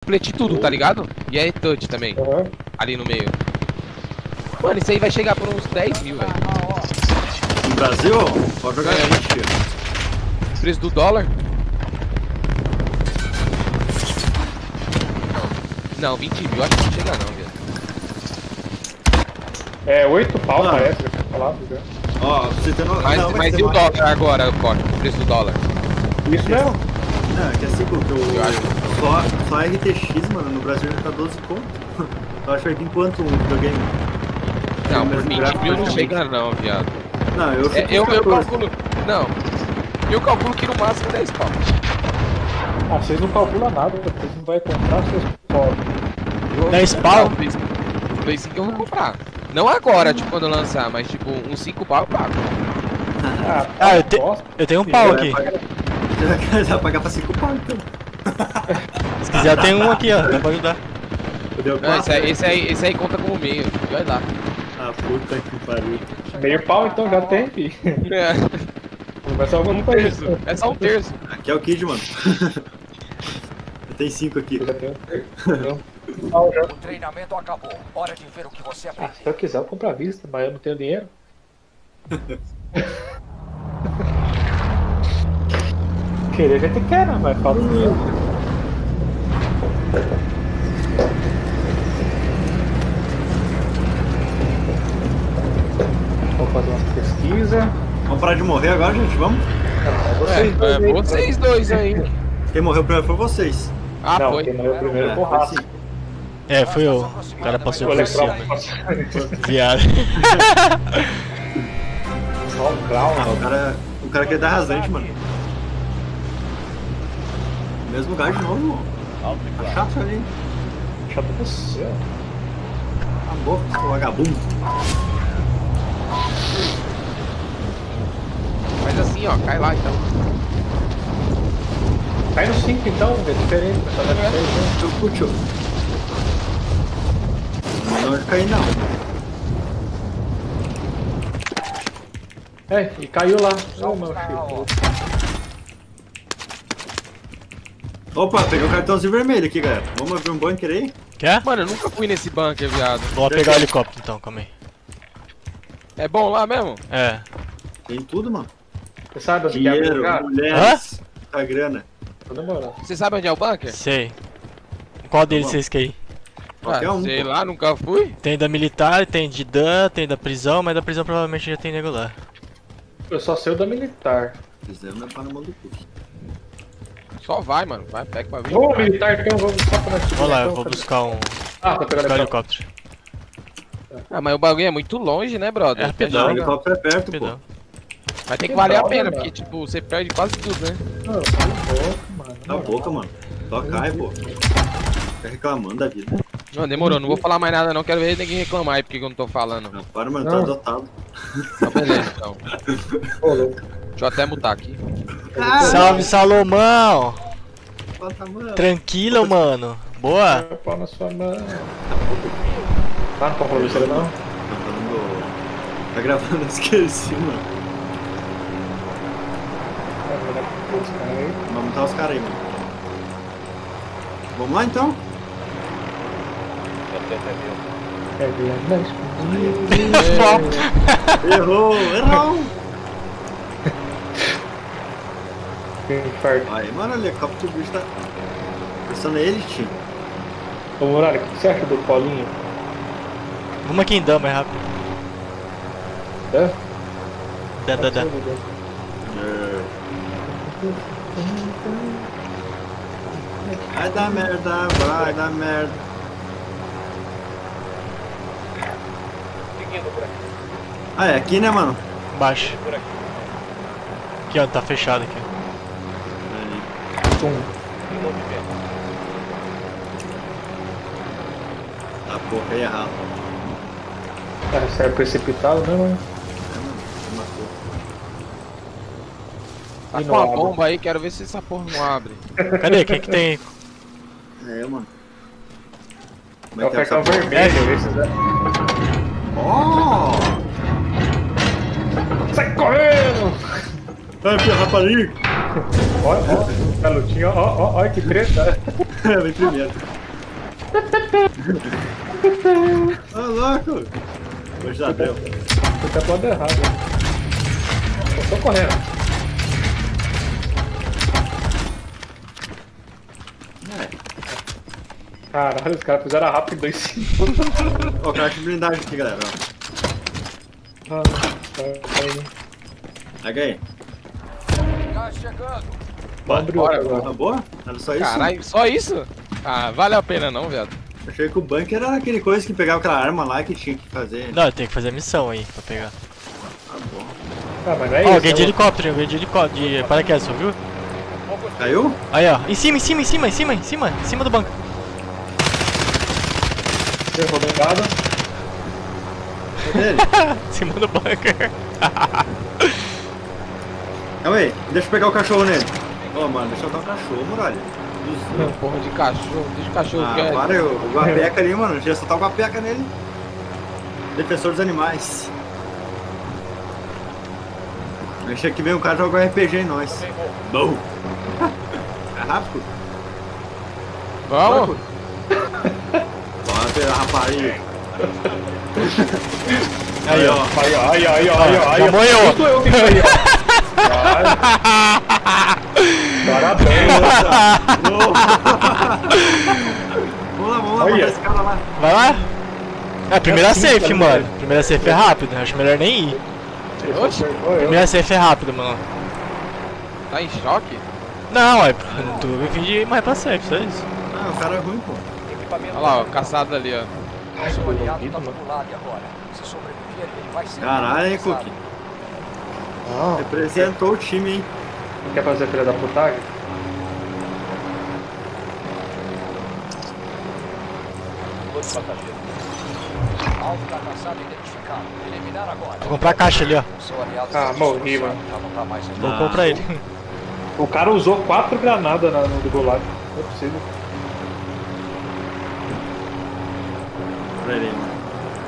Complete tudo, tá ligado? E é touch também, Aham. ali no meio. Mano, isso aí vai chegar por uns 10 mil, velho. No Brasil, pode jogar 20. Preço do dólar? Não, 20 mil acho que não chega não, viado. É 8 pau, Mano. parece, já tinha falado já. Ó, você tem no... Mas, não, mas tem e o mais. dólar agora, Cote? O preço do dólar? Isso mesmo? Não, é que assim, porque Eu acho. só RTX, mano, no Brasil já tá 12 conto. Eu acho que vai vir quanto um videogame? Não, Mas por no 20 gráfico mil não praticamente. chega não, viado. Não, eu É, fico eu 14. calculo... Não. Eu calculo que no máximo 10 pau. Ah, vocês não calculam nada, vocês não vão comprar, vocês podem. 10 pau? O Play 5 eu vou comprar. Não agora, tipo, quando lançar, mas tipo, uns 5 pau eu pago. Ah, bosta. eu tenho um pau Vai aqui. pagar- Vai pagar pra 5 pau, então. Se quiser, eu tenho um aqui, ó. Dá pra ajudar. Deu Não, 4? esse aí conta como meio. Vai lá. Ah, puta que pariu. Meio pau então já tem, fi. É, Vai só um alguma coisa. terço. É só um terço. Aqui é o Kid, mano. Tem 5 aqui. Eu já tenho. Não. Pau já. O treinamento acabou. Hora de ver o que você Ah, aprendeu. se eu quiser, eu compro à vista, mas eu não tenho dinheiro. Querer a gente quer, né? Mas falta dinheiro. Vou fazer umas pesquisas. Vamos parar de morrer agora, gente? Vamos? Vocês dois aí. Quem morreu primeiro foi vocês. Ah, Não, foi. quem morreu primeiro É, foi o foi Rafa. sim. É, fui eu. O cara passou por cima. Viado. Só um grau, Ah, o cara quer dar rasante, mano. Mesmo lugar de novo, mano. Tá chato ali. chato você, ó. Acabou, seu vagabundo. Mas assim, ó, cai lá então. Cai no 5 então, é diferente. Só dá de 6, né? Eu curtiu. Não vai cair não. É, e caiu lá. Ô, meu filho. Opa, peguei o cartãozinho vermelho aqui, galera. Vamos abrir um bunker aí? Quer? Mano, eu nunca fui nesse bunker, viado. Vou lá pegar o helicóptero então, calma aí. É bom lá mesmo? É. Tem tudo, mano. Você sabe onde que é o Dinheiro, lugar? mulheres, a grana. Tô demorando. Você sabe onde é o bunker? Sei. Qual deles bom. vocês querem? Qualquer um. Sei pô. lá, nunca fui. Tem da militar, tem de Dan, tem da prisão, mas da prisão provavelmente já tem nego lá. Eu só sei o da militar. Fizemos é para no mão do cu. Só vai, mano. Vai, pega pra vir. Ô, militar, então vamos só pra nós. Vamos lá, eu vou buscar um Ah, tá pegando buscar helicóptero. helicóptero. Ah, mas o bagulho é muito longe, né, brother? É rapidão. Não, o Chega. helicóptero é perto, Rapidão. Mas tem que Que valer a droga, pena, mano. porque, tipo, você perde quase tudo, né? Não, cala a boca, mano. pô. Na boca, mano. Só cai, pô. Fica reclamando da vida. Não, demorou. Não vou falar mais nada, não. Quero ver ninguém reclamar aí porque eu não tô falando. Não, para, mano, tá Não. adotado. Então, beleza, então. Ô, louco. Deixa eu até mutar aqui. Salve Salomão! Bota, mano. Tranquilo, mano. Boa? Põe o pau na sua mão. Tá no compromisso ele não? Tá falando. Tá gravando, esqueci, mano. Vamos montar os caras aí, mano. Vamos lá então? É verdade. Errou! Errou! Infarto. Aí, mano, o helicóptero do bicho tá. Pensando ele, tio. Ô, Muralha, o que você acha do Paulinho? Vamos aqui em Dan, mais rápido. Hã? Dan. Vai dar merda, vai dar merda. Ah, é aqui, né, mano? Embaixo. Aqui, ó, tá fechado aqui. Tum. Tá porra aí errado. Cara, você é precipitado, né, mano? É, mano, se matou. Tá E com não a abre. bomba aí, quero ver se essa porra não abre. Cadê? Quem que tem? É, mano. Como É o que essa cartão porra? vermelho, esse daí. Ó! Sai correndo! Vai, filho, rapariga! Olha, ó, a lutinha, ó, ó, ó, que treta. Vem primeiro. Ô, louco! Hoje já deu. Foi até pro lado errado. Eu tô correndo. Caralho, os caras fizeram rápido em cima. Ó, caixa de blindagem aqui, galera. Ó. Pega aí. Gás chegando. Bora. Tá boa? Era só isso? Caralho, só isso? Ah, vale a pena não, viado. Achei que o bunker era aquele coisa que pegava aquela arma lá que tinha que fazer. Não, tem que fazer a missão aí pra pegar. Tá bom. Ah, mas não é Ó, isso. alguém de helicóptero, alguém de helicóptero, de paraquedas, viu? Caiu? Aí, ó. Em cima do banco. Errou bengada. Cadê ele? Em cima do bunker. Calma aí, deixa eu pegar o cachorro nele. Ô, mano, deixa eu dar o cachorro, muralha. Porra de cachorro, deixa o cachorro Ah, quieto. para, o guapeca ali, mano. Já soltar o guapeca nele. Defensor dos animais. Deixa que vem um cara jogar RPG em nós. Bom. É rápido? Vamos? Bora pela rapariga. Aí, ó. Aí, ó. Já morreu. Justo eu que caí, ó. Parabéns. Vamos lá, Olha. matar esse cara lá. Vai lá. É, primeira assim, safe, tá mano. ligado? Primeira safe é rápido, acho melhor nem ir. Oxe, Primeira safe é rápido, mano. tá em choque? Não, é tu vai fim de ir mais pra safe, só isso. Ah, o cara é ruim, pô. Olha lá, ó, caçado ali, ó. Seu aliado tá do lado agora. Se sobreviver, ele vai ser. Caralho, hein, Cookie. Não, Representou o time, hein. não quer fazer filha da putagem? Alvo da caçada identificado. Eliminar agora. Vou comprar a caixa ali, ó. Seu aliado Ah, está morri, destroçado, mano. já não tá mais em Vou Ah. comprar ele. O cara usou 4 granadas no do Golag. Não é possível. Olha ele aí, mano.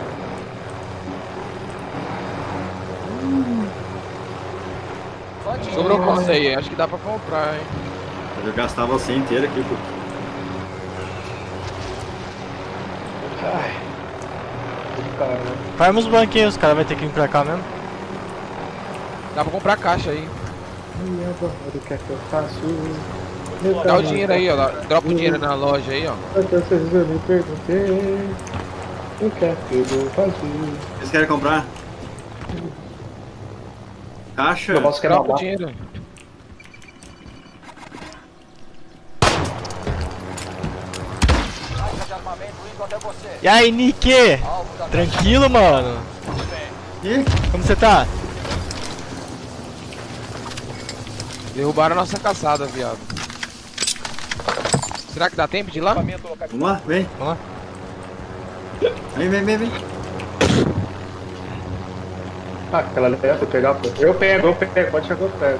Sobrou com você aí, acho que dá pra comprar, hein. Eu gastava você inteiro aqui, Cookie. Ai. Caramba. Farma os banquinhos, os caras vão ter que vir pra cá mesmo. Dá pra comprar caixa aí. E agora o que é que eu faço? Dá o dinheiro aí, ó. Dropa o dinheiro na loja aí, ó. Quantas vezes eu me perguntei o que é que eu vou fazer? Vocês querem comprar? Caixa? Eu posso querer Dropa o matar. dinheiro. Caixa de armamento indo até você. E aí, Nick? Alvo da Tranquilo, mano? Ih, Como você tá? Derrubaram a nossa caçada, viado. Será que dá tempo de ir lá? vamos lá, vem. Vamos lá. Vem. Ah, aquela ali é pra pegar, pô. Eu pego, pode chegar que eu pego.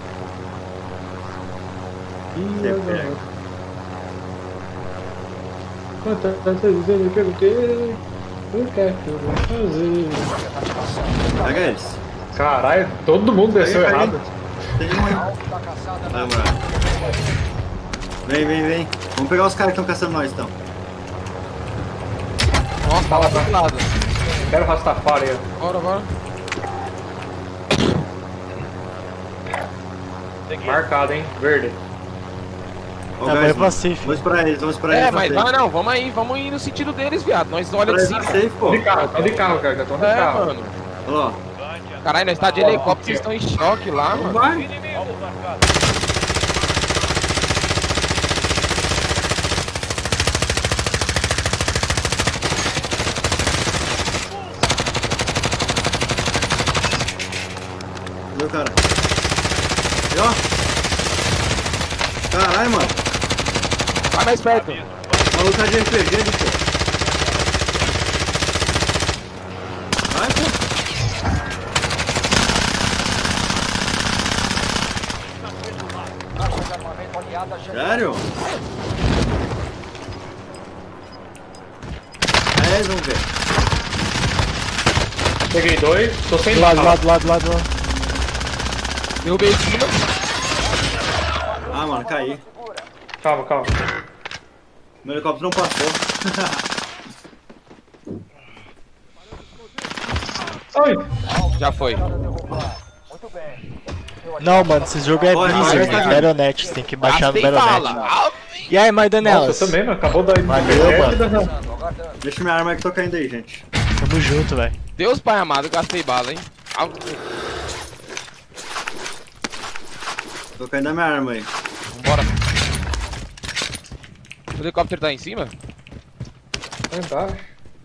Você pega. Quantas vezes eu me perguntei o que é que eu vou fazer? Pega eles. Caralho, todo mundo desceu Pega aí. errado. Tem um aí. alvo da caçada Ah, mano. Vem. Vamos pegar os caras que estão caçando nós, então. Nossa, tá lá do outro lado. Quero Rastafari aí. Bora. Marcado, hein? Verde. Ó, Vai guys, pra mano. safe. Vamos esperar eles, É, mas vai não, vamos aí, vamos ir no sentido deles, viado. Nós olha de cima. Safe, pô. De carro, cara, já estão de É, carro. mano. Olha lá. Caralho, nós tá de helicóptero, vocês estão em choque lá, Vamos, mano. vai. Meu cara. E ó. Caralho, mano. Vai mais perto. Maluco tá de RPG ali, pô. Vai, pô. Caixa de armamento aliada chegando. Sério? É, vamos ver. Peguei 2, tô sem Do lado. Derrubei em cima. Ah, mano, caí. Segura. Calma. Meu helicóptero não passou. Ai! Já foi. Muito bem. Não, mano, esse jogo é Olha, Blizzard, olha, Battle.net, você tem que baixar no Gastei Battle.net. bala. E aí, Nossa, Maidanelas? eu também, mano. Acabou da Valeu, mano. Aguardando. Deixa minha arma que tô caindo aí, gente. Tamo junto, velho. Deus pai amado, gastei bala, hein? Au. Tô caindo da minha arma aí. Vambora. O helicóptero tá em cima? Vai embaixo.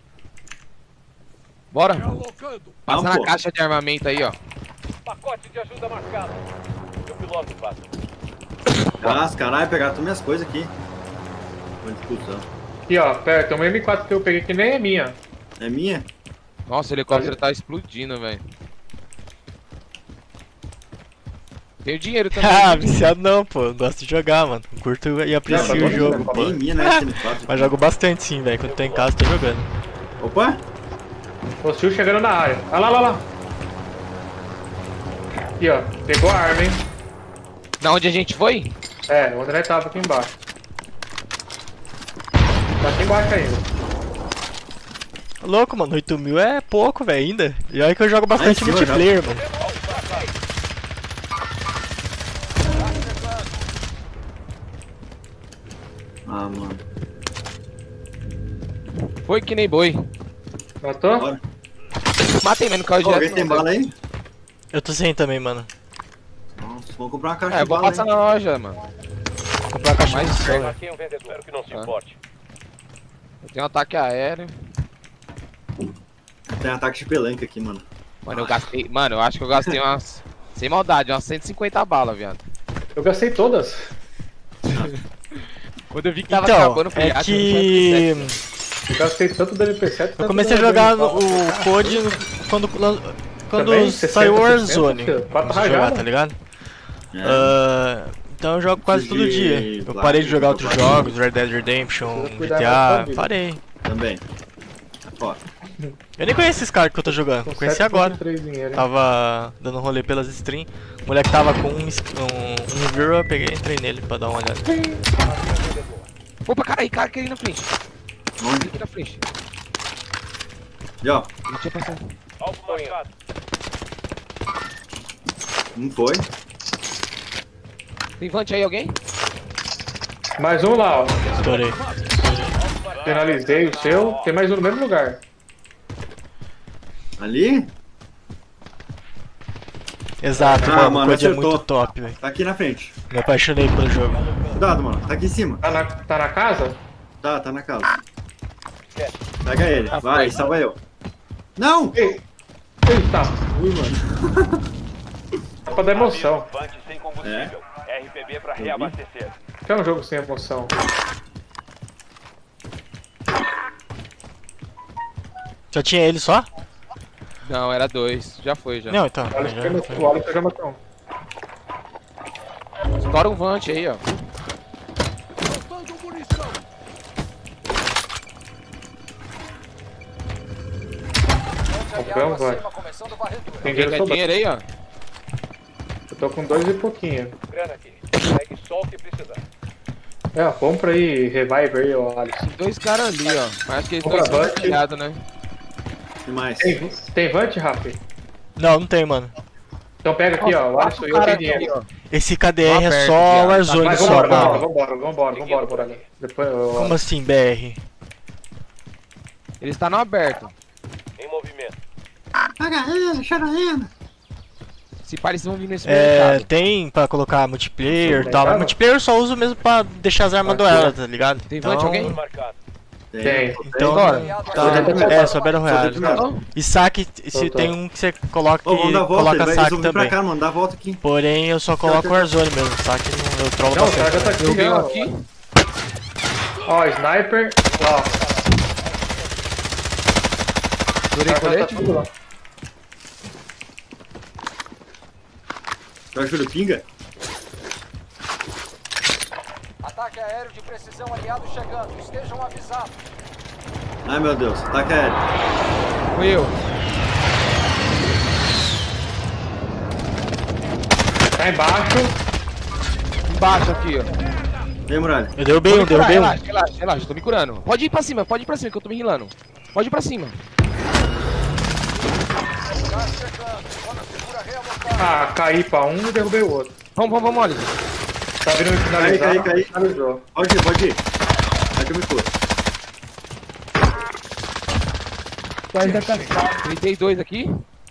Bora. Passa Não, na pô. caixa de armamento aí, ó. Pacote de ajuda marcado. O piloto passa. Nossa, caralho, pegaram todas minhas coisas aqui. Uma discussão. Aqui, ó. Pera, tem uma M4 que eu peguei que nem é minha. É minha? Nossa, o helicóptero tá explodindo, velho. Tenho dinheiro também. Ah, viciado não, pô. Eu gosto de jogar, mano. Eu curto e aprecio Não, o tá jogo, bom, pô. Bem minha, né? Esse M4. Mas jogo bastante sim, velho. Quando tô em casa, tô jogando. Opa! O Sil chegando na área. Ah lá, lá, lá. Aqui, ó. Pegou a arma, hein? Na onde a gente foi? É, onde nós tava aqui embaixo. Tá aqui embaixo ainda. Louco, mano. 8 mil é pouco, velho, ainda. E olha que eu jogo bastante sim, eu multiplayer, mano. Ah, mano. Foi que nem boi. Matou? Bora. Matei, mas não caiu Ô, alguém direto. tem não, bala velho. aí? Eu tô sem também, mano. Nossa, vamos comprar uma caixa É, de eu vou bala, passar hein? na loja, mano. Vou comprar uma caixa Mais de som, velho. Marquei um vendedor. Espero que não se importe. Eu tenho um ataque aéreo. Tem ataque de pelanca aqui, mano. Mano, eu gastei. Mano, eu acho que eu gastei umas. Sem maldade, umas 150 balas, viado. Eu gastei todas. Quando eu vi que tava Então, acabando, eu falei, é acho que que... Eu gastei tanto do MP7 Eu quanto comecei a do jogar MP4. o Code quando Também, saiu o 60, Warzone. 60, papo Comecei a jogar, rajado. tá ligado? É. Então eu jogo quase todo De dia. Eu Black, parei de jogar outros Black. jogos, Red Dead Redemption, Precisa cuidar mais da GTA, vida. parei. Também. Ó, Eu nem conheço esse cara que eu tô jogando, Com conheci agora. 7.3 dinheiro, hein? Tava dando rolê pelas streams. O moleque tava com um Vero, eu peguei e entrei nele pra dar uma olhada. Opa, cara aí na frente. onde? Aqui na frente. E ó, Ele tinha passado. Alvo marcado. não foi. Tem vante aí, alguém? Mais um lá, ó. Estourei. Finalizei o seu. Tem mais um no mesmo lugar. Ali? Exato, Ah, mano, mano, o Code é acertou. muito top, velho. Tá aqui na frente. Me apaixonei pelo jogo. Cuidado, mano. Tá aqui em cima. Tá na casa? Tá na casa. Pega ele. Vai, salva eu. Não! Ei! Eita! Ui, mano. Só pra dar emoção. Vante sem combustível. RPB para reabastecer. Que é um jogo sem emoção. Só tinha ele só? Não, era dois. Já foi, já. Não, então. Olha já foi. o Alisson já matou um. Estoura um vante aí, ó. Compramos, vai. Começando varredura. Tem Alguém dinheiro quer sobrando. dinheiro aí, ó? Eu tô com 2 e pouquinho. Grana aqui. Pegue só o que precisar. É, compra aí, revive aí, ó, Alisson. Dois caras ali, ó. Mas acho que eles Opa, estão vante. escondendo, né? E mais. Tem Vant, Rafa? Não, não tem, mano. Então pega aqui, ó. O Alisson e eu Cara, tenho dinheiro. Esse KDR é aberto, só viado. Warzone Mas só, vambora, mano. vambora, Boralho. Depois eu... Como assim, BR? Eles tá no aberto. Em movimento. Paga ele, chora ele. Se parecer vão vir nesse É, mercado. tem pra colocar multiplayer e tal, Mercado? mas multiplayer eu só uso mesmo pra deixar as armas Aqui, duelas, ó. tá ligado? Tem vante alguém? Marcado. Tem. Então, Bora. tá, só Battle Royale. Não? E saque, se Tô. tem um que você coloca Ô, vamos dar a volta, coloca eles saque vão vir pra também. cá, mano. Dá a volta aqui. Porém, eu só coloco o Warzone mesmo, saque não, eu trolo Não, o cara bastante. já tá né? aqui, Eu venho já. aqui. Ó, sniper. Ó, Durei o cara já colete. tá tudo lá. Vai ajudar o pinga? Ataque aéreo de precisão aliado chegando. Estejam avisados. Ai, meu Deus. Taca ele. Fui eu. Tá embaixo. Embaixo aqui, ó. Vem, Muralha. Eu derrubei um, derrubei um. Relaxa, tô me curando. Pode ir pra cima que eu tô me rilando. Pode ir pra cima. Gás chegando. Zona segura realocar. Ah, caí pra um e derrubei o outro. Vamos, Oli. Tá vindo me finalizar. Caí. Finalizou. Pode ir. Vai que eu me curo. Ainda cansado. Gritei 2 aqui.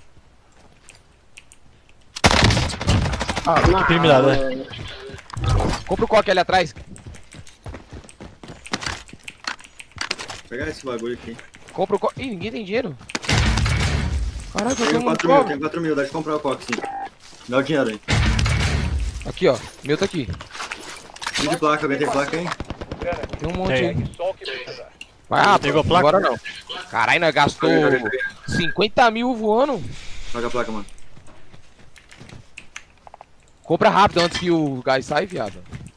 Que criminal, né? Compra o coque ali atrás. Vou pegar esse bagulho aqui. Compra o coque. Ih, ninguém tem dinheiro. Caraca, eu Tenho tenho 4 mil, tenho 4 mil. Dá de comprar o coque, sim. Dá o dinheiro aí. Aqui, ó. Meu tá aqui. Um de placa, alguém tem placa aí? Tem um monte Tem. aí. Só o que precisa. Vai rápido. Pegou a placa? Agora não. Caralho, nós gastou 50 mil voando. Paga a placa, mano. Compra rápido antes que o gás saia, viado.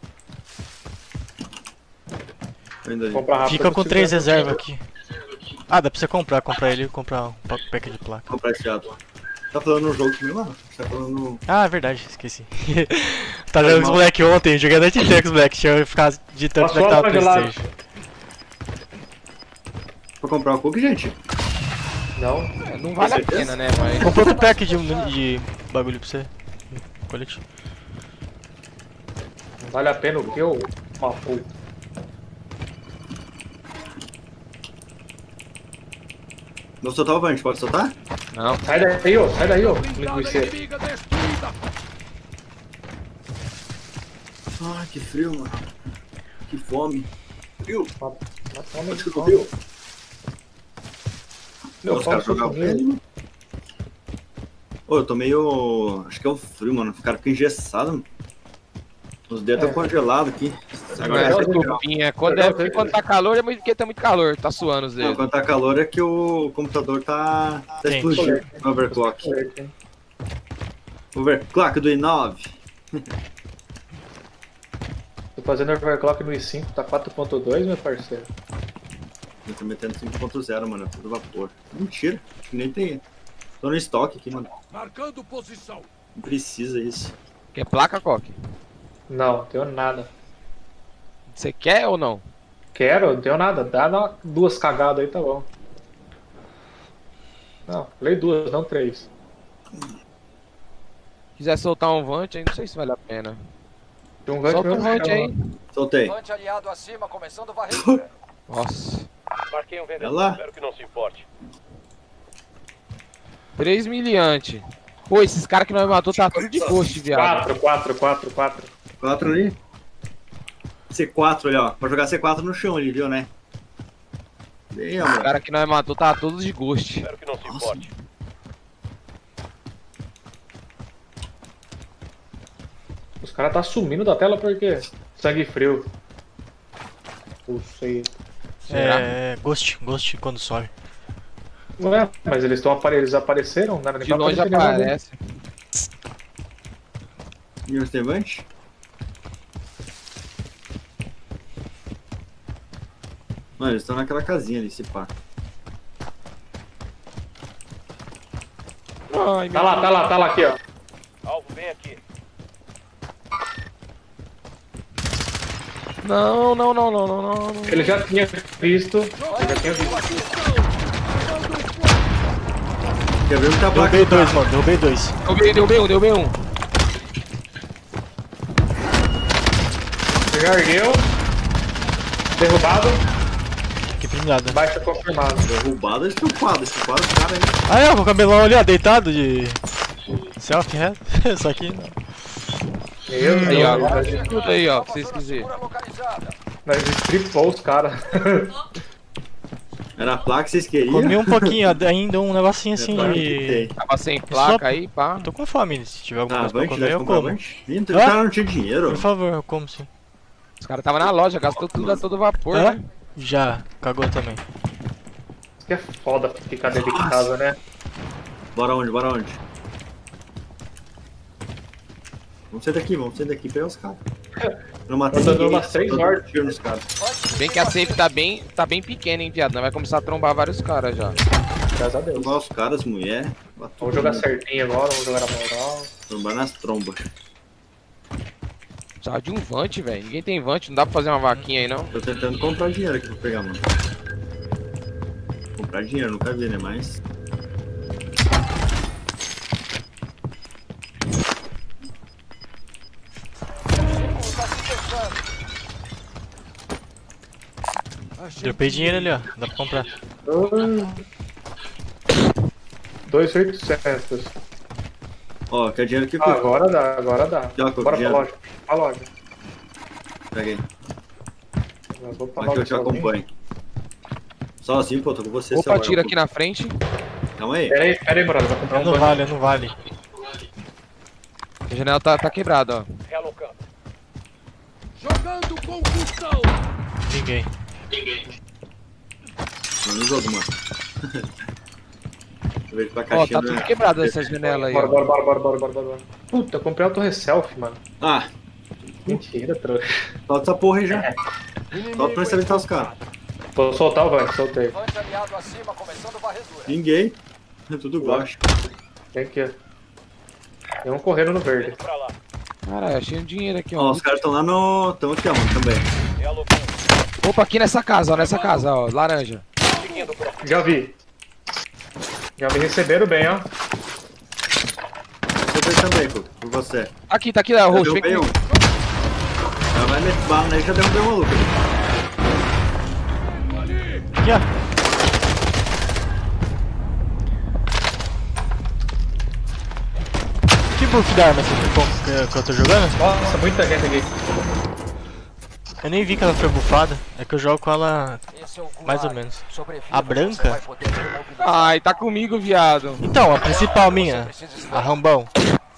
Tô indo ali. Comprar rápido. Fica com 3 reservas aqui. Ah, dá pra você comprar ele e comprar um pack de placa. Comprar esse ato. Tá falando no jogo comigo, mano? Você tá falando no... Ah, é verdade, esqueci. Tá jogando com os moleque ontem, joguei a noite inteira com os moleque, tinha eu ficar digitando como é que tava o Playstation. Pra comprar o coque, gente? Não, Não vale a certeza? pena, né? Mas. Comprou outro pack de bagulho pra você. Colete. não vale a pena o que eu... Uma puta. Vou soltar o Vant, pode soltar? Não. Sai daí, ó. Linguiceiro. Ah, que frio, mano. Que fome. Frio. Onde que eu vi? Meu Os pau caras jogavam sumiu. ele. Ô, eu tô meio... Acho que é o frio, mano. O cara fica engessado, mano. Os dedos estão congelados aqui. Agora é essa legal. tupinha. Quando tá calor é muito porque tá muito calor. Tá suando os Não, dedos. quando tá calor é que o computador tá Quente. explodindo. Overclock. Overclock do i9. Tô fazendo overclock no i5, tá 4.2, meu parceiro. Eu tô metendo 5.0, mano. Tudo vapor. Mentira. Acho que nem tem. Tô no estoque aqui, mano. Marcando posição. Não precisa isso. Quer placa, Coque? Não, não tenho nada. Você quer ou não? Quero, não tenho nada. Dá duas cagadas aí, tá bom. Não, falei duas, não 3. Quiser soltar um Vant aí, não sei se vale a pena. Tem um gancho Solta um meu, Vant aí. Soltei. Levante aliado acima, começando varredura. Nossa. Marquei um Vai lá. Espero que não se importe. 3 miliante. Pô, esses caras que nós matou tá tudo de ghost, viado. 4. 4 ali. C4 ali, ó. Pra jogar C4 no chão ali, viu, né? Bem, ó, Os mano. caras que nós matou tá todos de ghost. Espero que não se importe. Os caras tá sumindo da tela porque sangue frio. Não sei. Será? É. Ghost quando sobe. Não é, mas eles apareceram, não era nem De pra longe aparecer nenhum. aparece. E os Levante? Mano, eles estão naquela casinha ali, se pá. Ai, Tá lá, aqui, ó. Alvo bem aqui. Não. Ele já tinha visto. Quer ver muita placa? Derrubei 2, mano, derrubei 2. Derrubei um. Já ergueu. Derrubado. Que criminada. Baixa confirmado. Derrubado, estupado os caras aí. Ah, é, com o cabelão ali, ó, deitado de. Selfie reto. Só que não. Meu Aí, ó. Deus, Tudo aí, ó, pra vocês quiserem. Segura localizada. nós estripou os caras. Era a placa que vocês queriam? Comi um pouquinho, ainda um negocinho assim Claro que de. tem. Tava sem placa aí, pá. Tô com fome, se tiver alguma Ah, coisa pra Vant, comer, deve eu comprar como. Vant? Ih, o Hã? cara não tinha dinheiro. Por favor, eu como sim. Os caras tava na loja, gastou tudo a todo vapor, Hã? né? Já, cagou também. Isso que é foda ficar dentro de casa, né? Bora onde? Vamos sair daqui e pegar os caras. Não matei Eu tô dando ninguém, umas 3 só dando mortes. tiro nos caras. Bem que a safe tá bem pequena, hein, viado. Nós vai começar a trombar vários caras já. Graças a Deus. Trombar os caras, mulher. Vamos jogar certinho agora, vamos jogar a moral. Trombar nas trombas. Precisava de um vante, velho. Ninguém tem vante, não dá pra fazer uma vaquinha aí, não. Tô tentando comprar dinheiro aqui pra pegar, mano. Comprar dinheiro, nunca vi, né? Mas. Está se fechando. Dropei dinheiro ali, ó. Dá pra comprar. 2.800. Ó, quer dinheiro aqui, Ah, Coco? agora dá, agora dá. Já, Coco, Bora pra dinheiro. loja. Pra loja. Peguei. Eu vou pra Aqui eu loja te sozinho. acompanho. Sozinho, pô, tô com você. Opa, celular, tira pô. aqui na frente. Calma aí. Pera aí, mano. Vou comprar um Não banco. vale, não vale. A janela tá quebrada, ó. Realocando. Ninguém. No jogo, mano. Eu vejo pra Ó, caixinha. tá tudo quebrado essas janelas aí, Bora, ó. bora. Puta, eu comprei auto reself, mano. Ah, Mentira, trouxa. solta essa porra aí já. Solta pra você aventar os caras. Vou soltar o Vante, soltei. Levante aliado acima, começando varredura. Ninguém. É tudo gosto. Vem aqui, ó. Tem um correndo no verde. Indo pra lá. Caralho, achei um dinheiro aqui, Ó, ó. os caras estão lá no. Estão aqui, ó, mano, também. Realocando. Opa, aqui nessa casa, ó. Nessa casa, ó. Laranja. Seguindo por aqui. Já vi. Já me receberam bem, ó. Você veio também, Coco, por você. Aqui, tá aqui, ó. Eu Roxo, vem derrubei um. comigo. Já vai meter bala, né? Já derrubei um maluco. Aqui, ó. Que buff da arma que eu tô jogando? Nossa, muita gente aqui. Eu nem vi que ela foi bufada. É que eu jogo com ela Esse é o Gulag. mais ou menos. Sobreviva, A branca? você vai poder remobilizar. Ai, tá comigo, viado. Então, a principal minha. Você precisa A estar- Rambão.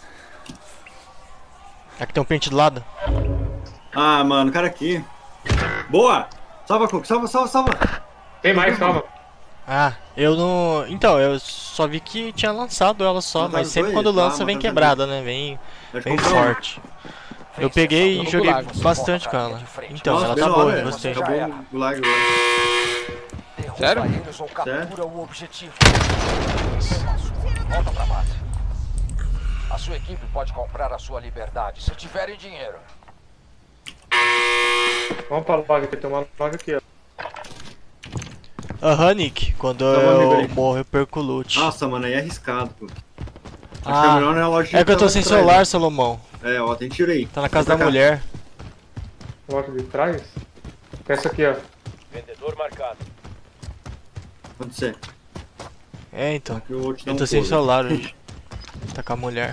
Aqui tem um pente do lado. Ah, mano, o cara aqui. Boa! Salva, Coco, salva. Tem mais, calma. Ah, eu não. Então, eu só vi que tinha lançado ela só, Mataram mas sempre dois, quando tá? lança vem Mataram quebrada, né? Vem Pode bem comprar um. forte. Eu peguei e no joguei Gulag. bastante com ela. Então, Nossa, ela bem tá na boa, hora, eu gostei. Já Acabou era. o gulag agora. Derruba Sério? eles ou captura Sério? o objetivo. Volta pra base. A sua equipe pode comprar a sua liberdade se tiverem dinheiro. Vamos pra loja aqui, tem uma loja aqui, ó. Aham, Nick. Quando Tá bom, amigo eu aí. morro, eu perco o loot. Nossa, mano, aí é arriscado, pô. Acho que Ah, é melhor na loja é que eu tô de sem trás, celular, né? Salomão. É, ó, tem tiro aí. Tá na casa Vem da pra cá. mulher. Loja de trás. Essa aqui, ó. Vendedor marcado. Pode ser. É, então. Aqui eu vou te dar Eu um tô sem pulo. celular hoje. Tá com a mulher.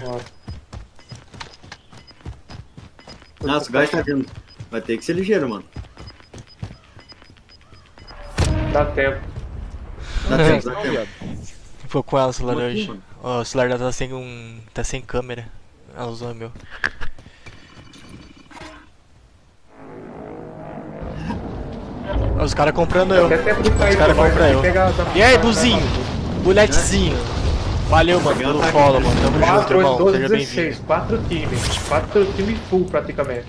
Nossa, o gás tá vindo. Vai ter que ser ligeiro, mano. Dá tempo. Dá tempo, dá tempo. Ficou com ela o celular Como aqui, hoje. mano? Ó, o celular dela tá sem câmera. Ela usou o meu. Ó, os caras comprando eu. Até tempo de sair. Os caras pô, vai compram eu. pegar- E aí, Buzinho? Buletezinho. Valeu, mano, Pegar um pelo ataque follow, aqui. mano. Tamo junto, 4, 8, irmão. 12, Seja 16. bem-vindo. 4 times. 4 times full, praticamente.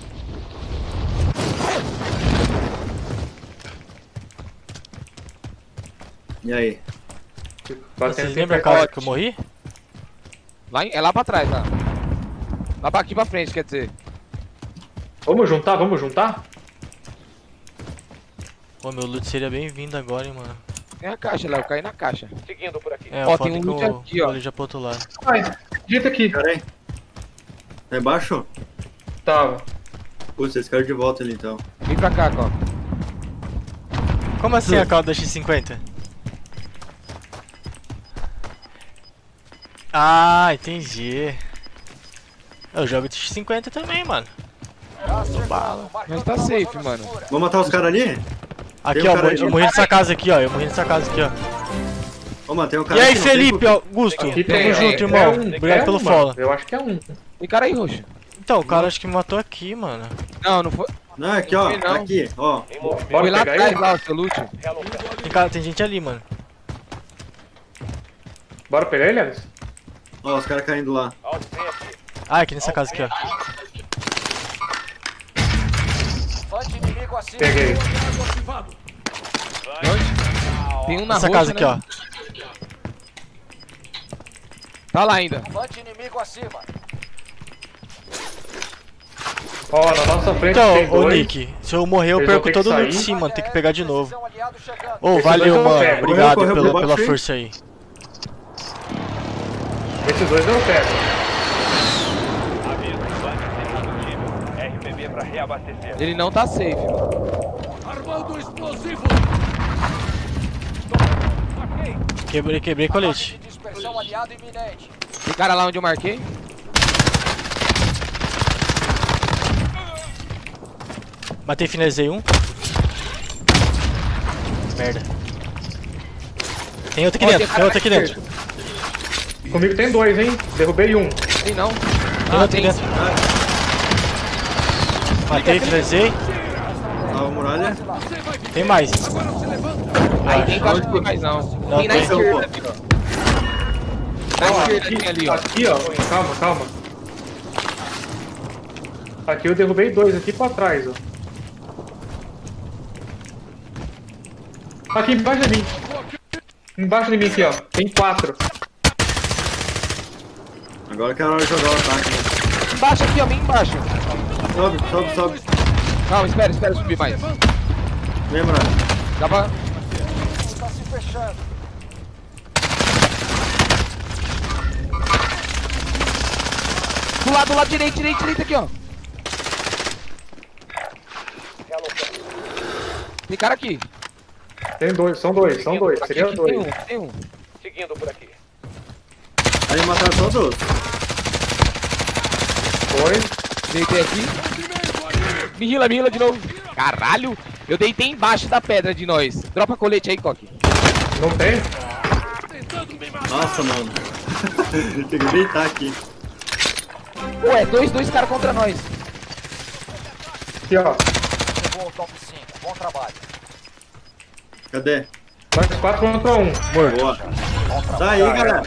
E aí? Vocês lembram a casa que eu morri? É lá pra trás, lá. Lá pra aqui pra frente, quer dizer. Vamos juntar? Pô, meu loot seria bem-vindo agora, hein, mano. Tem a caixa lá, eu caí na caixa. Seguindo por aqui. É, Ó, o tem foda é um que loot eu aqui, ó. olho já pro outro lado. Ai, digita aqui. Pera aí. Tá embaixo? Tava. Putz, eles caíram de volta ali então. Vem pra cá, ó. Como assim a cauda X50? Ah, entendi. Eu jogo de X50 também, mano. Bala. Mas tá safe, mano. Vamos matar os caras ali? Aqui, Tem um ó, cara eu de- morri nessa casa aqui, ó. Eu morri nessa casa aqui, ó. Ô, mano, tem um cara E aí, aqui, não tem Felipe, como- Augusto? Aqui Tamo tem, junto, irmão. Obrigado pelo mano. follow. Eu acho que é um. Tem cara aí, roxo. Então, o cara acho que me matou aqui, mano. Não, não foi. Não, aqui, ó. Não tem, não. Aqui, ó. Foi Bora lá pegar atrás, ele? lá, o seu loot. Tem gente ali, mano. Bora pegar ele, Alex? Ó, os caras caindo lá. Ah, aqui nessa casa aqui, ó. Fante inimigo acima. Peguei. Tem um na Nessa roxa, casa aqui, né? ó. Tá lá ainda. Fante inimigo acima. Ó, na nossa frente tem Então, ô dois. Nick, se eu morrer eu Eles vão perco ter que todo o loot sair. sim, mano. Tem que pegar de novo. Precisão aliado chegando. Ô, Esses valeu, dois eu mano. pego. Obrigado Correu pro pela bot, força aí. Esses dois eu pego. Aviso, banco disponível. RPB para reabastecer. Ele não tá safe, mano. Quebrei colete. De dispersão aliado iminente. Tem cara lá onde eu marquei? Matei, finalizei um. Merda. Tem outro aqui Ó, dentro, tem tem outro aqui cara dentro. Comigo tem dois, hein? Derrubei um. Tem não. Tem outro aqui dentro. Matei, finalizei. Nova muralha. Tem mais. Aí tem quase não tem mais não. Não, Tem na tem. esquerda ali, ó. Na Ó, esquerda tem ali, ó. Aqui, ó. Calma. Aqui eu derrubei dois aqui pra trás, ó. Aqui embaixo de mim. Embaixo de mim aqui, ó. Tem 4. Agora que é a hora de jogar o ataque. Embaixo aqui, ó, bem embaixo. Sobe. Calma, espera subir mais. Vem, muralha. Dá pra... Está se fechando. Do lado direito aqui, ó. Tem cara aqui. Tem dois, são dois. Aqui, Seria aqui, dois. tem um. Seguindo por aqui. Aí mataram todos. Dois. Deitei aqui. Me rila de novo. Caralho, eu deitei embaixo da pedra de nós. Dropa colete aí, Coque. Não tem? Nossa, mano. Tem que deitar aqui. Ué, dois caras contra nós. Aqui, ó. Chegou ao top 5. Bom trabalho. Cadê? Nós 4 contra 1. Boa. Tá aí, galera.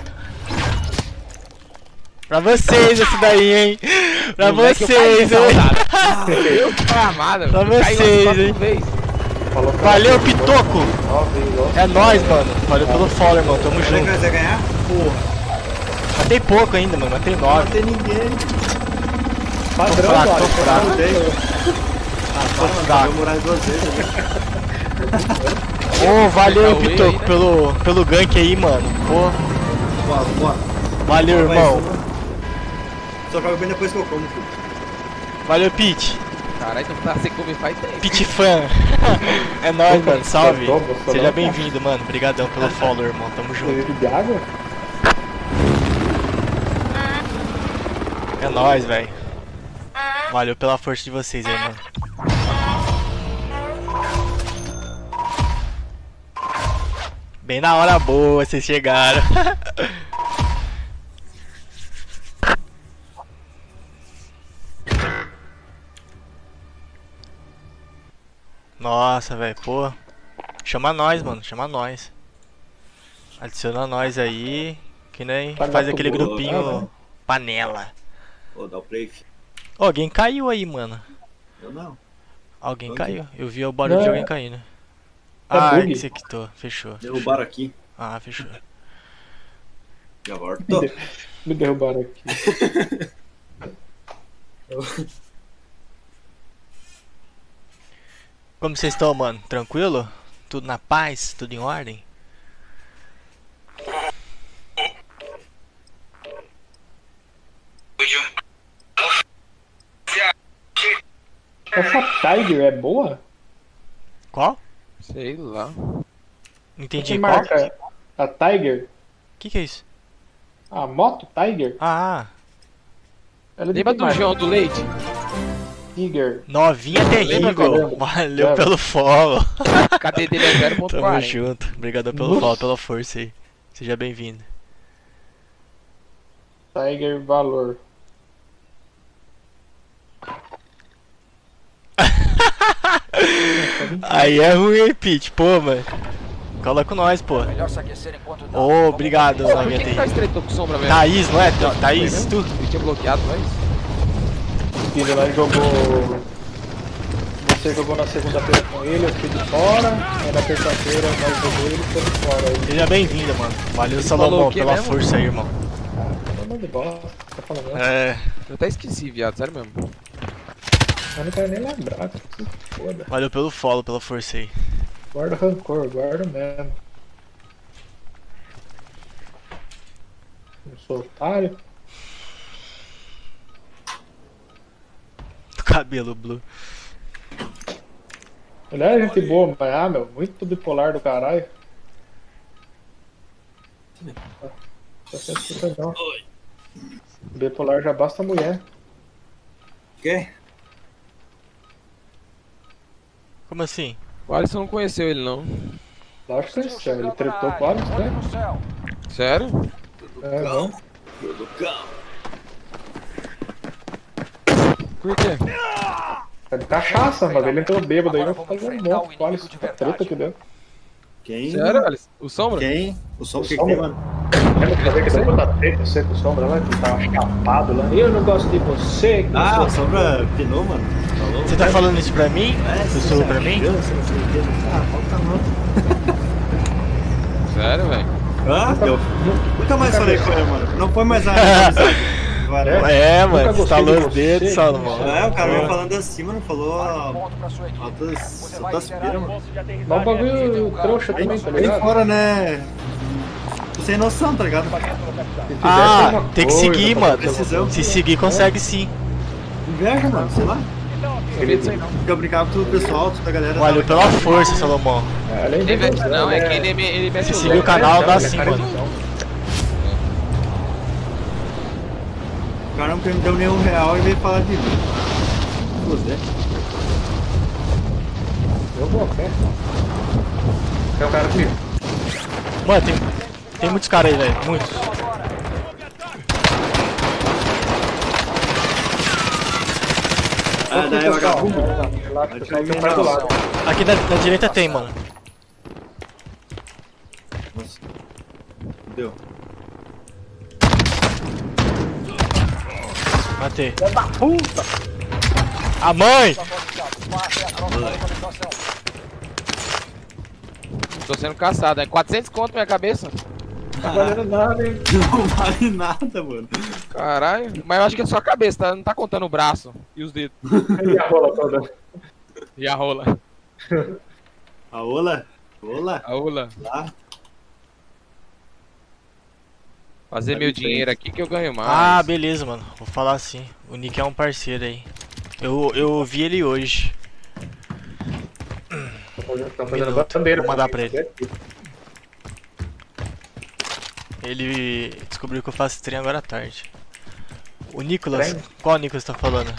Pra vocês esse daí, hein? Pra Moleque, eu vocês, caí hein? nessa rodada. Eu tô armado. Pra Caiu vocês, quatro hein? vezes. Valeu, Pitoco! É nóis, mano. Valeu pelo follow, irmão. Tamo Será que junto. nós vai ganhar? Porra. Matei pouco ainda, mano. Matei Não 9. tem ninguém. Padrão, fraco, olha. tô fraco. Não tem. Tô Vou fraco. morar 2 vezes. Né? Ô, valeu, Tá Pitoco, aí, né? pelo gank aí, mano. Pô, Boa. valeu, irmão. Só jogo bem depois que eu como, filho. Valeu, Pete. Caralho, então tá sem comer faz tempo. Pete fã. É nóis, mano. Salve. Gostou Seja não? bem-vindo, mano. Obrigadão pelo follow, irmão. Tamo junto. Litro de água? É nóis, velho. Valeu pela força de vocês aí, mano. Bem na hora boa, vocês chegaram. Nossa, velho, pô. Chama nós, mano, chama nós. Adiciona nós aí, que nem Tá faz gato aquele boa, grupinho né? panela. Vou dar o play, filho. Ó, alguém caiu aí, mano. Eu não. Alguém Onde? caiu. Eu vi o barulho de Não. alguém caindo. Tá Ah, bug. esse aqui tô. Fechou. Derrubaram aqui. Ah, fechou. Já volto. Me derrubaram aqui. Como vocês estão, mano? Tranquilo? Tudo na paz? Tudo em ordem? Essa Tiger é boa? Qual? Sei lá. Não entendi Que qual. marca? A Tiger? Que é isso? A moto Tiger? Ah, Ela é de Lembra que do marca? João do Leite? Tiger. novinha terrível. caramba. Valeu Caramba. pelo follow. KD dele é Tamo 0.40. junto. Obrigado pelo Nossa. follow, pela força aí. Seja bem-vindo. Tiger valor. Aí é ruim, hein, Pete? Pô, mano. Cola com nós, pô. Melhor se aquecer enquanto dá. Ô, Vamos obrigado, lá. Pô, por novinha que que tá terrível. estreito com sombra mesmo? Thaís, não é? Thaís, tu? Ele tinha bloqueado nós. Ele lá jogou. Você jogou na segunda-feira com ele, eu fiquei de fora. Aí na terça-feira nós jogou ele e ficou de fora. Aí Seja bem-vindo, mano. Valeu, falou Salomão, o quê pela mesmo? força aí, irmão. não de bola. Tá falando. É. Eu até esqueci, viado, sério mesmo. Eu não quero nem lembrar, cara. Se foda. Valeu pelo follow, pela força aí. Guarda rancor, guarda mesmo. Eu sou otário. Cabelo blue. Ele é gente boa, mas meu, muito bipolar do caralho. Não. Bipolar já basta a mulher. Quê? Como assim? O Alisson não conheceu ele, não. Acho que é sério, ele tretou com vários, Olho né? no céu. Sério? É, não. Por quê? É de cachaça, mano. Ele entrou bêbado aí, vai Agora fazer um vamos enfrentar monte. o Olha inimigo de essa verdade. treta aqui dentro. Quem? Sério, Alisson? O Sombra? Quem? O som que Sombra? tem, mano? Lembra que eu falei que depois da treta, você com o Sombra lá, que tava chapado lá. Eu não gosto de você, que Ah, não o sei. Sombra pinou, mano. Falou? Você tá falando isso pra mim? Sussurrou pra mim? Sério, velho? Ah, eu nunca mais falei com ele, mano. Não foi mais nada de amizade. Agora, É, Nunca mano, gostei estalou de os você, dedos, que Salomão. é, o cara veio falando assim, mano. Falou Ponto pra sua equipe. Você vai altas liderar piras, o mano. Ponto de aterrissagem Mas o bagulho acessível. trouxa também, tá Bem ligado? fora, né? Tô sem noção, tá ligado? Se fizesse Ah, alguma tem que coisa seguir, pra mano. fazer alguma Precisamos. Se seguir, consegue sim. Inveja, mano, sei lá. Sabia disso aí, não. Fica brincando com todo o pessoal, toda a galera. Valeu pela força, Salomão. É, além de Ele, você, não, é né? que ele mete Se o seguir louco. o canal, dá Ele é sim, mano. carizão. O cara não me deu nenhum real e veio falar de mim. Você. Eu vou, né? É o cara aqui. Mano, tem muitos caras aí, velho. Muitos. Ah, daí vagabundo. Relaxa, pessoal, tem um mais do lado. Aqui na direita tem, mano. Nossa. Deu. Matei. A mãe! Passe a troca da localização. Tô sendo caçado, é 400 conto minha cabeça. Tá valendo nada, hein? Não vale nada, mano. Caralho. Mas eu acho que é só a cabeça, tá? Não tá contando o braço e os dedos. E a rola toda. E a rola. A Ola? Ola? A rola. Lá. Fazer meu dinheiro aqui que eu ganho mais. Ah, beleza, mano. Vou falar assim. O Nick é um parceiro aí. Eu vi ele hoje. Estão fazendo Minuto. bandeira. Vou mandar pra ele. Ele descobriu que eu faço stream agora à tarde. O Nicolas, Stream? qual Nicolas tá falando?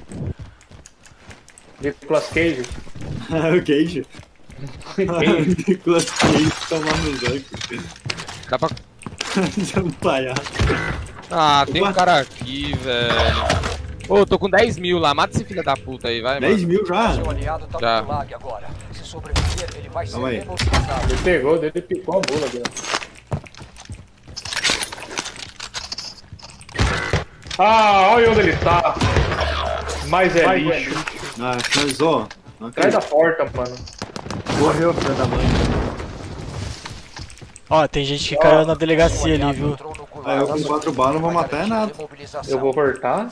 Nicolas Cage. O queijo. Nicolas Cage tomar no banco. Dá pra... Você é um palhaço. Ah, tem um Opa. cara aqui, velho. Ô, tô com 10 mil lá. Mata esse filho da puta aí, vai, 10 mano. mil já? Seu aliado tá Já. no lag agora. Se sobreviver, ele vai ser Calma aí. remobilizado. Ele pegou, ele picou a mula dele. Ah, olha onde ele tá. Mas é lixo. Ah, finalizou. Não Atrás da acredito. porta, mano. Morreu, filho da mãe. Ó, tem gente que caiu na delegacia ali, viu? Entrou no gulag. Ah, eu com 4 balas não vou matar é nada. Remobilização. Eu vou voltar.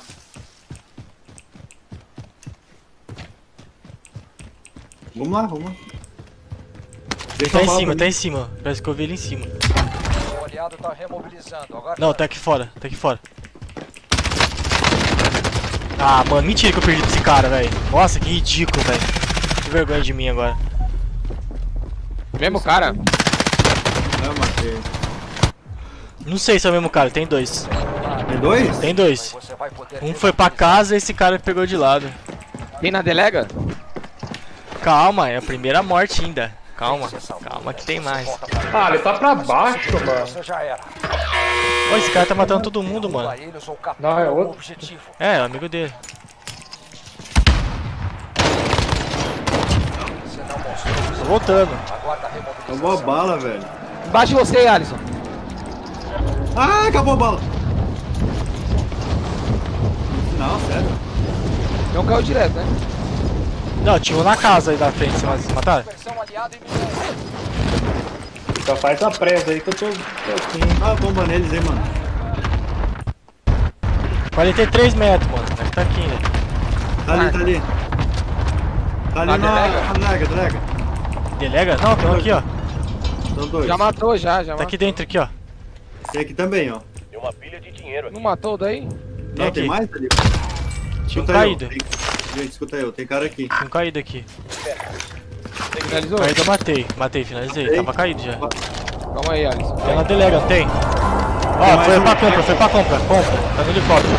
Vamos lá, vamos lá. Deixa Tá eu em falar cima, pra tá mim. em cima. Parece que eu vi ele em cima. Seu aliado tá remobilizando. Agora Não, tá aqui fora, tá aqui fora. Ah, mano, mentira que eu perdi pra esse cara, velho. Nossa, que ridículo, velho. Que vergonha de mim agora. Mesmo cara. Eu matei. Não sei se é o mesmo cara, tem dois. Tem dois? Tem dois. você vai poder Um foi pra casa e esse cara pegou de lado. Tem na delega? Calma, é a primeira morte ainda. Calma, calma que tem mais. Ah, ele tá pra baixo, mano. Você já era. Ó, esse cara tá matando todo mundo, mano. Derruba eles ou Não, é captura o outro. objetivo. É, é o amigo dele. Você não mostrou. Tô voltando. Aguarda a Acabou a remobilização. bala, velho. Embaixo de você, Alisson. Ah, acabou a bala. Não, sério. Não caiu direto, né? Não, tinha um na casa aí da frente, vocês mataram? Versão aliada iminente. Só faz a presa aí que eu tô aqui. Ah, bomba neles aí, mano. 43 metros, mano. Deve tá aqui, né? Tá ali, tá ali. Tá Na ali na delega? delega. Delega? Não, tem um aqui, ó. São dois. Já matou, já Tá matou. aqui dentro, aqui, ó. Tem aqui também, ó. Tem uma pilha de dinheiro aqui. Não matou daí? Não, aqui. tem mais ali? Tinha um Escuta caído. Gente, escuta eu, tem cara aqui. Tinha um caído aqui. Finalizou? Caído eu matei, finalizei. Tem. Tava caído já. Calma aí, Alisson. Tem na delega, não tem? Ó, mais foi um. pra compra. Compra. Tá no helicóptero.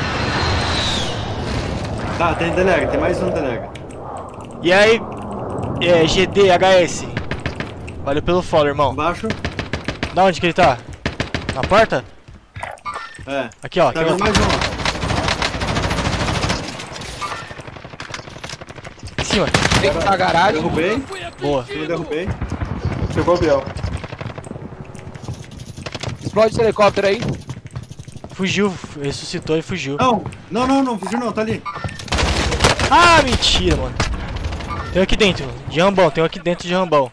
Tá, tem delega, tem mais um delega. E aí, GD, HS. Valeu pelo follow, irmão. Embaixo. Da onde que ele tá? Na porta? É. Aqui, ó. Tá Aqui, ó. vendo mais um, ó. Em cima. Tem que na garagem. Derrubei. Boa. Eu derrubei. Chegou o Biel. Explode esse helicóptero aí. Fugiu. Ressuscitou e fugiu. Não, fugiu não, tá ali. Ah, mentira, mano. Tem um aqui dentro. De rambão. Tem um aqui dentro de rambão.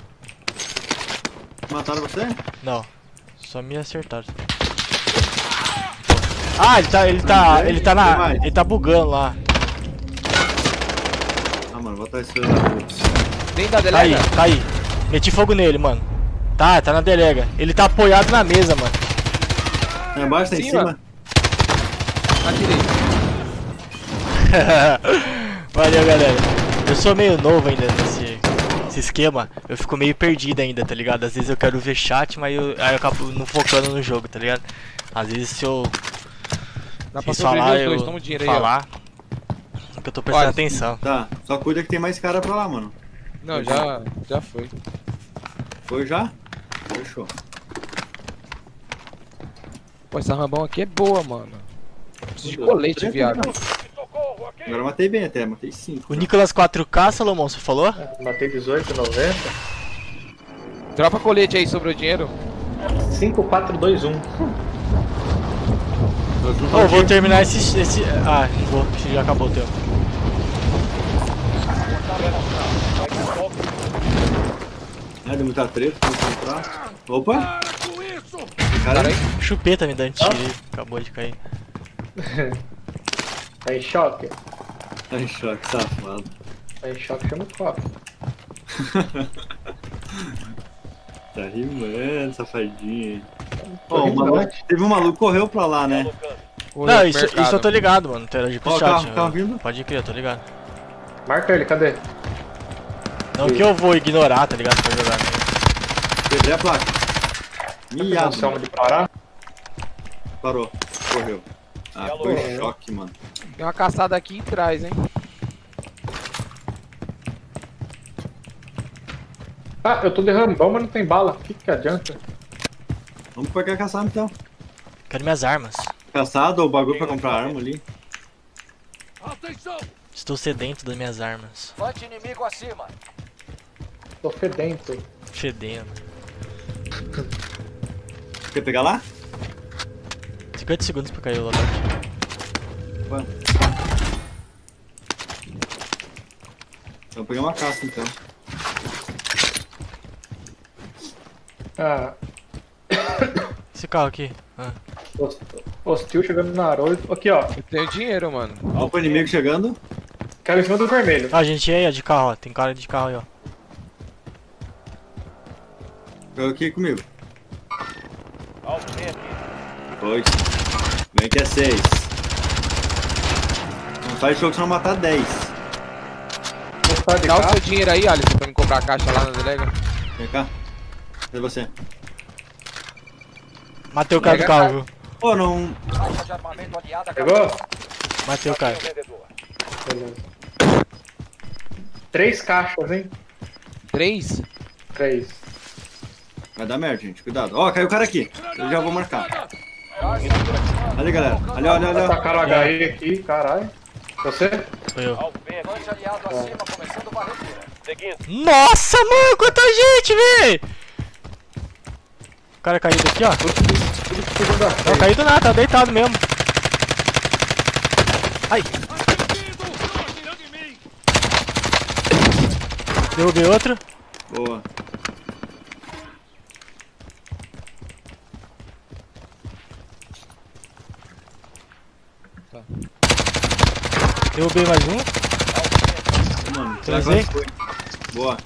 Mataram você? Não. Só me acertaram. Ah, ele tá bugando lá. Ah, mano, vou botar esse filho Dentro da Tá aí, delega. tá aí. Meti fogo nele, mano. Tá na delega. Ele tá apoiado na mesa, mano. Tá embaixo, tá em Cima. cima. Na direita. Valeu, galera. Eu sou meio novo ainda nesse esquema. Eu fico meio perdido ainda, tá ligado? Às vezes eu quero ver chat, mas aí eu acabo não focando no jogo, tá ligado? Às vezes se eu Dá pra quis sobreviver falar, os dois, eu toma o dinheiro aí, ó. falar. Porque eu tô prestando Olha, atenção. Tá, só cuida que tem mais cara pra lá, mano. Não, já foi. Foi já? Fechou. Pô, essa rambão aqui é boa, mano. Preciso de colete, viado. Socorro aqui. Agora eu matei bem até, matei 5. O Nicolas 4K, Salomão, você falou? Matei 18,90. Dropa colete aí, sobrou dinheiro. 5421. Ô, vou terminar esse. Ah, não vou, já acabou o tempo. É, deu muita treta, vou comprar. Opa! Tem cara Cara aí. aí. Chupeta me dando tiro aí, acabou de cair. Tá em choque? Tá em choque, safado. Tá em choque, chama o copo. Tá rimando, safadinho. Tô Ó, rindo, né? teve um maluco que correu pra lá, né? Correu Não, pro isso mercado. eu tô ligado, mano. Interagir com Ó, o chat. carro vindo. Pode crer, eu tô ligado. Marca ele, cadê? Não que eu vou ignorar, tá ligado? Pra jogar. Quebrei a placa. Miado. Noção de parar? Parou. Correu. Ah, foi choque, mano. Tem uma caçada aqui atrás, hein? Ah, eu tô derrambando, mas não tem bala. O que adianta? Vamos pegar caçado então. Quero minhas armas. Caçado ou bagulho pra comprar arma ali. Estou sedento das minhas armas. Fante inimigo acima. Tô fedento. Fedendo. Quer pegar lá? 50 segundos pra cair o loadout. Vamos. Vou pegar uma caça então. Ah, Esse carro aqui. Ah. hostil chegando na Aroldo. Aqui, ó. Eu tenho dinheiro, mano. Opa, inimigo chegando. Cara em cima do vermelho. Ah, gente, aí, ó, de carro, ó. Tem cara de carro aí, ó. Pega aqui comigo. Alguém aqui. 8. Vem que é 6. Não faz jogo se não matar 10. Gostar de Dá o carro? seu dinheiro aí, Alisson, pra me comprar a caixa lá na delega. Vem cá. Cadê você? Matei o cara do carro, viu? Pô, não. Caixa de armamento aliada. Pegou? Matei o cara. Vendedor. Beleza. 3 caixas, hein? 3? 3. Vai dar merda, gente. Cuidado. Ó, caiu o cara aqui. Eu já vou marcar. Caixa Ali, galera. Ali, olha, olha. Tacaram o HE aqui, caralho. Você? Foi eu. Alvento. Fante aliado acima, começando varredura. Seguindo. Nossa, mano, quanta gente, véi! O cara caído aqui, ó. Não, caído nada, tá deitado mesmo. Ai! Derrubei outro. Boa. Derrubei mais um. mano. Finalizei? Boa.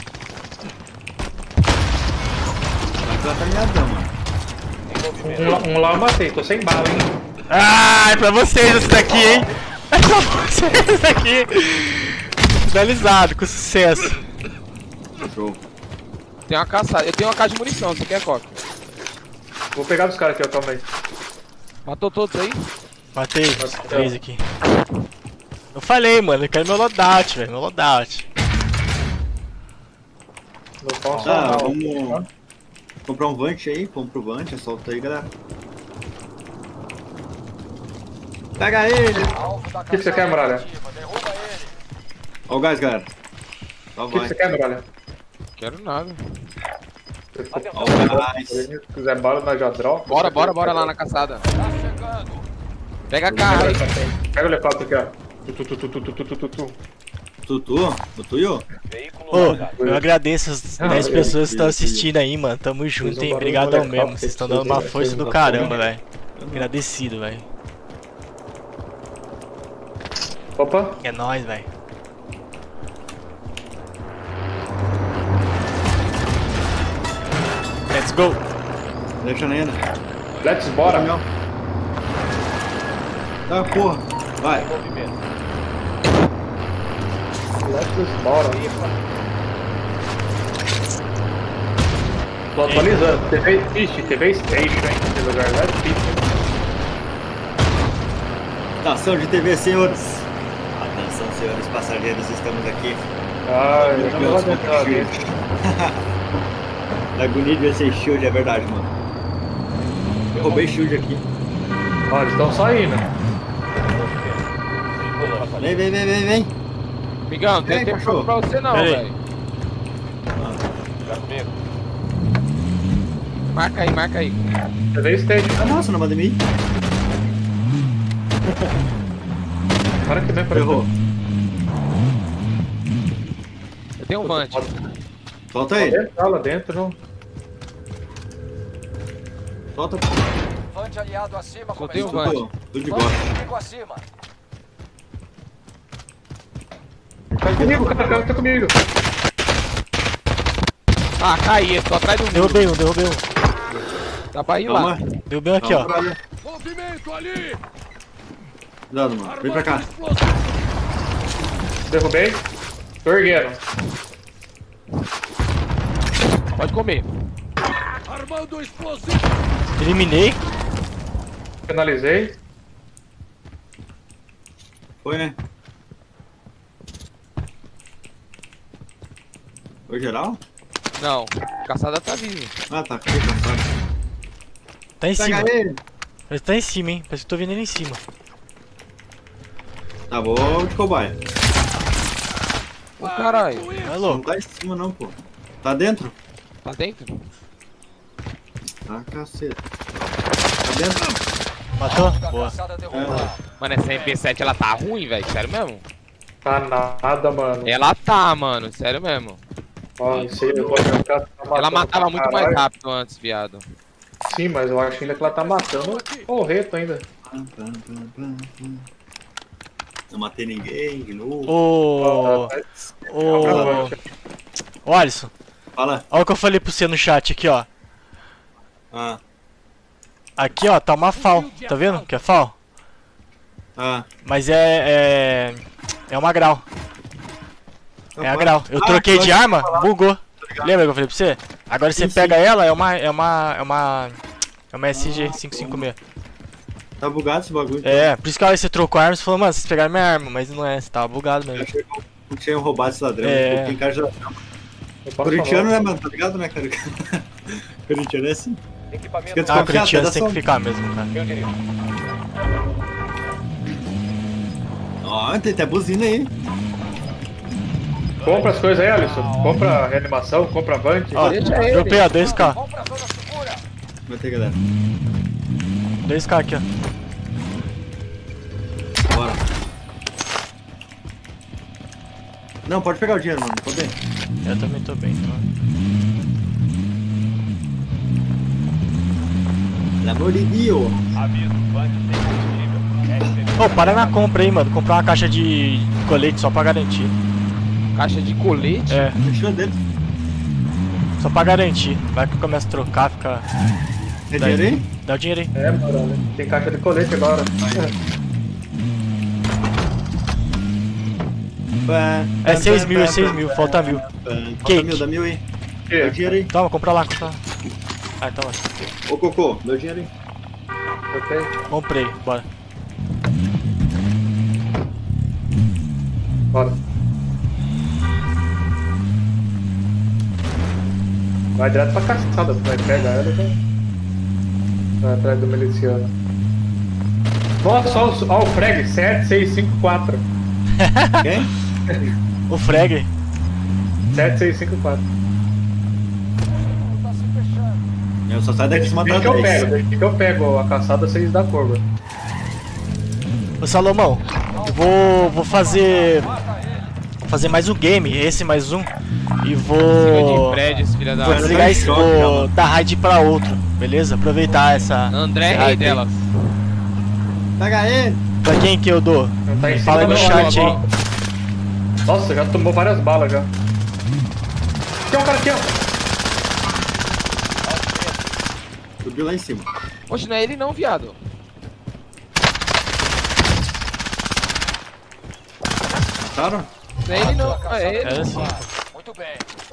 Vai pra treinadão, mano. Um lá eu matei, tô sem bala, hein? Ah, é pra vocês esse daqui, hein? É pra vocês esse daqui. Finalizado, com sucesso. Show. Tem uma caçada. Eu tenho uma caixa de munição, você quer, Coca? Vou pegar dos caras aqui, ó, calma aí. Matou todos aí? Matei os 3 aqui. Eu falei, mano, eu quero meu loadout, velho, meu loadout. Não posso Tá, não. vamos comprar um Vant aí, compra o Vant, solta aí, galera. Pega ele! Alvo da que você quer, Muralha? ativa, derruba ele. Ó o gás, galera. Só O que vai. você quer, Muralha? Quero nada. Ó o gás. Se quiser bala, nós já dropa. Bora lá na caçada. Tá chegando. Pega a carro aí. Pega o helicóptero aqui, ó. Tutu? Tutuyo? Veículo Ô, localizado. eu agradeço as 10 eu- pessoas que estão assistindo aí, mano. Tamo junto, hein? Obrigadão mesmo. Vocês estão dando uma força do caramba, velho. Agradecido, velho. Opa, É nóis, velho. Let's go. Deixa ainda. let's bora. Não. Ah, porra. Vai. Movimento. Let's bora. Tô atualizando. TV Station, hein? Esse lugar lá é difícil. Estação de TV, senhores. Atenção, senhores passageiros, estamos aqui. Ah, eu já vou adentrar ali. Da agonia de ver sem shield, é verdade, mano. Eu roubei shield aqui. Ó, eles estão saindo. Vem. Migão, não tem Ei, tempo cachorro. pra você não, Pera aí. velho. Já comigo. Marca aí. TV Station. Ah, nossa, não manda em mim. Para que vem pra Errou. Eu tenho um Vant. Solta aí. Lá dentro, não. Solta. Vante aliado acima, Soltei o começou. Vant. Tudo de Vante bosta. inimigo acima. Tá comigo, cara, tá comigo. Ah, caí, eu tô atrás do muro. Derrubei um. Dá pra ir lá. Calma. Derrubei um aqui, ó. Movimento ali! Cuidado, mano. Vem pra cá. Derrubei. Tô erguendo. Pode comer. Eliminei. Finalizei. Foi, né? Foi geral? Não, caçada tá vivo. Ah, tá. Fiquei cansado. Tá em cima. Pega ele. Ele tá em cima, hein? Parece que eu tô vendo ele em cima. Tá bom de cobaia. Ô caralho, Vai Não louco. tá em cima não, pô. Tá dentro? tá dentro? Tá caceta. Tá dentro? Matou? Da Boa. caçada derrubada. Mano, essa MP7 ela tá ruim, velho. Sério mesmo? Tá nada, mano. Ela tá, mano. Sério mesmo. Ó, isso aí, eu vou tentar tá Ela matando matava pra muito mais caralho. rápido antes, viado. Sim, mas eu acho ainda que ela tá matando o reto ainda. Não matei ninguém de novo. Ô. Ô. Alisson. Fala. Olha o que eu falei pra você no chat aqui, ó. Ah. Aqui, ó, tá uma FAL. Tá vendo que é FAL? Ah. Mas é uma grau. É a grau. Eu troquei de arma, bugou. Lembra que eu falei pra você? Agora você Sim, pega ela, é uma SG 556. Tá bugado esse bagulho. É, por isso que a hora que você trocou a arma, você falou, mano, vocês pegaram minha arma, mas não é, você tava bugado Eu mesmo. achei que não tinha roubado esse ladrão. É. Um pouquinho cara de ladrão. Eu posso Corintiano, falar. né, mano? Tá ligado, né, cara? Corintiano é assim. Equipamento Fica Ah, o desconfiado, Corinthians tá tem que só- ficar mesmo, cara. eu dirijo. Ó, tem até buzina aí. Compra as coisas aí, Alisson. Compra reanimação, compra avante. Ó, Deixa ele. dropei, ó, 2K. Vamos pra zona segura. Vai ter, galera. 2K aqui, ó. Bora. Não, pode pegar o dinheiro, mano. Tô bem. Eu também tô bem, então. Pelo amor de Deus. Aviso, Vante sem combustível. RPB. Ô, para na compra aí, mano. Comprar uma caixa de colete só pra garantir. Caixa de colete? É, Deixa dentro. só pra garantir. Vai que eu começo a trocar, fica. Tem dinheiro aí? Dá o dinheiro aí. É, mano, tem caixa de colete agora. É 6 mil, falta 1.000. Falta Cake. 1.000, dá 1.000 aí. Dá o dinheiro aí. Toma, compra lá, compra lá. Ah, toma. Ô, Cocô, dá o dinheiro aí. Ok. Comprei, bora. Bora. Vai direto pra caçada, vai pegar ela já. Vai atrás do miliciano. Nossa, ó o frag, 7654. Quem? O frag. 7654. Tá se fechando. Eu só saio daqui se matar Deixa que eu 10. pego, deixa que eu pego a caçada 6 da curva. Ô Salomão, eu vou fazer. Vou fazer mais um game, esse mais um. E Cima vou. de prédios, filha da... Vou Cara, desligar tá em esse. choque, Vou mano. dar raid pra outro, beleza? Aproveitar essa. André é esse rei raid aí. delas. Pega ele! Pra quem que eu dou? Não tá em Fala aí cima no da chat aí. bola. Nossa, já tomou várias balas já. Tem um cara aqui, ó. Subiu lá em cima. Oxe, não é ele não, viado. Mataram? Não é ele não, é ele. É assim. Muito bem.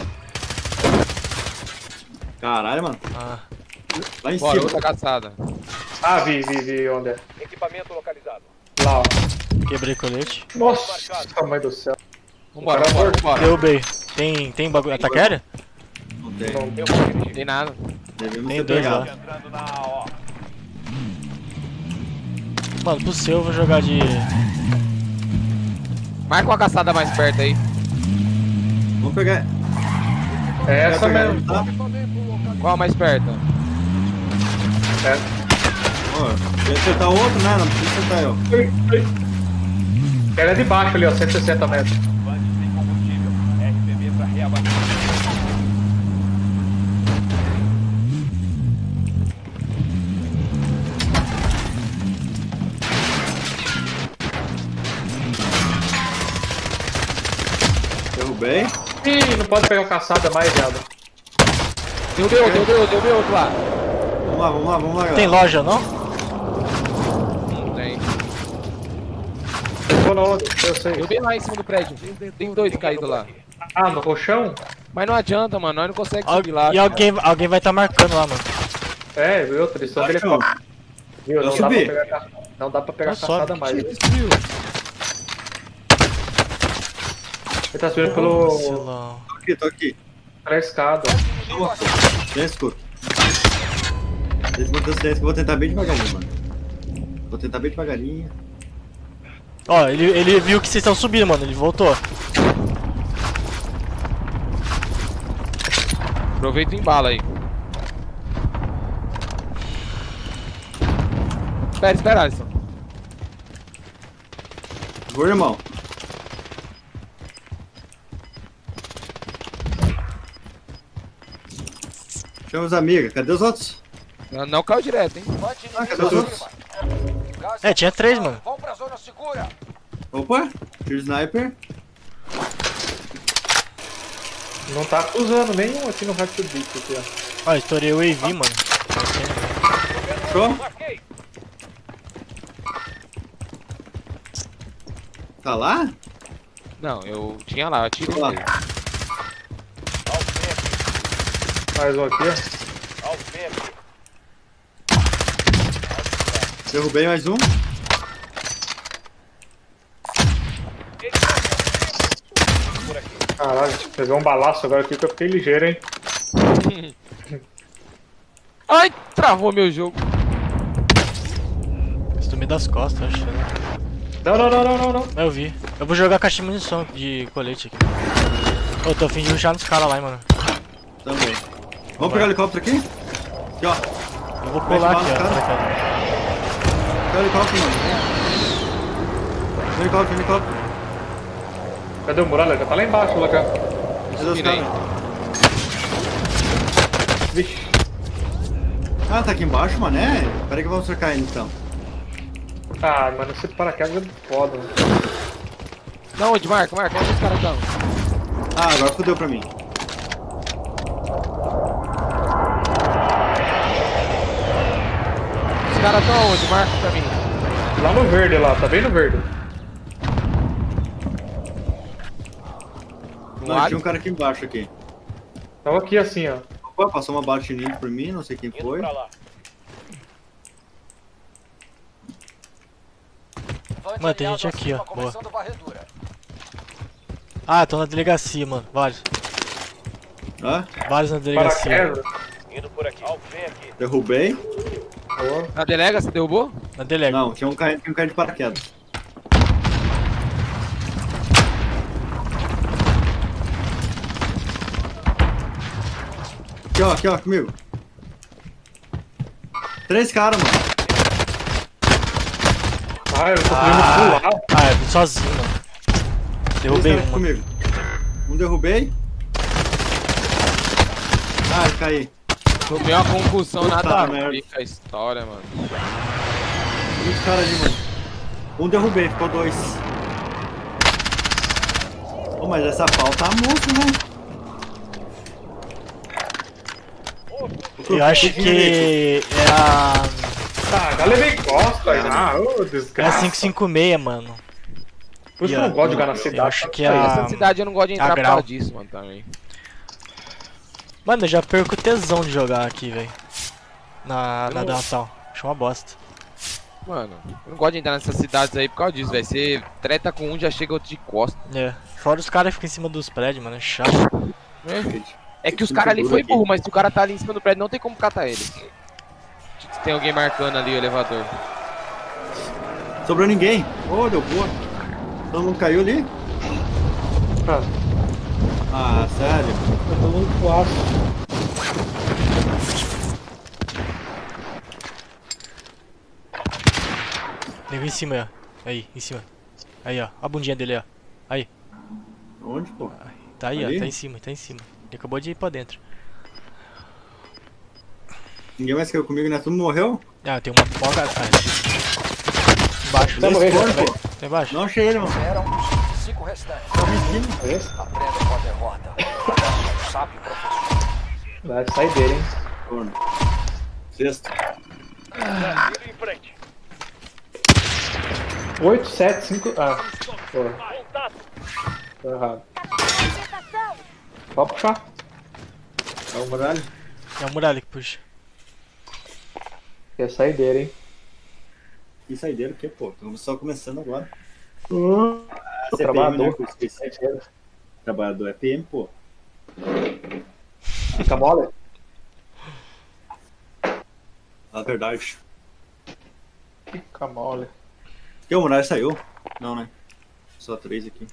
Caralho, mano. Ah. Lá em Bora, cima. outra caçada. Ah, vi onde é. Equipamento localizado. Lá, ó. Quebrei colete. Nossa, mãe do céu. Vambora, Cara, vambora, vambora. Derrubei. Tem bagulho. Ataque aéreo? Não tem. Não, Eu vou dirigir. Tem nada. Devemos Tem ter dois pegado. lá. Entrando na AO. Mano, pro seu eu vou jogar de. Marca uma caçada mais perto aí. Vamos pegar. é essa Vai pegar, mesmo. tá? Qual mais perto? É. Ó, quer acertar o outro, né? Não precisa acertar eu. Ela é de baixo ali, ó, 160 metros. Vande sem combustível. RPB para reabastecer. Derrubei. Ih, não pode pegar o caçada mais, viado. Derrubei outro lá. Vamos lá, galera. Tem loja não? Não tem. Eu tô na outra, eu sei. Derrubei lá em cima do prédio. Tem dois caídos lá. Ah, no colchão? Mas não adianta, mano. Nós não conseguimos subir lá. E alguém vai estar marcando lá, mano. É, viu? Eles estão dele Achou. Viu? Eu Não dá pra subi. pegar caçada. Não dá pra pegar Não caçada sobe. mais. Ele Destruiu. tá subindo pelo. Vacilão. Tô aqui. pela escada. Silêncio. Eles vão ter silêncio que eu vou tentar bem devagarinho, mano. Vou tentar bem devagarinho. Ó, ele viu que vocês estão subindo, mano. Ele voltou. Aproveita e embala aí. Espera, Alisson. Vou, irmão. Chama os amigos. Cadê os outros? Não caiu direto, hein? Vande Ah, cadê inimigo os outros? acima. Gás É, tinha 3, mano. Vão pra zona segura. Opa, tiro sniper. Não tá acusando nenhum aqui no Rapid Beat aqui, ó. Ó, estourei o AV, mano. Show? Marquei. Tá lá? Não, eu tinha lá, eu atirei Lá. nele. Ao Mais um aqui, ó. centro. Ao centro. Derrubei mais um. Por aqui. Caralho, pegou um balaço agora aqui que eu fiquei ligeiro, hein. Ai, travou meu jogo. Estou das costas, acho. Né? Não. Eu vi. Eu vou jogar caixa de munição de colete aqui. Ô, tô fingindo já nos caras lá, hein, mano. Também. Vamos pegar o helicóptero aqui? Aqui, ó. Eu vou pular aqui, ó. Pega o helicóptero, mano. Helicóptero. Cadê o Muralha? Já tá lá embaixo, lá, cara. Precisa dos Virei. caras. Vixe. Ah, tá aqui embaixo, mané? Pera aí que vamos cercar ele então. Ah, mano, esse paraquedas é foda, mano. Não, onde marca? Onde os caras estão? Ah, agora fodeu pra mim. Os caras estão onde? Marca pra mim. Lá no verde, lá, tá bem no verde. Não, tinha um cara aqui embaixo aqui. Tava aqui assim, ó. Opa, passou uma bala de chinês por mim, não sei quem Indo foi. pra lá. Mano, tem gente aqui, ó. Boa. Começando varredura. Ah, tô na delegacia, mano. Vários. Hã? Vários na delegacia. Paraquedas. Indo por aqui. Vem aqui. Derrubei. Boa. Na delega, você derrubou? Na delega. Não, tinha um cara de paraquedas. Aqui, ó, comigo. 3 caras, mano. Ah, eu tô querendo pular. Ah, eu vim sozinho, mano. Derrubei 3 caras uma. comigo. Um derrubei. Ah, caí. Tomei uma concussão Puta nada a merda. ver com a história, mano. Muitos caras ali, mano. Um derrubei, ficou 2. Pô, mas essa pau tá monstro, né? Eu acho que é a. Ah, já levei costa aí. Ah, ô, É a desgraça. 556, mano. Por isso que eu não gosto de jogar na cidade. Eu acho que é Essa a. cidade eu não gosto de entrar por grau. causa disso, mano, também. Mano, eu já perco o tesão de jogar aqui, velho. Na downtown. Acho uma bosta. Mano, eu não gosto de entrar nessas cidades aí por causa disso, velho. Você treta com um, já chega outro de costa. É. Fora os caras que ficam em cima dos prédios, mano. É chato. É que os caras ali foi burro, mas se o cara tá ali em cima do prédio, não tem como catar ele. Tem alguém marcando ali o elevador. Sobrou ninguém. Ô, deu boa. Todo mundo caiu ali? Ah, Ah, sério? eu tô muito fácil. Nego em cima, ó. Aí, em cima. Aí, ó. A bundinha dele, ó. Aí. Onde, pô? Tá aí, Ali? ó. Tá em cima, tá em cima. Ele acabou de ir pra dentro. Ninguém mais caiu comigo, né? Tudo morreu? Ah, tem uma porca atrás. Embaixo. Tá morrendo, Respawn, velho. pô. Tá embaixo. Não achei ele, mano. Eram 5 restantes. Esse? Aprenda com a derrota. Um sábio professor. Vai sair dele, hein? Corno. Sexto. Indo em frente. 8, 7, 5. Ah, pô, Contato. tô errado. Pode puxar. É o muralha? É o muralha que puxa. Quer sair dele, hein? E saideira o quê, pô? Estamos só começando agora. Sou CPM, né? trabalhador. Que eu esqueci. Trabalhador é PM, pô. Fica mole? A verdade. Fica mole. Que o muralha saiu? Não, né? Só 3 aqui.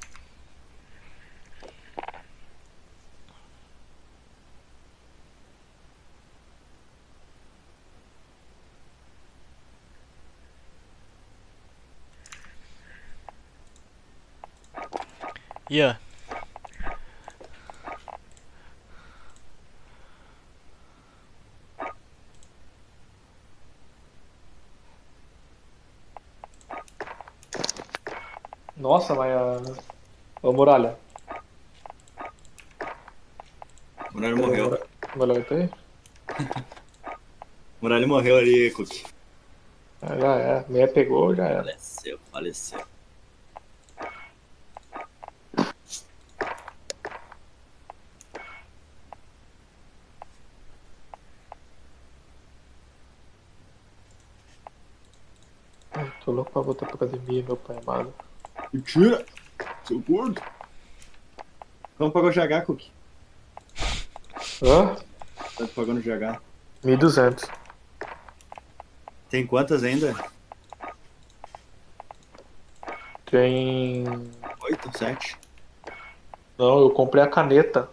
Ian. Nossa, mas a. Ô, Muralha. O muralha morreu. Muralha tá aí? O muralha morreu ali, Cookie. Ah, já é. Meia pegou, já era. Faleceu, faleceu. Ai, tô louco pra voltar pra academia, meu pai amado. Mentira! Seu gordo! Vamos pagar o GH, Cookie. Hã? Quanto pagou no GH? 1.200. Tem quantas ainda? Tem. 8, 7? Não, eu comprei a caneta.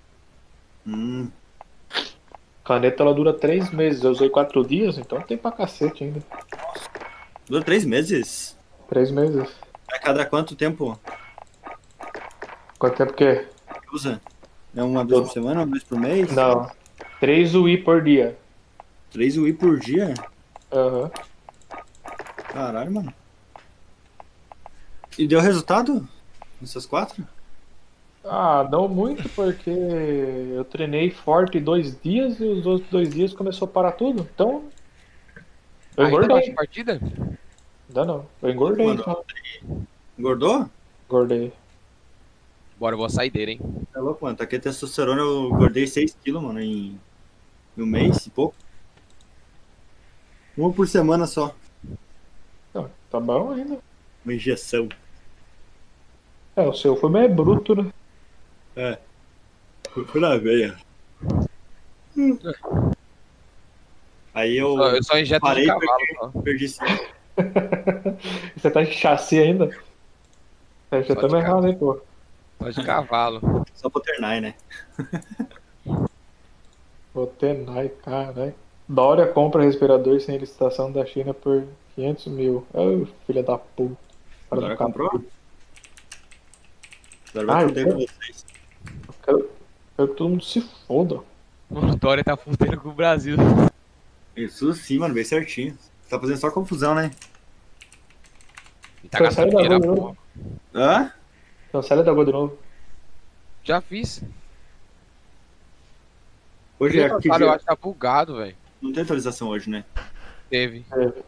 Caneta ela dura 3 meses. Eu usei 4 dias, então tem pra cacete ainda. Dura 3 meses? 3 meses. A cada quanto tempo Quanto tempo que é? usa? É uma vez por semana, uma vez por mês? Não. 3 UI por dia. 3 UI por dia? Aham. Caralho, mano. E deu resultado? Nessas 4? Ah, não muito, porque eu treinei forte 2 dias e os outros 2 dias começou a parar tudo. Então, eu Ainda não acho engordei. partida? Ainda não. Eu Louco, engordei, mano. então. Engordou? Engordei. Bora, eu vou sair dele, hein? É louco, mano. Taquei testosterona, eu engordei 6 quilos, mano, em um mês e pouco. Uma por semana só. Não, tá bom ainda. Uma injeção. É, o seu foi mais bruto, né? É. Foi na veia. Aí eu Eu só injeto de parei e cavalo, só. perdi 5. Você tá de chassi ainda? Tá Só de injetando errado, cavalo. hein, pô. Só de cavalo. Só pro Ternai, né? Botenai, caralho. Dória compra respirador sem licitação da China por 500 mil. Ô, filha da puta. Cara do Agora caralho. comprou? Agora vai Ah, foder com vocês. eu quero que todo mundo se foda. Mano, o Dória tá fudendo com o Brasil. Isso sim, mano, bem certinho. Tá fazendo só confusão, né? E tá Cancela gastando da rua dinheiro, de a novo. porra. Hã? Cancela da rua de novo. Já fiz. Hoje é Meu que caralho, eu dia? acho que tá bugado, velho. Não tem atualização hoje, né? Teve.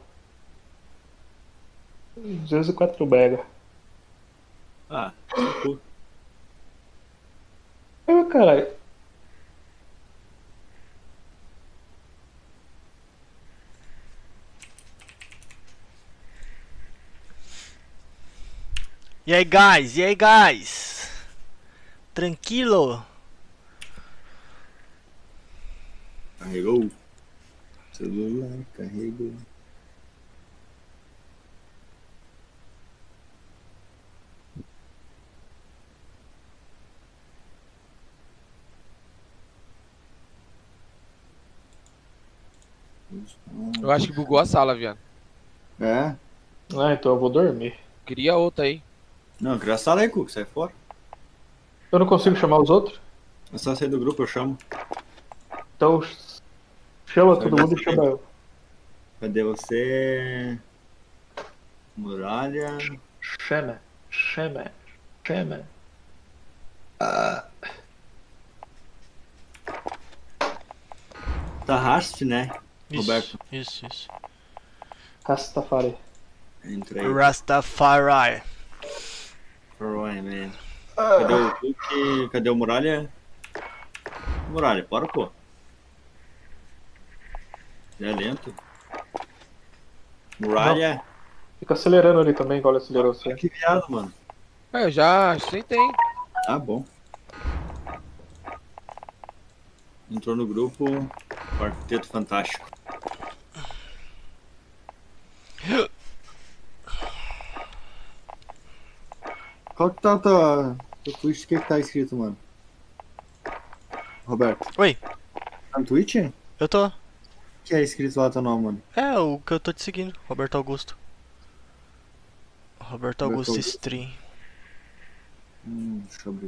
204 mega. Ah, sacou. Ah, caralho. E aí, guys? E aí, guys? Tranquilo? Carregou. Celular, carregou. Eu acho que bugou a sala, viado. É? Ah, então eu vou dormir. Cria outra aí. Não, cria a sala aí, Cuco, sai fora. Eu não consigo chamar os outros? É só sair do grupo, eu chamo. Então chama Sai todo mundo e dessa chama eu. Cadê você? Muralha. Chama. Chama. Chama. Tá Rasp, né? Isso, Roberto. isso. Rastafari. Entra aí. Rastafari. Roy, man. Cadê o Cuco? Cadê o Muralha? Muralha, bora, pô. Já é lento. Muralha. Fica acelerando ali também, igual ele acelerou você. Que viado, mano. É, eu já sentei. Ah, bom. Entrou no grupo Quarteto Fantástico. Qual que tá o teu Twitch? O que tá escrito, mano? Roberto, Oi, tá no Twitch? O eu tô. que é escrito lá teu nome, mano? É o que eu tô te seguindo, Roberto Augusto. Roberto Augusto Augusto. Stream. Deixa eu abrir.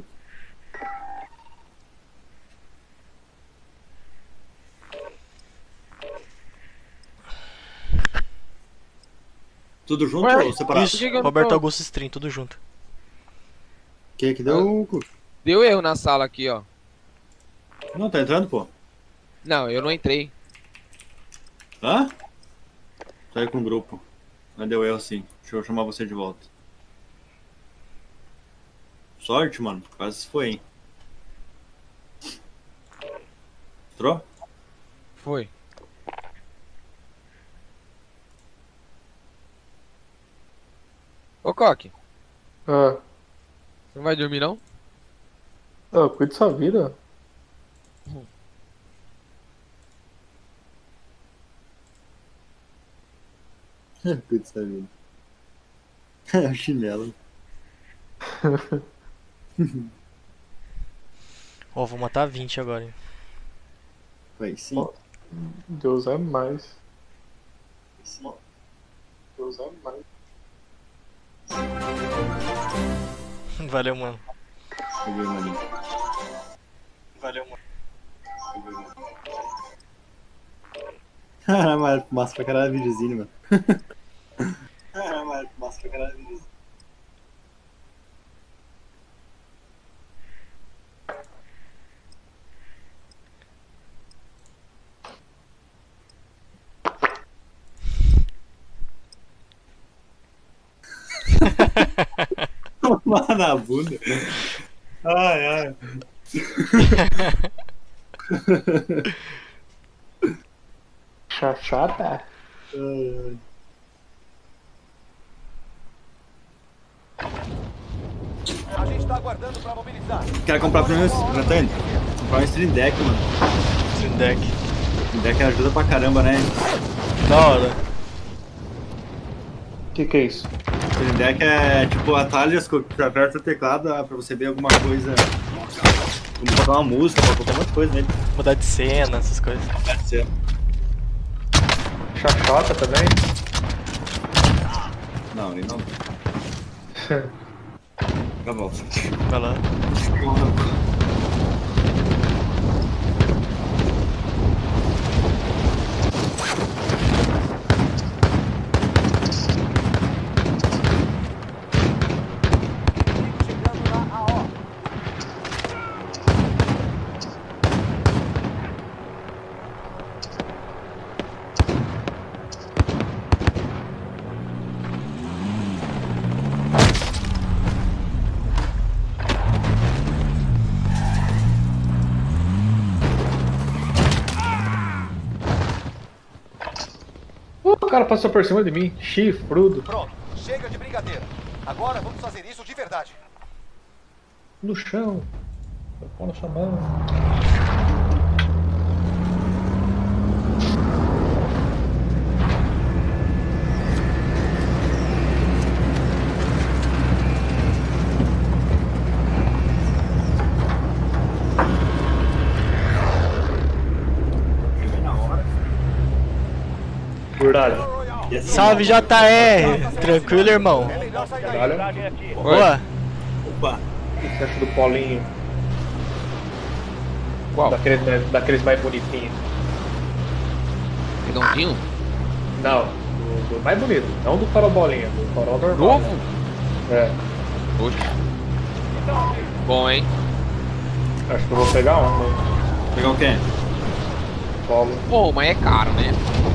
Tudo junto Ué, ou separado? Isso, Por que eu não Roberto tô? Augusto Stream, tudo junto. Quem é que deu? Cuco? Deu erro na sala aqui, ó. Não, tá entrando, pô. Não, eu não entrei. Hã? Saiu com o grupo. Mas deu erro sim. Deixa eu chamar você de volta. Sorte, mano. Quase se foi, hein? Entrou? Foi. Ô, Coque, Ah, você não vai dormir, não? cuide da sua vida. Putz, vida. É o chinelo. Ó, vou matar 20 agora, hein. Vai sim. Ó. Deus é mais. Sim. Deus é mais. Valeu, mano. Peguei, mano. Valeu, mano. Caralho, mano. Massa pra caralho videozinho, mano. Caralho, mano. Massa pra caralho videozinho. Tomar na bunda. Ai, ai. Chachata? A gente tá aguardando pra mobilizar. Quero comprar pra mim, Nathan. Comprar um Stream Deck, mano. Stream Deck. Stream Deck ajuda pra caramba, né? Da hora. O que é isso? Stream Deck é tipo atalhos que aperta o teclado pra você ver alguma coisa. Como botar uma música, pra botar um monte de coisa nele. Mudar de cena, essas coisas. Pode ser. Chachota também? Não, ele não. Tá bom. Vai lá. Chegando na AO. O cara passou por cima de mim, chifrudo, Pronto, chega de brincadeira. Agora vamos fazer isso de verdade. no chão. Põe na sua mão. Verdade. Salve JR! Tranquilo, irmão? É melhor sair daí. Olha, Mensagem aqui. Boa? Opa! o que você acha do Paulinho? Qual? Daqueles mais bonitinhos. Redondinho? Não, do mais bonito. Não do farol bolinha, do farol normal. Novo? É, Oxe. Bom, hein? acho que eu vou pegar um, né? Pegar o quê? Polo. Pô, mas é caro, né?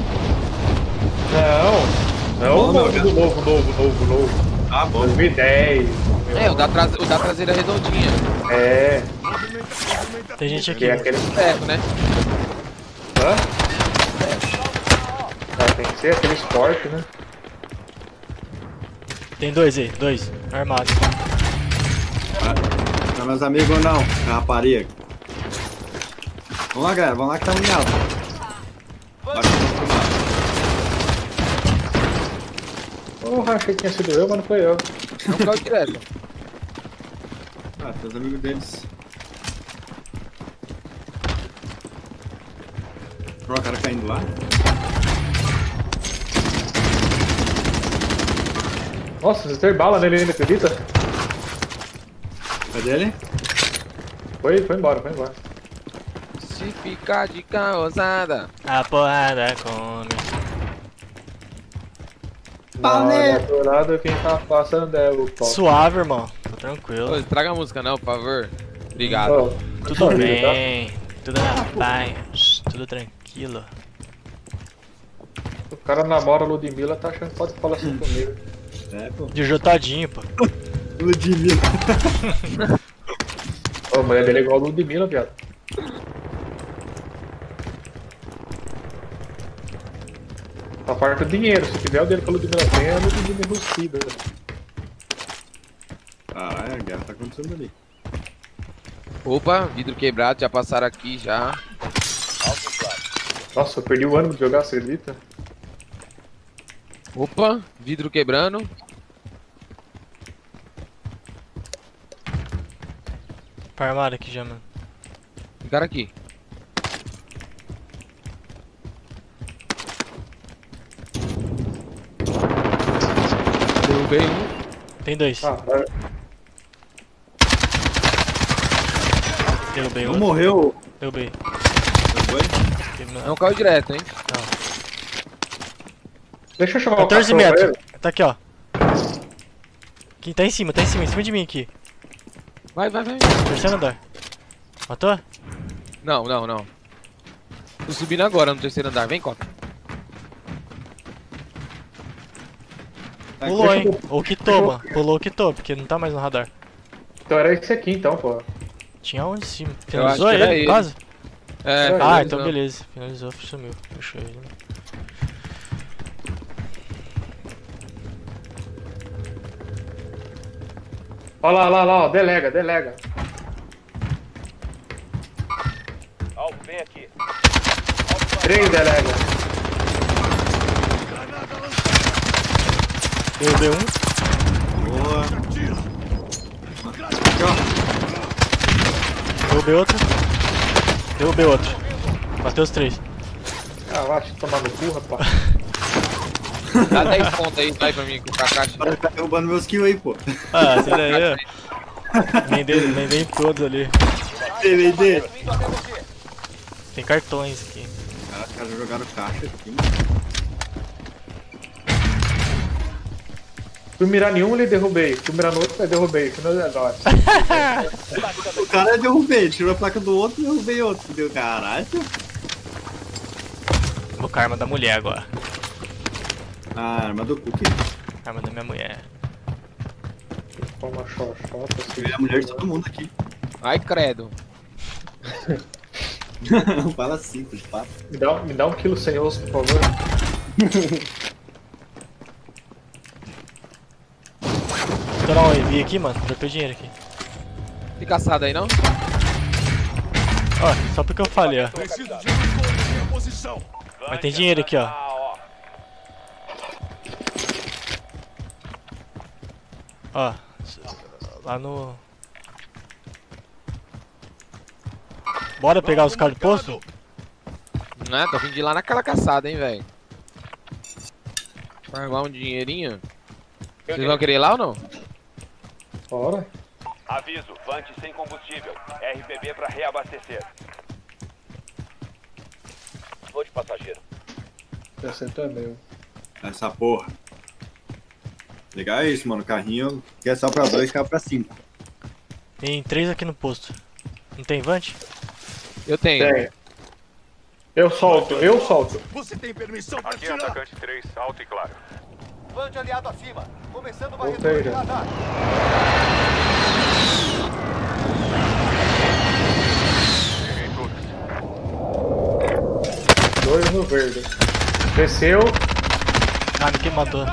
Não, Bom, meu, novo. Ah, bom. 2010. É, o da traseira redondinha. É, Tem gente aqui. que é aquele. Certo, né? Hã? Tem que ser aquele esporte, né? Tem dois aí, dois. Armado. Não é meus amigos não, a rapariga. Vamos lá, galera, vamos lá que tá ligado. Porra, achei que tinha sido eu, mas não foi eu. Não caiu direto. Ah, tem os amigos deles. Ó, o cara caindo lá. Nossa, você tem bala nele ainda, acredita? Cadê ele? Foi embora. Se ficar de causada. A porrada come. Na hora do lado, quem tá passando é o pau. Suave, irmão. Tô Ô, tranquilo. estraga a música não, por favor. Obrigado. Ó, Tudo só vida, bem. Tudo na paz. Tudo tranquilo. tá? O cara namora a Ludmilla, tá achando que pode falar assim comigo. É, pô. De jotadinho, pô. Ludmilla. Ô, a mulher dele é igual a Ludmilla, viado. A parte do dinheiro, se tiver o dele que a Ludmilla tem, é a Ludmilla enrustida. Caralho, a guerra tá acontecendo ali. Opa, vidro quebrado, já passaram aqui já. Nossa, eu perdi o ânimo de jogar, você acredita? Opa, vidro quebrando. Tá armado aqui já, mano. Tem cara aqui. Derrubei um. Tem dois. Ah, Derrubei Não um. morreu. Derrubei. Foi? Não caiu direto, hein? deixa eu chamar o 14 cachorro, metros. velho. Tá aqui, ó. Aqui, tá em cima de mim aqui. Vai. Terceiro andar. Matou? Não. Tô subindo agora no terceiro andar. Vem, Coca. Pulou, hein? Ou quitou, mano. Pulou ou quitou, porque não tá mais no radar. Então era esse aqui então, pô. Tinha onde em cima. Eu acho Finalizou que era ele, ele. quase? É, Ah, Ah, finalizou. então beleza. Finalizou, sumiu. Fechou ele. Olha lá, ó. Delega. Alvo, vem aqui. 3 delega. Derrubei um. Boa. Aqui, ó. Derrubei outro. Derrubei outro. Bateu os 3. Ah, vai te tomar no cu, rapaz. Dá 10 pontos aí, vai pra mim com o Kakashi. O cara tá derrubando meus kills aí, pô. Ah, sai daí, ó. Vendei todos ali. DVD. Indo até você. Tem cartões aqui. Os caras jogaram caixa aqui. Fui mirar nenhum, ele derrubei. Fui mirar no outro, eu derrubei. Final é nóis. O cara eu derrubei, tirou a placa do outro e derrubei outro. Deu caralho. Vou com a arma da mulher agora. Ah, arma do cookie. Arma da minha mulher. Toma xoxota, assim. É a mulher de todo mundo aqui. Ai, credo. Fala simples, papo. Me dá um quilo sem osso, por favor. Vou dar um EV aqui, mano. Dropei dinheiro aqui. Tem caçada aí, não? Ó, só porque eu falei, ó. Mas tem dinheiro aqui, ó. Ó. Lá no... Bora pegar os caras do posto? Né, tô vindo de lá naquela caçada, hein, velho. Farmar um dinheirinho. Vocês vão querer ir lá ou não? Bora. Aviso, Vante sem combustível. RPB para reabastecer. Vou de passageiro. O assento é meu. Essa porra. Legal é isso, mano. Carrinho que é só pra 2, cai pra 5. Tem 3 aqui no posto. Não tem vante? Eu tenho. Tem. Eu solto. Aqui é atacante 3, alto e claro. Vante aliado acima. Começando uma Voltei, redução de né? radar. Peguei todos. 2 no verde. Desceu. Ah, ninguém matou.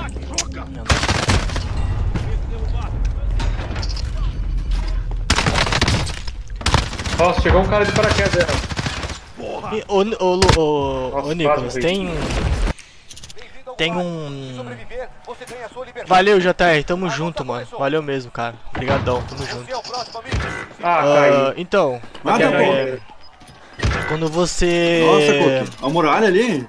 Nossa, chegou um cara de paraquedas. E, ô, Nossa, Nicolas, quase tem... Bem-vindo ao Tem combate. um... Se sobreviver, você ganha a sua liberdade. Valeu, JR, tamo junto, mano. Valeu mesmo, cara. Obrigadão, tamo Você junto. é o próximo, amigo. Ah, Ah, caiu. então, Nada, é, pô. quando você... Nossa, Cookie. A muralha ali.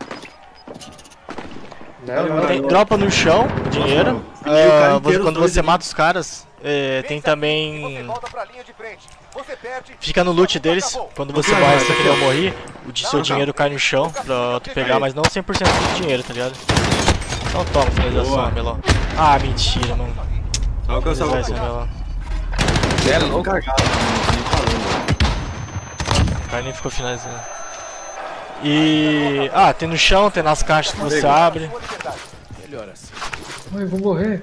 Não, Tem, não. dropa no chão, dinheiro. Nossa, mano. O cara inteiro, Quando os dois você ali. mata os caras, tem Vence aqui e você também... volta pra linha de frente. Você perde, Fica no loot deles. acabou. Quando você morre, você que eu morri, seu dinheiro cai no chão pra tu pegar, mas não 100% do dinheiro, tá ligado? Então toma, finalização, Boa. Melão. Ah, mentira, mano. Só o que eu só Finaliza vou essa, Melão. Você é Não louco? carregado, mano. Nem falando. O cara nem ficou finalizando. E... Ah, tem no chão, tem nas caixas que você Legal. abre. sua liberdade. Ai, vou morrer.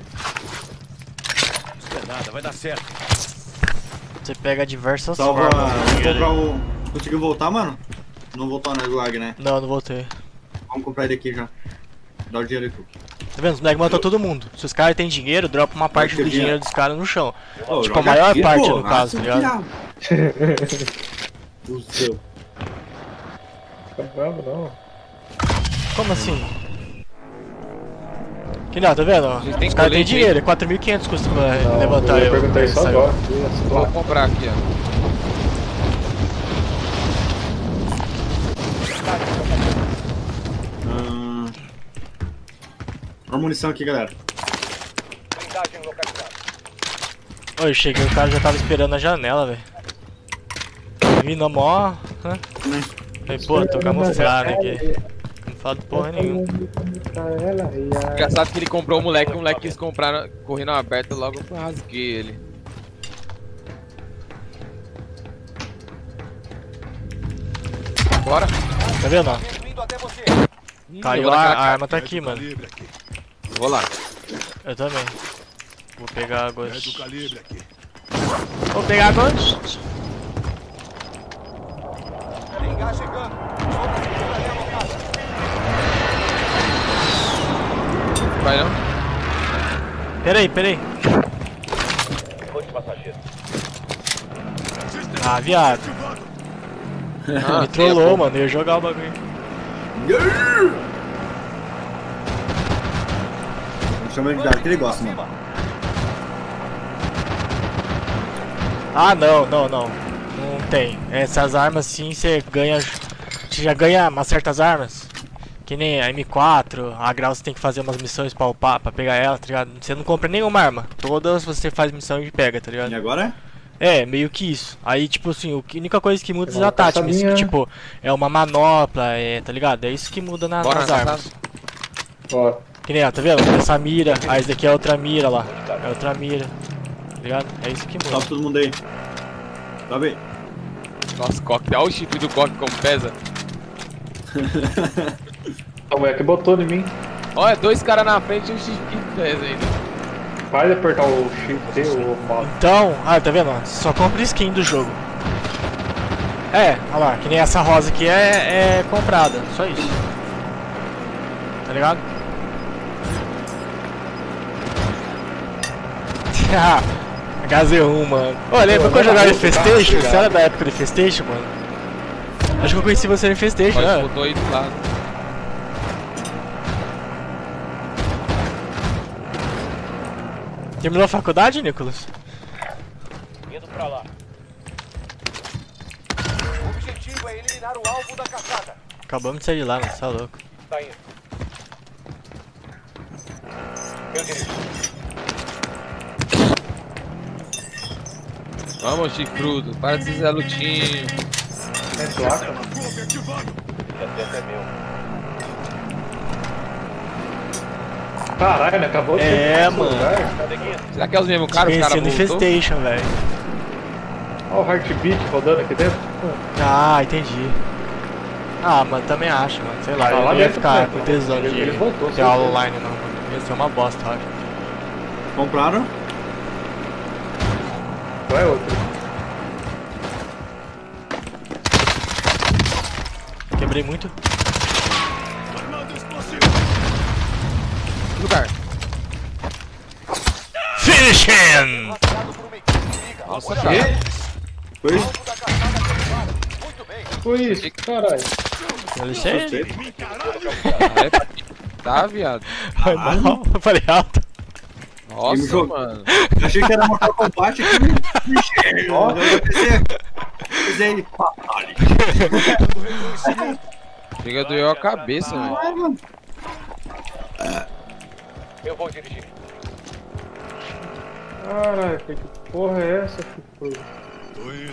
Você pega diversas Salva. formas. Vou tá ligado? comprar o. Conseguiu voltar, mano? Não voltou né, do lag, né? Não, não voltei. Vamos comprar ele aqui já. Dá o dinheiro aí, Cookie. Tá vendo? Os moleques matam todo mundo. Se os caras têm dinheiro, dropa uma parte do dinheiro dos caras no chão. Ô, Tipo, a joga maior aqui, parte, pô. no caso, Ah, tá ligado? O seu. Fica bravo, não. Como assim? Que não, tá vendo? ó? Vocês têm Os caras têm colete aí? dinheiro, é 4.500 custa pra Não, levantar eu perguntei esse só saiu. agora. Vou comprar aqui, ó. Uma munição aqui, galera. Blindagem localizada. Ô, eu cheguei, o cara já tava esperando na janela, velho. Vi na mó. Né? Falei, pô, tô camuflado aqui. Não falo de porra nenhuma. Engraçado que ele comprou o moleque quis comprar correndo aberto, logo eu rasguei ele. Bora. Tá vendo, ó? Vento indo até você. Caiu Eu vou lá, naquela a arma tá aqui, mano. Vou lá. Eu também. Vou pegar agora. Mete o calibre aqui. Vou pegar Ghost. Tem gás chegando. Solta a segura ali alocada. Vai não? Peraí. Vou de passageiro. Ah, viado. Me trollou, mano. Eu ia jogar o bagulho. Chama ele de dark que ele gosta, mano. Ah, não. Não tem. Essas armas sim, você ganha. Você já ganha umas certas armas. Que nem a M4, a Grau você tem que fazer umas missões pra upar, pra pegar ela, tá ligado? Você não compra nenhuma arma. Todas você faz missão e pega, tá ligado? E agora? É, meio que isso. Aí, tipo assim, a única coisa que muda é Uma a tática. caçadinha. Tipo, é uma manopla, tá ligado? É isso que muda Bora nas na armas. Ó, Que nem, ó, tá vendo? Essa mira, essa daqui é outra mira lá. É outra mira. Tá ligado? É isso que muda. Salve todo mundo aí. Tá bem. Nossa, coque. Olha o chifre do coque como pesa. a mulher que botou em mim. Olha, 2 caras na frente e um chifre que pesa ainda. Vai apertar o shift ou o mouse. Então, tá vendo? Ó, só compra skin do jogo. Olha lá, que nem essa rosa aqui é comprada. Só isso. Tá ligado? HZ1, mano. Ô, lembra que eu jogava Infestation? Você era da época do Infestation, mano? Acho que eu conheci você no Infestation, Pode né? botou aí do lado. Terminou a faculdade, Nicolas? Indo pra lá. O objetivo é eliminar o alvo da caçada. Acabamos de sair de lá, mano. Você tá louco. Tá indo. Eu dirijo. Vamos, chifrudo. Para de ser Zé Lutinho. É placa. Esse é meu. Caralho, né? Acabou de Mano. lugar. Será que é os mesmos caras? Os caras Conheci no voltou? Infestation, velho. Olha o Heartbeat rodando aqui dentro. Ah, entendi. Ah, mano, também acho, mano. Sei lá, Tá eu lá não ia dentro ficar também, com pô. tesão Ele de voltou, ter aula certeza. online, não, mano. Ia ser uma bosta, eu acho. Compraram? Qual é outro? Quebrei muito. Lugar. Finish him! Rastreado por uma equipe inimiga. Nossa, Olha cara. lá. Foi isso? Alvo da caçada ativado. Muito bem. Foi isso, caralho. Eu deixei. Gostei. Tá, viado. Foi mal. Eu falei alto. Nossa, jogo. mano. Eu achei que era Mortal Kombat aqui. Ó, eu pensei. Pensei ele. Chega, doeu a cabeça, velho. Eu vou dirigir. Caralho, que porra é essa que foi? Tô indo.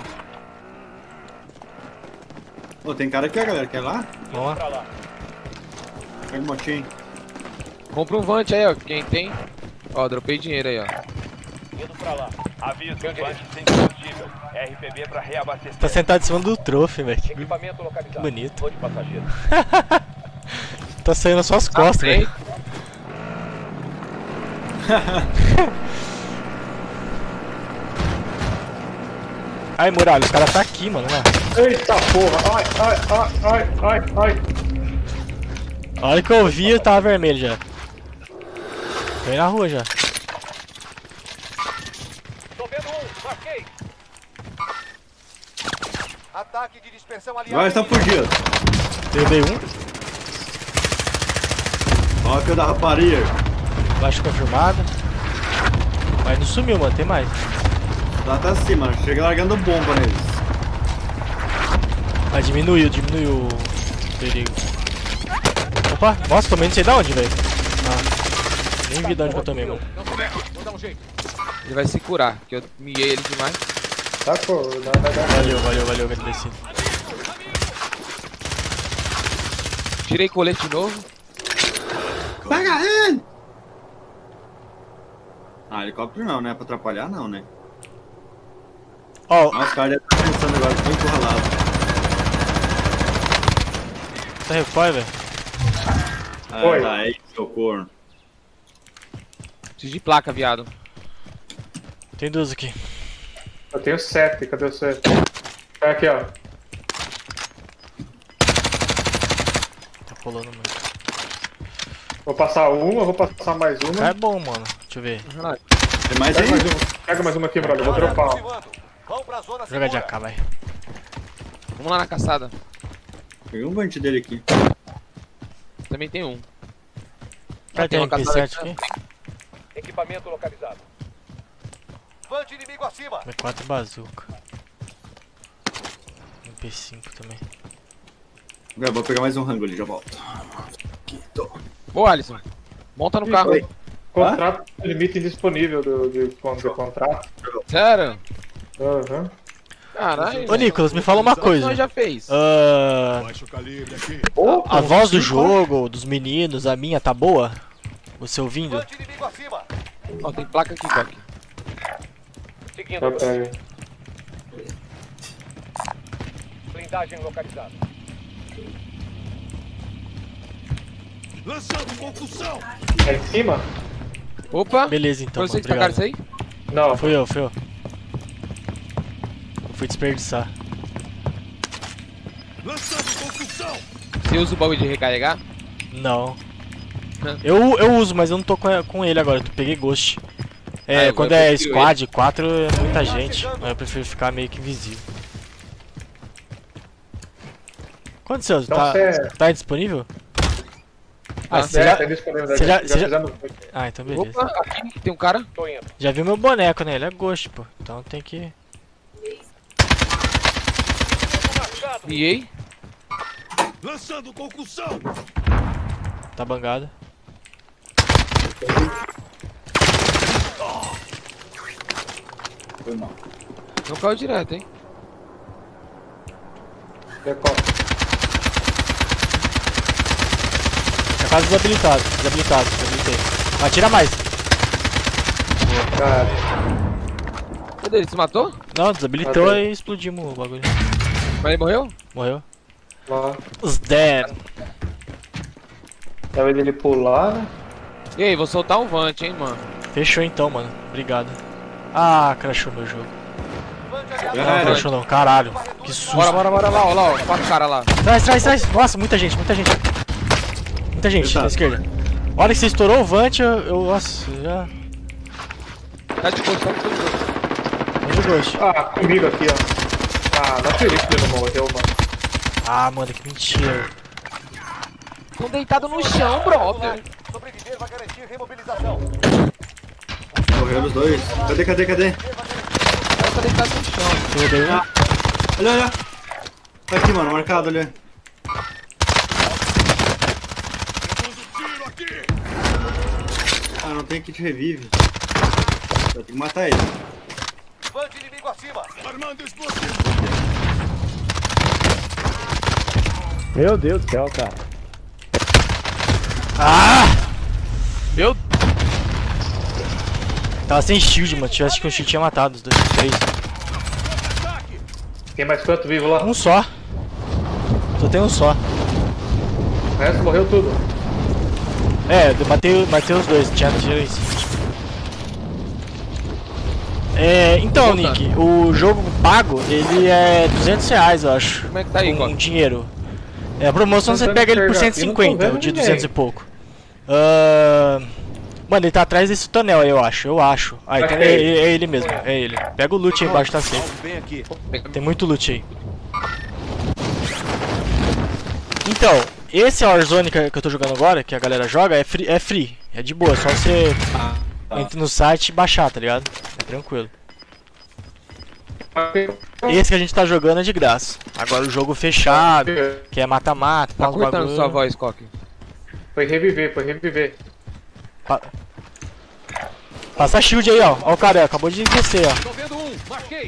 Ô, tem cara aqui, ó, galera. Quer ir lá? Vamos lá. Pra lá. Pega o motinho. Compra um Vant aí, ó. Quem tem? Ó, dropei dinheiro aí, ó. Indo pra lá. Aviso, banque sem combustível. RPB pra reabastecer. Tá sentado em cima do troféu, velho. Equipamento localizado. Que bonito. Vou de passageiro. Tá saindo só as costas, velho. Ai, Muralha, o cara tá aqui, mano. Lá. Eita porra! Ai, ai, ai, ai, ai, ai. A hora que eu vi, eu tava vermelho já. Tô aí na rua já. Tô vendo um. Marquei. Ataque de dispersão aliado. Vai, tá fugindo. Derrubei um. Ó, que eu da rapariga. Baixo confirmado. Mas não sumiu, mano. Tem mais. Lá tá assim, mano. Chega largando bomba neles. Mas diminuiu o perigo. Opa, nossa, tomei não sei da onde, velho. Ah, nem vi de onde que eu tomei, mano. Não se mexe. Vou dar um jeito. Ele vai se curar, porque eu miei ele demais. Tá, pô, dá. Valeu, agradecido. Tirei colete de novo. Pega ele! Ah, helicóptero não, né? Pra atrapalhar, não, né? Ó, Nossa, os caras devem estar pensando agora que foi encurralado. tá recuar, velho. Ah, Foi. tá, é isso, seu corno. Preciso de placa, viado. Tem duas aqui. Eu tenho 7, cadê o 7? Tá aqui, ó. Tá pulando muito. Vou passar uma, vou passar mais uma. Cara, é bom, mano. Deixa eu ver. Tem mais Pega aí? mais uma, pega mais uma aqui, brother. Vou dropar. Aproximando. Vão pra zona Joga de segura. AK, vai. Vamos lá na caçada. Peguei um vante dele aqui. Também tem um. Cara, tem uma caçada MP7 aqui. aqui. Equipamento localizado. Vante inimigo acima. M4 bazuca. MP5 também. Agora vou pegar mais um rango ali, já volto. Aqui, tô. Ô, Alisson. Monta no carro. Oi. Contrato, limite indisponível do contrato. Sério? Aham. Caralho. Ô, Nicolas, me fala uma coisa. Nós já fez. A voz do jogo, dos meninos, a minha, tá boa? Você ouvindo? Vante inimigo acima. Ó, tem placa aqui, Coque. Seguindo. Já pega. Blindagem localizada. É em cima? Opa. Beleza, então, Foi você mano, que tacaram obrigado. isso aí? Não. Fui eu. Eu fui desperdiçar. Você usa o bagulho de recarregar? Não. Hã? Eu uso, mas eu não tô com ele agora. Eu peguei Ghost. É, eu quando é prefiro squad, 4 é muita gente. Mas eu prefiro ficar meio que invisível. Quantos seus? Então Tá, você- tá disponível? Ah, Ah, você já... Tem disponibilidade. você já- fizemos. Ah, então beleza. Opa, aqui tem um cara. Tô indo. Já viu meu boneco, né? Ele é Ghost, pô. Então tem que... Viei. Tá bangado. Foi mal. Não caiu direto, hein? Decola. É quase desabilitado. Desabilitei. Atira mais. Cara, Cadê ele? Se matou? Não, desabilitou Matei. e explodimos o bagulho. Mas ele morreu? Morreu. lá. Os dead. É ele pular, né? E aí, vou soltar um Vant, hein, mano. Fechou então, mano. Obrigado. Ah, crashou meu jogo. Já Não, era. crashou não. Caralho. Que susto. Bora lá, ó, lá, ó. 4 caras lá. Trás. Nossa, muita gente. Muita gente Eita. na esquerda. A hora que você estourou o Vant, nossa, já... Tá de boa, tá de boa. Onde o Ghost? Ah, comigo aqui, ó. Ah, não acredito que ele não morreu, mano. Ah, mano, que mentira. Tô deitado no chão, brother. Sobreviver vai garantir remobilização. Morreu os dois. Cadê? O cara tá deitado no chão. Tudo aí? Olha. Tá aqui, mano, marcado ali. Ah, não tem kit revive. Eu tenho que matar ele. Vante inimigo acima. Meu Deus do céu, cara. Ah! Meu... Tava sem shield, mano. Tivesse com shield tinha matado os dois. 3. Tem mais quanto vivo lá? Um só. Só tem um só. O resto morreu tudo. É, eu matei os dois. Tinha isso. É, então, Nick, o jogo pago, ele é R$200, eu acho. Como é que tá aí, com Coque? dinheiro. É, a promoção você Tentando pega ele por enxergar aqui, não tô 150, vendo o de ninguém. 200 e pouco. Mano, ele tá atrás desse tonel aí, eu acho. Ah, então Ok. é ele mesmo, é ele. Pega o loot aí embaixo, tá safe. Tem muito loot aí. Então, esse Warzone que eu tô jogando agora, que a galera joga, é free. É de boa, só você entra no site e baixar, tá ligado? É tranquilo. Esse que a gente tá jogando é de graça. Agora o jogo fechado, que é mata-mata, Tá tal, os cortando bagulho. sua voz, Coque. Foi reviver. Passa shield aí, ó. Ó o cara aí, acabou de descer, ó. Tô vendo um. Marquei.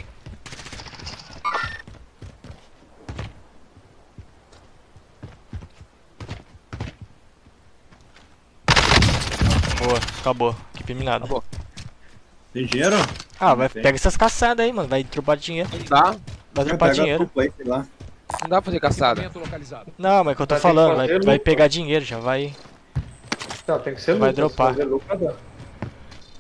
Boa, acabou. Equipe minada. Acabou. Tem dinheiro? Ah, vai, Tem. pega essas caçadas aí, mano. Vai dropar dinheiro. Não dá. Vai dropar dinheiro. Desculpa aí, sei lá. Não dá pra fazer caçada. Equipamento localizado. Não, mas é o que eu tô Mas tem que falando, fazer vai lucro. pegar dinheiro, já vai. Não, tem que ser Vai lucro, dropar. se fazer lucro, dá.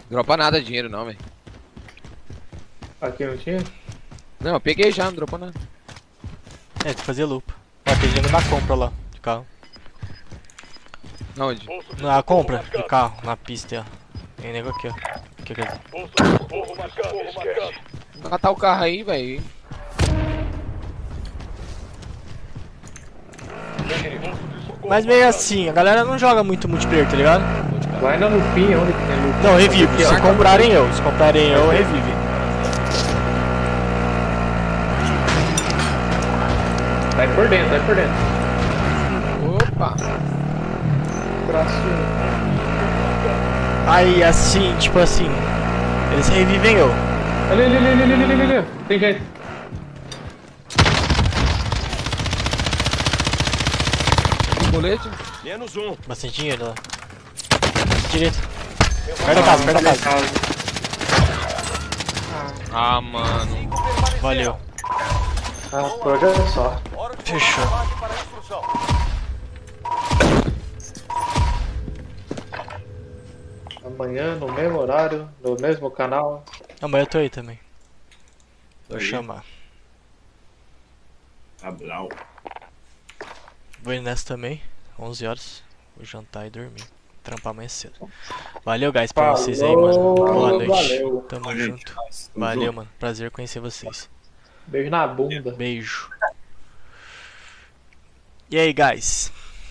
Dropa nada dinheiro não, velho. Aqui não tinha? Não, eu peguei já, não dropou nada. É, tem que fazer lupa. Ó, tem gente na compra lá, de carro. Onde? Na compra de carro, na pista, ó. Tem nego aqui, ó. Aqui, quer dizer. Vou catar o carro aí, velho. Mas meio assim, a galera não joga muito multiplayer, tá ligado? Vai na lupinha, onde que tem lupa? Não, revivo. Se comprarem eu, revive. Vai por dentro, vai por dentro. Opa! Bracinho. Aí, assim, tipo assim, eles revivem eu. Ali. Tem gente. Colete? Menos um. Bastante dinheiro lá. Direito. Perto da casa. Ah, mano. Valeu. Ah, projeto só. Fechou. Para a instrução. Amanhã, no mesmo horário, no mesmo canal. Amanhã eu tô aí também. Vou chamar. Ablau. Vou ir nessa também, 11 horas. Vou jantar e dormir. Trampar amanhã cedo. Valeu, guys, pra vocês aí, mano. Boa noite. Valeu. Tamo Valeu, gente. junto. Tamo Valeu, junto. mano. Prazer conhecer vocês. Beijo na bunda. Beijo. E aí, guys?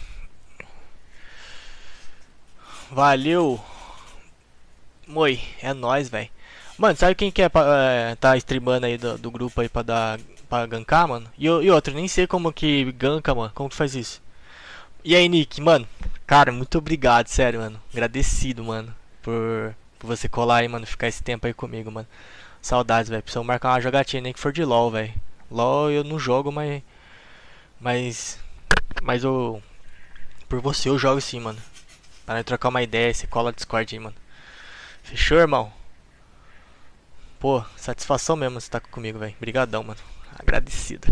Valeu. Moi, é nóis, velho. Mano, sabe quem que é tá streamando aí do grupo aí pra gankar, mano? E outro, nem sei como que ganka, mano. Como que faz isso? E aí, Nick, mano? Cara, muito obrigado, sério, mano. Agradecido, mano, por você colar aí, mano. Ficar esse tempo aí comigo, mano. Saudades, velho. Precisamos marcar uma jogatina nem que for de LOL, velho. LOL eu não jogo, mas eu... Por você eu jogo sim, mano. Para trocar uma ideia, você cola no Discord aí, mano. Fechou, irmão? Pô, satisfação mesmo você tá comigo, velho. Obrigadão, mano. Agradecido.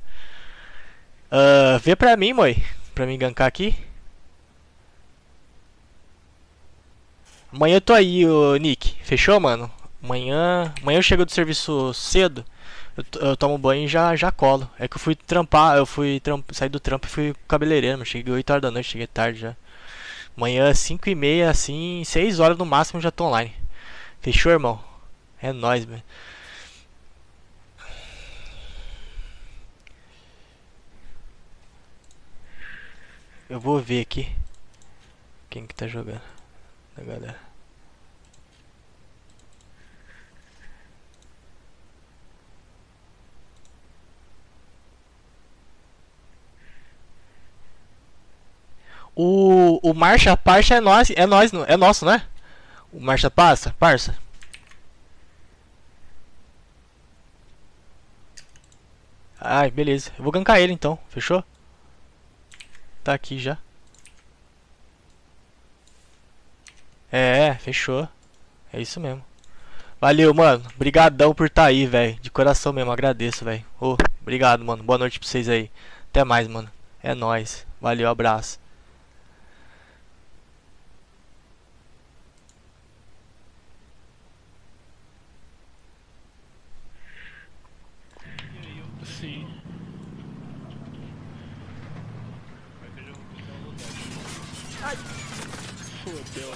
Vê pra mim, moi. Pra mim gankar aqui. Amanhã eu tô aí, ô Nick. Fechou, mano? Amanhã eu chego do serviço cedo. Eu tomo banho e já colo. É que eu fui trampar, saí do trampo e fui pro cabeleireiro, mas cheguei 8 horas da noite, cheguei tarde já. Amanhã 5h30, assim, 6 horas no máximo já tô online. Fechou, irmão? É nóis, velho. Eu vou ver aqui quem que tá jogando da galera. O Marcha Parça é nosso, né? O Marcha Parça. Ai, beleza. Eu vou gankar ele então, fechou? Tá aqui já. Fechou. É isso mesmo. Valeu, mano. Obrigadão por tá aí, velho. De coração mesmo, agradeço, velho. Obrigado, mano. Boa noite pra vocês aí. Até mais, mano. É nóis. Valeu, abraço. Sim. Ai. Fodeu.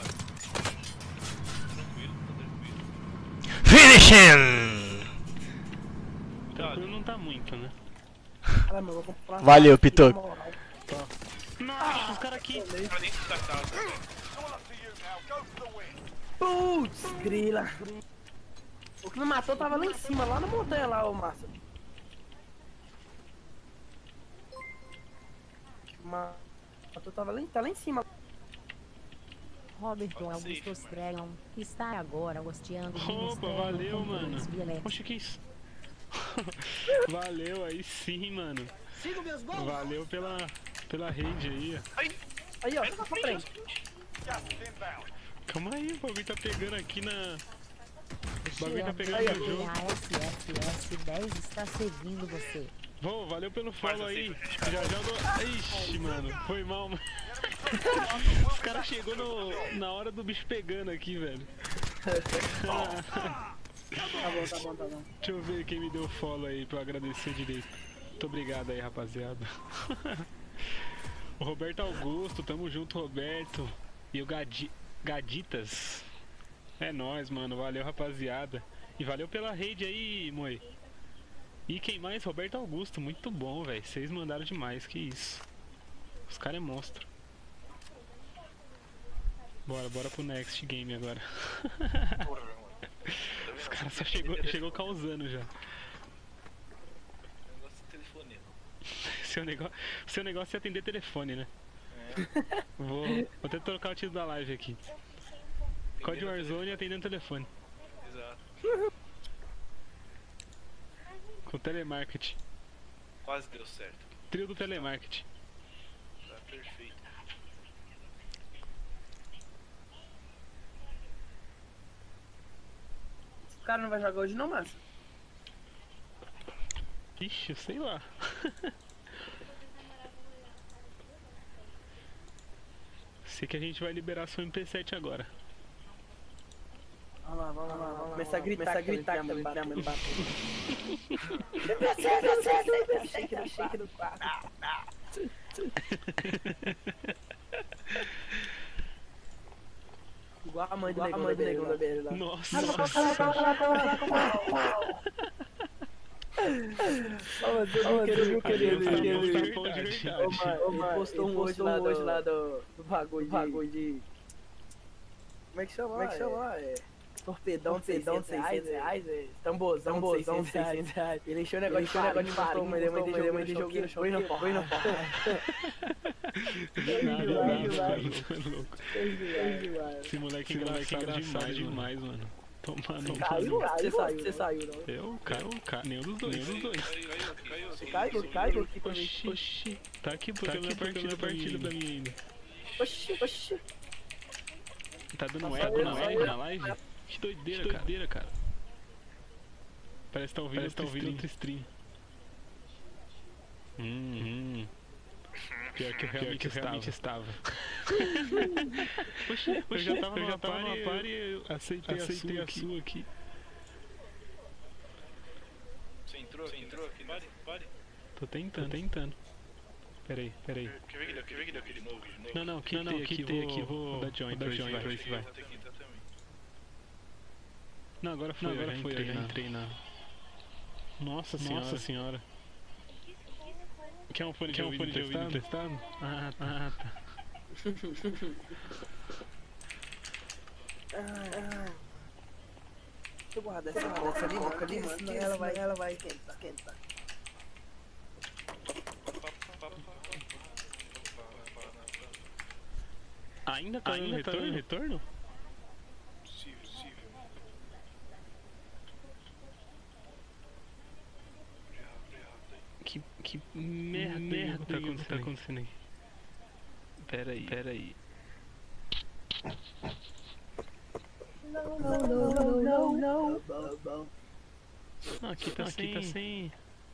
Finish him! Tranquilo não tá muito, né? Valeu, Pitoco. Nossa, os caras aqui. Putz, grila. O que me matou tava lá em cima, lá na montanha lá, ô Márcio. Matou tava tá lá em cima. Roberto Augusto Stregon está agora hosteando. Opa, valeu, mano. Poxa, que isso? Valeu aí sim, mano. Valeu pela rede aí, ó. Aí, ó, tá pra frente. Calma aí, o bagulho tá pegando aqui na... O bagulho tá pegando aí, no jogo. A SFS10 está servindo você. Vô, valeu pelo follow aí. Já joga... Ixi, mano, foi mal, mano. Os caras chegou na hora do bicho pegando aqui, velho. Tá bom. Deixa eu ver quem me deu follow aí pra eu agradecer direito. Muito obrigado aí, rapaziada. O Roberto Augusto, tamo junto, Roberto. E o Gaditas. É nóis, mano. Valeu, rapaziada. E valeu pela rede aí, Moi. E quem mais? Roberto Augusto. Muito bom, velho. Vocês mandaram demais, que isso. Os caras é monstro. Bora pro next game agora. Os caras só chegou causando já. Seu negócio é atender telefone, né? Vou até trocar o título da live aqui. Código Warzone atendendo telefone. Exato. Com telemarketing. Quase deu certo. Trio do telemarketing. Tá perfeito. O cara não vai jogar hoje não, massa? Ixi, sei lá. Sei que a gente vai liberar seu MP7 agora. Vamos lá. Começa a gritar que minha mãe bateu. Shake do quarto. Igual a mãe do negão da BL lá. Nossa. Eu postou um hoje lá do bagulho de... Como é que chama? Torpedão de 600 reais, tambozão de 600 reais. Ele encheu o negócio de farinha, postou uma mãe de joguinho no choquinho, foi na porra. Esse moleque engraçado demais, mano. Tomando. Você saiu, não? Eu, cara, nenhum dos dois. Você caiu aqui pra mim. Oxi, tá aqui porque a minha partida pra mim ainda. Oxi. Tá dando eco na live? Que doideira, cara. Parece que tá ouvindo outro stream. Pior que eu realmente estava. Oxi, eu já tava numa par e aceitei a sua aqui. Você entrou aqui? Pare. Tô tentando. Peraí. Quer ver que deu aquele novo? Não, quitei aqui, vou dar join pra ver se vai. Não, agora foi, eu já entrei na... Nossa senhora. Quer um fone de ouvido emprestado? Ah, tá. Deixa eu guardar essa boca ali, mano, senão ela vai esquentar. Ainda tá dando retorno? Possível. Que merda tá acontecendo aí? Pera aí. Não, aqui tá sem...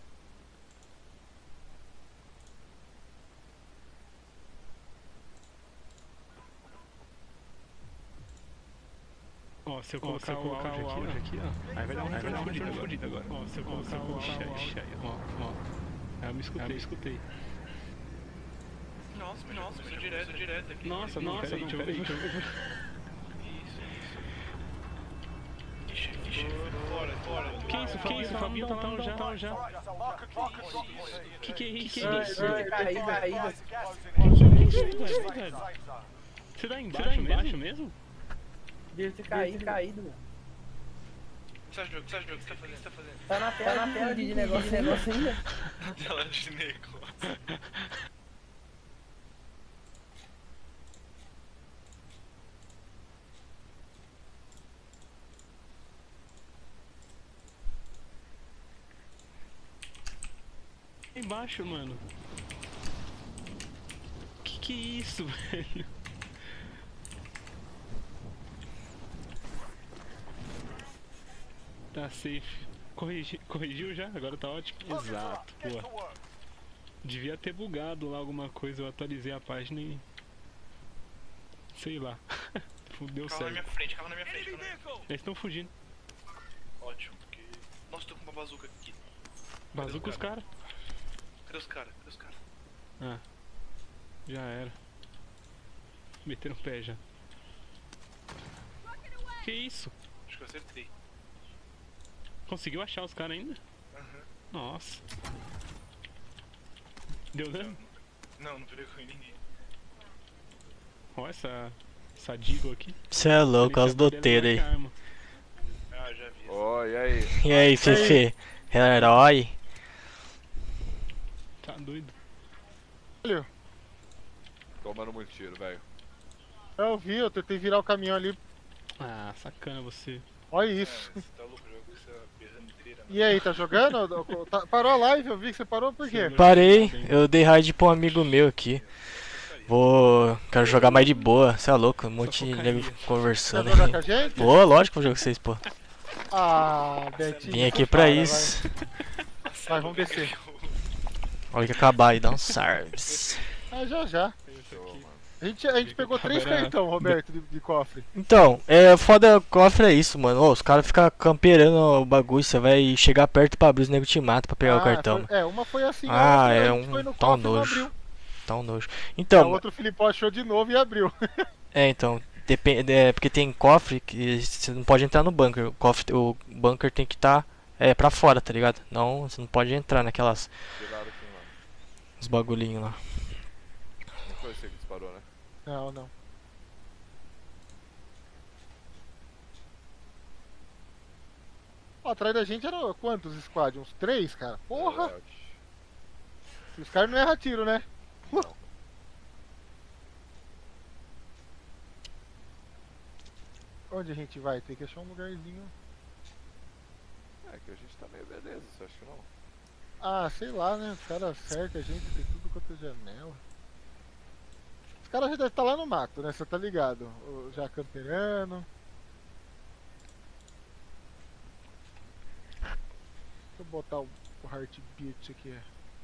Ó, se eu colocar o áudio aqui, ó, aí vai dar um retorno fudido agora. Ó, se eu colocar o áudio aí, ó. Aí eu me escutei. Nossa, começou direto aqui. Nossa, deixa eu ver. Ixi, fora. Que isso? O Fabinho tá lá já. Que é isso? Caída. Velho? Você tá embaixo mesmo? Deve ter caído, mano. Você acha que você tá fazendo? Tá na tela de negócio ainda. Na tela de negócio. Embaixo, mano. Que é isso, velho? Tá safe. Corrigiu já? Agora tá ótimo. Exato, pô. Devia ter bugado lá alguma coisa, eu atualizei a página e... sei lá. Fudeu Carro na sério. minha frente, carro na minha frente. Eles estão fugindo. Ótimo, porque... Nossa, tô com uma bazuca aqui. Bazuca os caras. Cadê os caras? Cadê os caras? Ah. Já era. Meteram o pé já. Que isso? Acho que eu acertei. Conseguiu achar os caras ainda? Aham. Nossa. Deu dano? Não pegou ninguém. Olha essa Digo aqui. Cê é louco, olha os doteiros aí. Ah, já vi. Oi, e aí? E aí, Fefe? Herói? Tá doido. Tomando muito tiro, velho. Eu vi, eu tentei virar o caminhão ali. Ah, sacana você. Olha isso. Você tá louco, jogo com essa berranteira. E aí, tá jogando? Parou a live, eu vi que você parou, por quê? Parei, eu dei raid pra um amigo meu aqui. Quero jogar mais de boa, cê é louco, um monte de nego conversando Quer jogar com a gente? Pô, lógico que eu vou jogar com vocês, pô. Ah, Betinho. Vim aqui pra isso. Vai, vamos descer. Olha que acabar aí, dá um service. Ah, já. A gente pegou 3 cartão, Roberto, de cofre. Então, foda cofre é isso, mano. Ô, os caras ficam camperando o bagulho, você vai chegar perto pra abrir, os negros te matam pra pegar o cartão. Uma foi assim, ah, outra, é a gente foi no tão cofre e não nojo. abriu. Tão nojo. O Então, outro Filipão achou de novo e abriu. então, depende, porque tem cofre que você não pode entrar no bunker. O bunker tem que estar pra fora, tá ligado? Não, você não pode entrar naquelas. Cuidado aqui, mano. Os bagulhinhos lá. Não foi você que disparou, né? Não. Ó, atrás da gente eram quantos squad? Uns 3, cara? Porra! Os caras não erram tiro, né? Onde a gente vai? Tem que achar um lugarzinho. É que a gente tá meio beleza, você acha que não? Ah, sei lá, né? Os caras cercam a gente, tem tudo quanto é janela. Os caras já devem estar lá no mato, né? Você tá ligado? Já camperando. Deixa eu botar o Heartbeat aqui.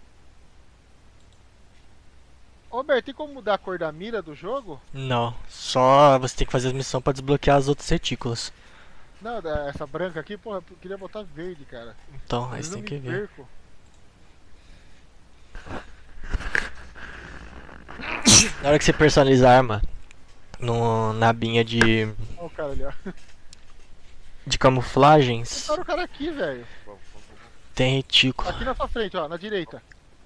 Ô, Bert, tem como mudar a cor da mira do jogo? Não, só você tem que fazer a missão pra desbloquear as outras retículas. Não, essa branca aqui, porra, eu queria botar verde, cara. Então, aí você tem que ver. Perco. Na hora que você personaliza a arma na abinha de Olha o cara ali, ó. de camuflagens, Olha o cara aqui, velho. tem retículo. Aqui na sua frente, ó, na direita.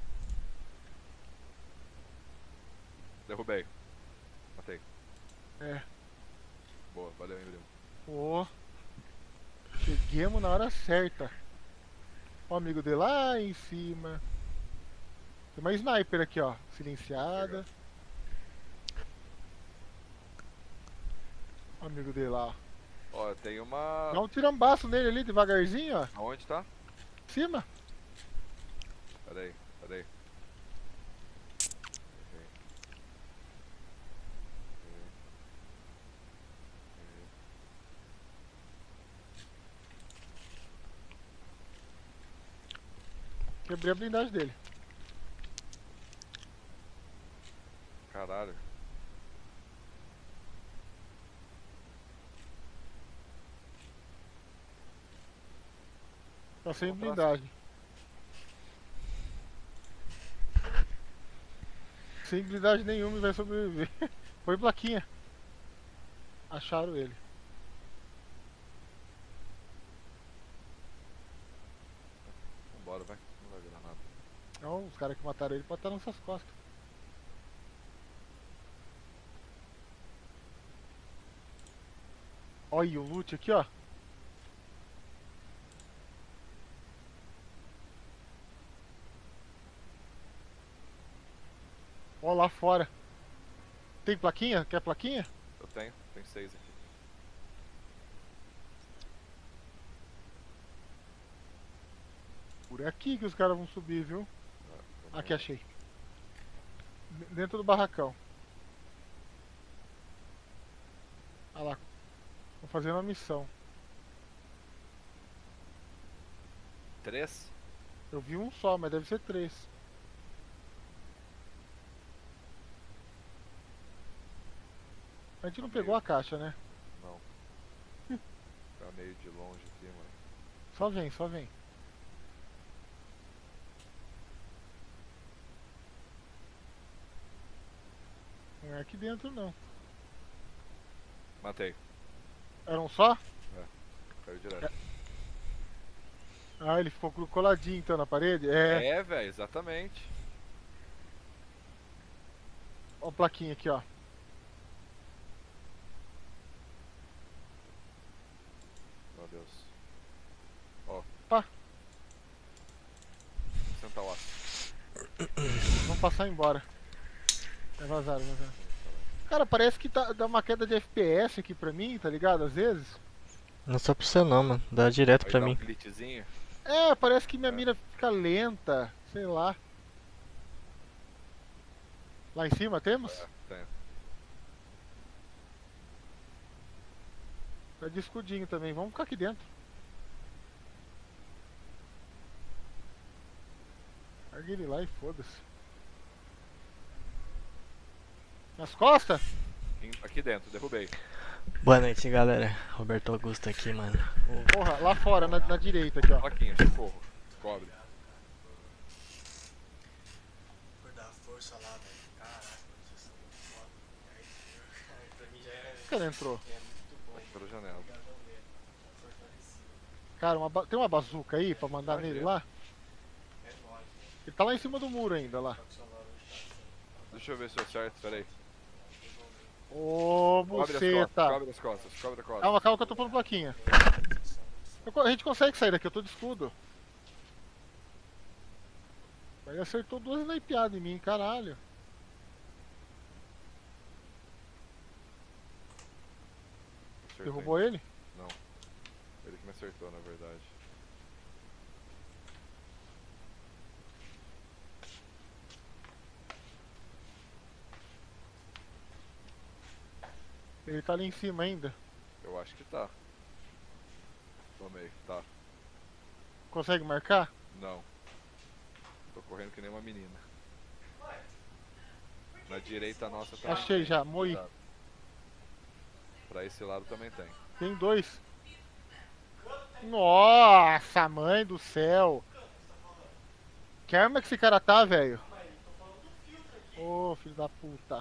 Derrubei. Matei. É. Boa, valeu, hein, Bruno. Ó. Cheguemos na hora certa. Ó, o amigo dele lá em cima. Tem uma sniper aqui, ó. Silenciada. Ó, o amigo dele lá, ó. Ó, tem uma... Dá um tirambaço nele ali, devagarzinho, ó. Aonde tá? Em cima. Peraí. Quebrei a blindagem dele. Caralho. Tá sem blindagem. Sem blindagem nenhuma e vai sobreviver. Foi plaquinha. Acharam ele. Vambora, vai. Não vai virar nada. Não, os caras que mataram ele podem estar nas suas costas. Olha o loot aqui, ó. Ó lá fora. Tem plaquinha? Quer plaquinha? Eu tenho 6 aqui. Por aqui que os caras vão subir, viu? Aqui, achei. Dentro do barracão. Olha lá. Vou fazer uma missão. 3? Eu vi um só, mas deve ser 3. A gente não pegou a caixa, né? Não. Tá meio de longe aqui, mano. Só vem, só vem. Não é aqui dentro, não. Matei. Era um só? Caiu direto. Ah, ele ficou coladinho então na parede? É. É, velho, exatamente. Ó a plaquinha aqui, ó. Meu Deus. Ó. Pá. Sentar o aço. Vamos passar embora. É vazar, vazar. Cara, parece que dá uma queda de FPS aqui pra mim, tá ligado? Às vezes. Não só pra você não, mano. Dá direto Vai pra dar mim. um glitchzinho. É, parece que minha mira fica lenta. Sei lá. Lá em cima temos? Tem. Tá de escudinho também. Vamos ficar aqui dentro. Larga ele lá e foda-se. Nas costas? Aqui dentro, derrubei. Boa noite, galera. Roberto Augusto aqui, mano. Porra, lá fora, na direita aqui, ó. Plaquinha, socorro. Cobre. Por dar força lá, velho. Caraca, vocês são muito foda. Pra mim já era. O cara entrou? É muito bom. Pela janela. Cara, tem uma bazuca aí pra mandar nele lá? Ele tá lá em cima do muro ainda, lá. Deixa eu ver se eu acerto, peraí. Ô, buceta. Cobre as costas, cobre as costas. Calma, calma que eu tô pondo plaquinha. A gente consegue sair daqui, eu tô de escudo. Ele acertou 2 snipeadas em mim, caralho. Acertei. Derrubou ele? Não. Ele que me acertou, na verdade. Ele tá ali em cima ainda. Eu acho que tá. Tomei, tá. Consegue marcar? Não. Tô correndo que nem uma menina. Na direita nossa também. Achei tem. já, moí. Cuidado. Pra esse lado também tem. Tem 2. Nossa, mãe do céu. Que arma que esse cara tá, velho? Ô, filho da puta.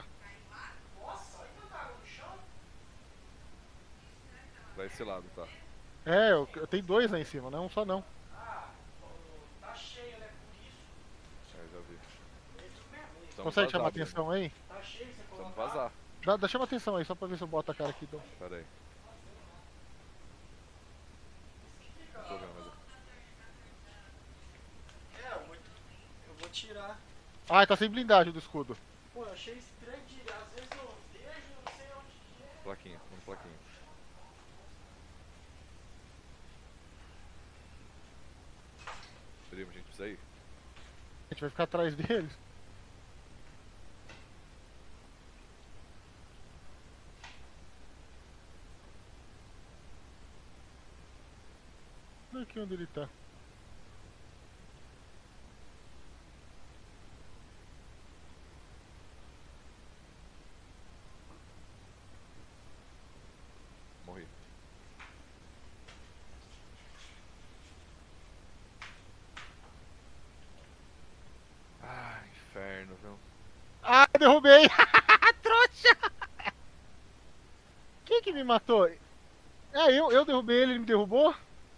Pra esse lado, tá. É, eu tenho 2 lá em cima, não é um só não. É, já vi. Consegue chamar atenção aí? Vamos vazar. Chama atenção aí, só pra ver se eu boto a cara aqui. Então. Pera aí. Não tô vendo, mas... Eu vou tirar. Ah, tá sem blindagem do escudo. Pô, eu achei estranho de. Às vezes eu vejo, não sei onde que é. Plaquinha, vamos plaquinha. Primo, a gente precisa ir. A gente vai ficar atrás deles. Olha aqui onde ele tá. Morri. Ah, inferno, viu? Ah, derrubei! Trouxa! Quem que me matou? Eu derrubei ele, ele me derrubou?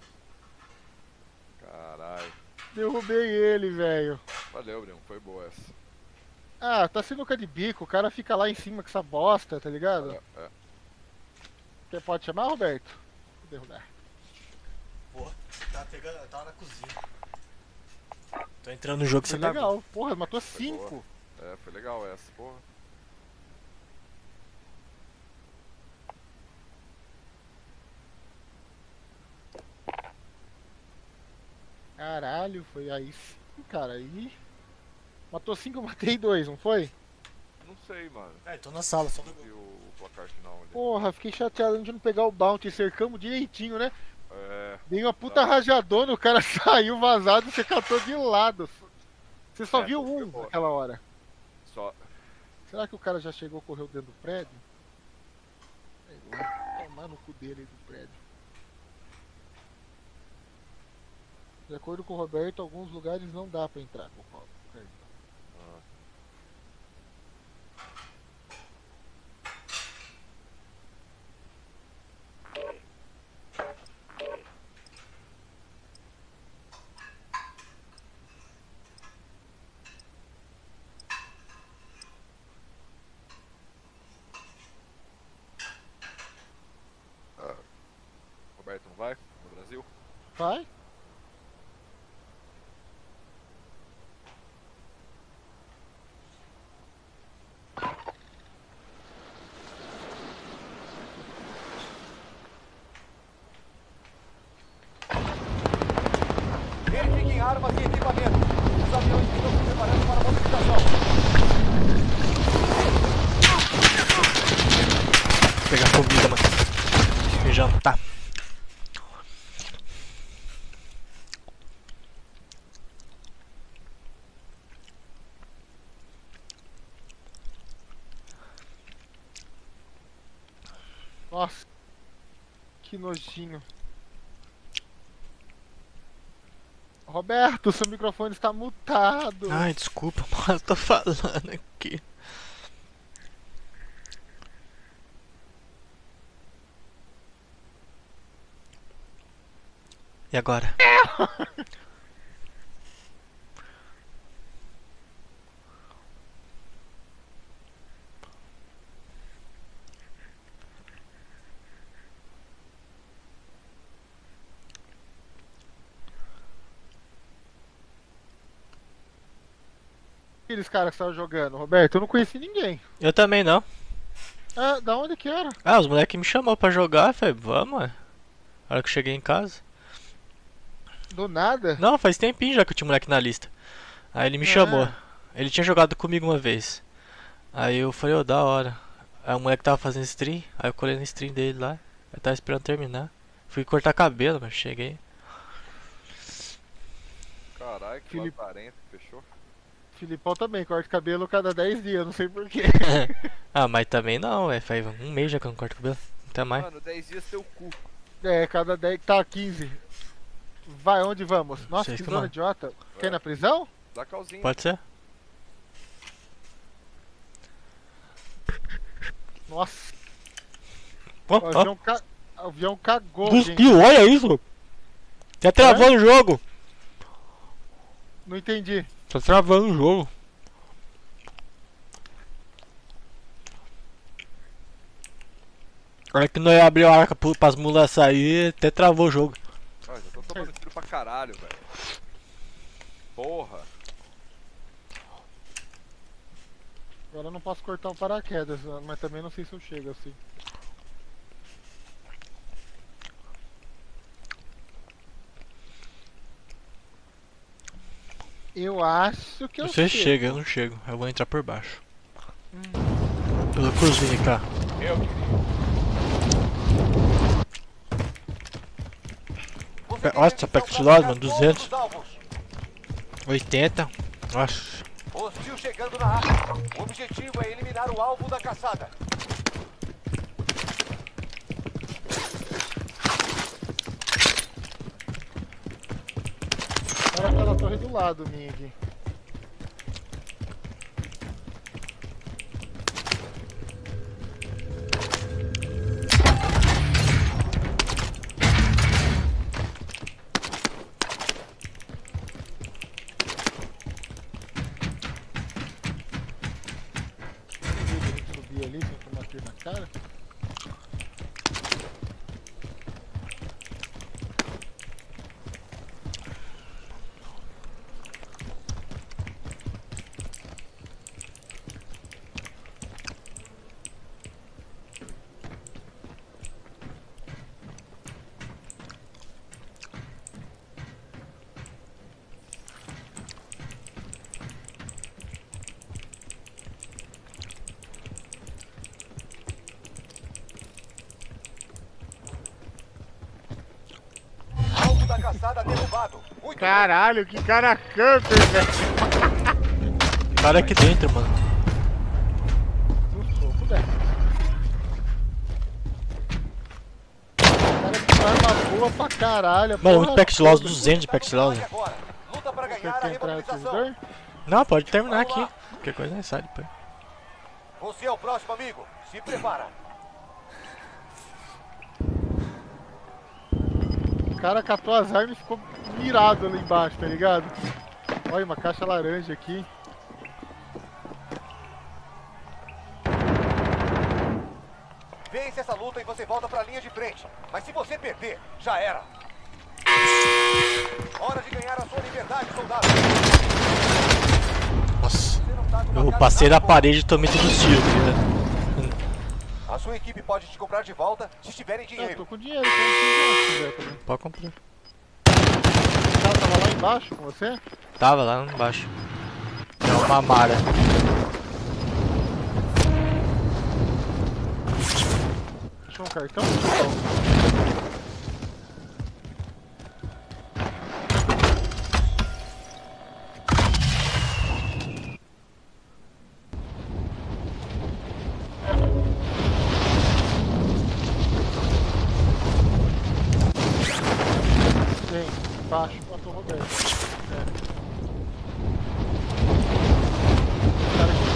Caralho. Derrubei ele, velho. Valeu, Bruno, foi boa essa. Ah, tá sinuca de bico, o cara fica lá em cima com essa bosta, tá ligado? É. Você pode chamar, Roberto? Vou derrubar. Pô, tava na cozinha. Tô entrando no jogo que Foi você tá. legal, porra, matou Foi 5. boa. É, foi legal essa, porra. Caralho, foi aí sim, cara. Aí. Matou 5, eu matei 2, não foi? Não sei, mano. É, tô na sala, só Não vi o placar final ali. Porra, fiquei chateado de não pegar o bounty, cercamos direitinho, né? É. Dei uma puta rajadona, o cara saiu vazado e você catou de lado. Você só viu um naquela hora. Só. Será que o cara já chegou, correu dentro do prédio? Sei lá, tomar no cu dele aí do prédio. De acordo com o Roberto, alguns lugares não dá pra entrar com o Paulo. Roberto não vai no Brasil? Vai? Verifiquem armas e equipamento. Os aviões estão se preparando para a modificação. Vou pegar comida, mano. Feijão, tá. Nossa, que nojinho. Roberto, seu microfone está mutado. Ai, desculpa, mas tô falando aqui. E agora? Aqueles caras que estavam jogando, Roberto, eu não conheci ninguém. Eu também não. Ah, da onde que era? Ah, os moleques me chamou pra jogar, eu falei, vamos, ué. Na hora que eu cheguei em casa. Do nada? Não, faz tempinho já que eu tinha moleque na lista. Aí ele me chamou. Ele tinha jogado comigo uma vez. Aí eu falei, ô, da hora. Aí o moleque tava fazendo stream, aí eu colei na stream dele lá. Eu tava esperando terminar. Fui cortar cabelo, mas cheguei. Caralho, que Felipe- lazarento, fechou? Filipão também, corta cabelo cada 10 dias, não sei porquê. Ah, mas também não, faz um mês já que eu não corto cabelo. Até mais. Mano, 10 dias teu cu. É, cada 10, tá 15. Vai, onde vamos? Nossa, Vocês que que zona mandam. idiota. Quer ir na prisão? Dá calzinha. Pode ser? Nossa, Ó, o avião, o avião cagou, gente. Cuspiu, olha isso! Tá travando o jogo! Não entendi. Tá travando o jogo. A hora que nós abriu a arca pras mulas sair, até travou o jogo. Ah, já tô tomando tiro pra caralho, velho. Porra. Agora eu não posso cortar o paraquedas, mas também não sei se eu chego assim. Eu acho que eu Você chego. chega, eu não chego. Eu vou entrar por baixo. Pela cozinha, cá. Eu Nossa, Pexilose, mano, 200. 80. Nossa. Hostil chegando na área. O objetivo é eliminar o alvo da caçada. Era pela torre do lado, minha aqui. Subir ali sem tomar tiro na cara. Alvo da caçada derrubado. Muito Caralho, que cara camper, velho. Cara aqui dentro, mano. No soco, velho. Pulou pra caralho. Mano, porra muito pack loss, toda. 200 de pack loss. Luta pra Você ganhar a quer entrar no revitalização. servidor? Não, pode terminar aqui. Qualquer coisa é sai depois. Você é o próximo, amigo. Se prepara. O cara catou as armas e ficou mirado ali embaixo, tá ligado? Olha, uma caixa laranja aqui. Vence essa luta e você volta pra linha de frente. Mas se você perder, já era. Hora de ganhar a sua liberdade, soldado. Nossa. Eu passei da parede e tomei todos os tiros, tá ligado? A sua equipe pode te comprar de volta se tiverem Eu dinheiro. tô com dinheiro, então se quiser também. Pode comprar. O cara tava lá embaixo com você? Tava lá embaixo. É uma mara. Achou um cartão? Tem, embaixo, matou o Roberto. Cara aqui.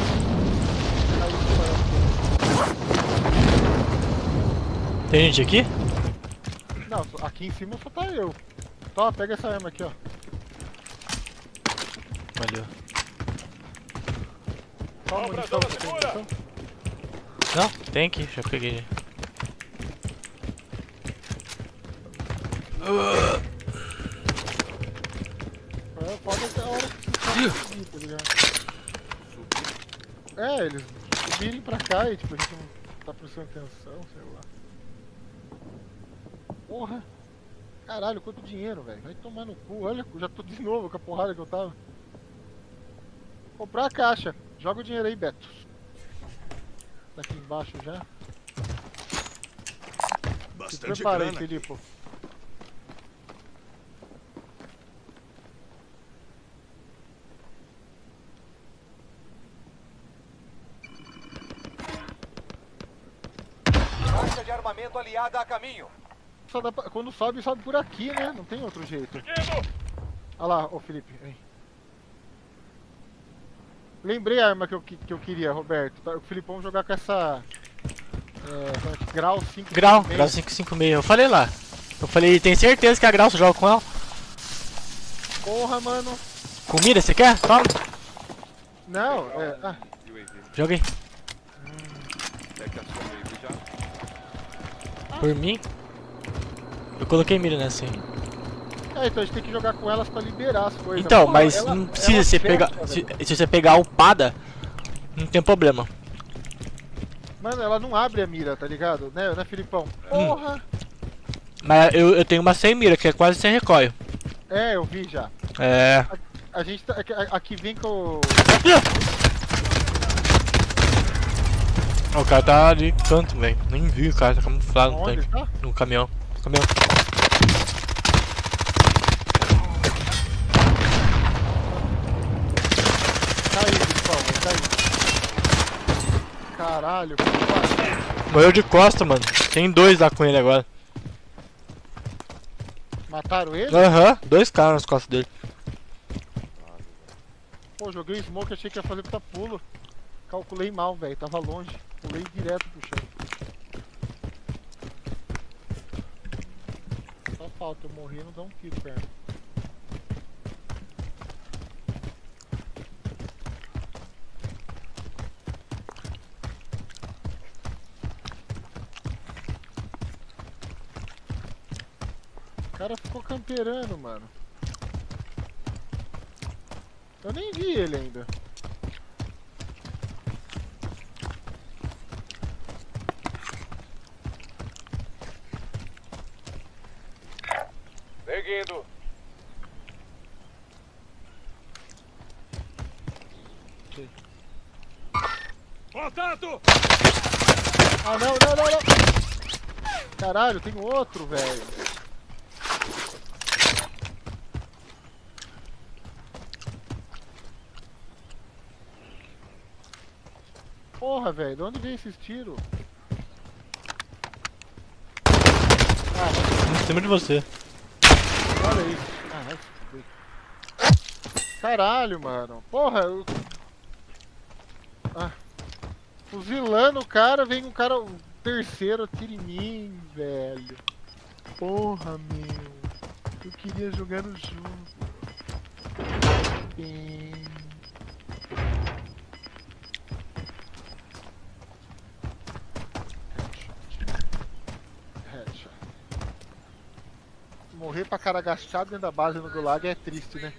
Tem gente aqui? Não, aqui em cima só tá eu. Tó, pega essa arma aqui, ó. Valeu. Só munição, você tem munição? Não, tem aqui, já peguei. Pode até a hora que você subir, tá ligado? É, eles virem pra cá e tipo, a gente não tá prestando atenção, sei lá. Porra! Caralho, quanto dinheiro, velho. Vai tomar no cu. Olha, já tô de novo com a porrada que eu tava. Comprar a caixa. Joga o dinheiro aí, Beto. Tá aqui embaixo já. Se prepara aí, Filipe. Caixa de armamento aliada a caminho. Só dá pra, quando sobe por aqui, né? Não tem outro jeito. Olha lá, ô Felipe. Aí. Lembrei a arma que eu queria, Roberto. O Filipão jogar com essa... grau 556. Grau 556. Eu falei lá. Eu falei, tem certeza que a Grau joga com ela? Porra, mano. Comida, você quer? Toma. Não, Joga aí. Por mim? Eu coloquei mira nessa aí. Então a gente tem que jogar com elas pra liberar as coisas. Então, Pô, mas não precisa você fecha, pegar. Se você pegar a upada, não tem problema. Mano, ela não abre a mira, tá ligado? Né, Filipão? Porra! Mas eu tenho uma sem mira, que é quase sem recoil. É, eu vi já. É. A gente tá. Aqui vem com o. O cara tá ali no canto, velho. Nem vi o cara, tá camuflado no tanque. Tá? No caminhão. Caminhão. Caiu, Filipão, caiu. Caralho, Morreu de costa, mano. Tem dois lá com ele agora. mataram ele? Aham, dois caras nas costas dele. Pô, joguei smoke, achei que ia fazer puta pulo. Calculei mal, velho, tava longe. Pulei direto pro chão. Só falta, eu morri e não dá um tiro, cara. O cara ficou camperando, mano. Eu nem vi ele ainda. Seguindo. Contato! Ah, não. Caralho, tem outro, velho. Porra, velho, de onde veio esses tiros? Ah, cima de você. Olha isso. Ah, vai se fuder. Caralho, mano. Porra, eu... Ah. Fuzilando o cara, vem um cara, um terceiro, atira em mim, velho. Porra, meu. Eu queria jogar no jogo. Headshot. Morrer pra cara agachado dentro da base no Gulag é triste, né?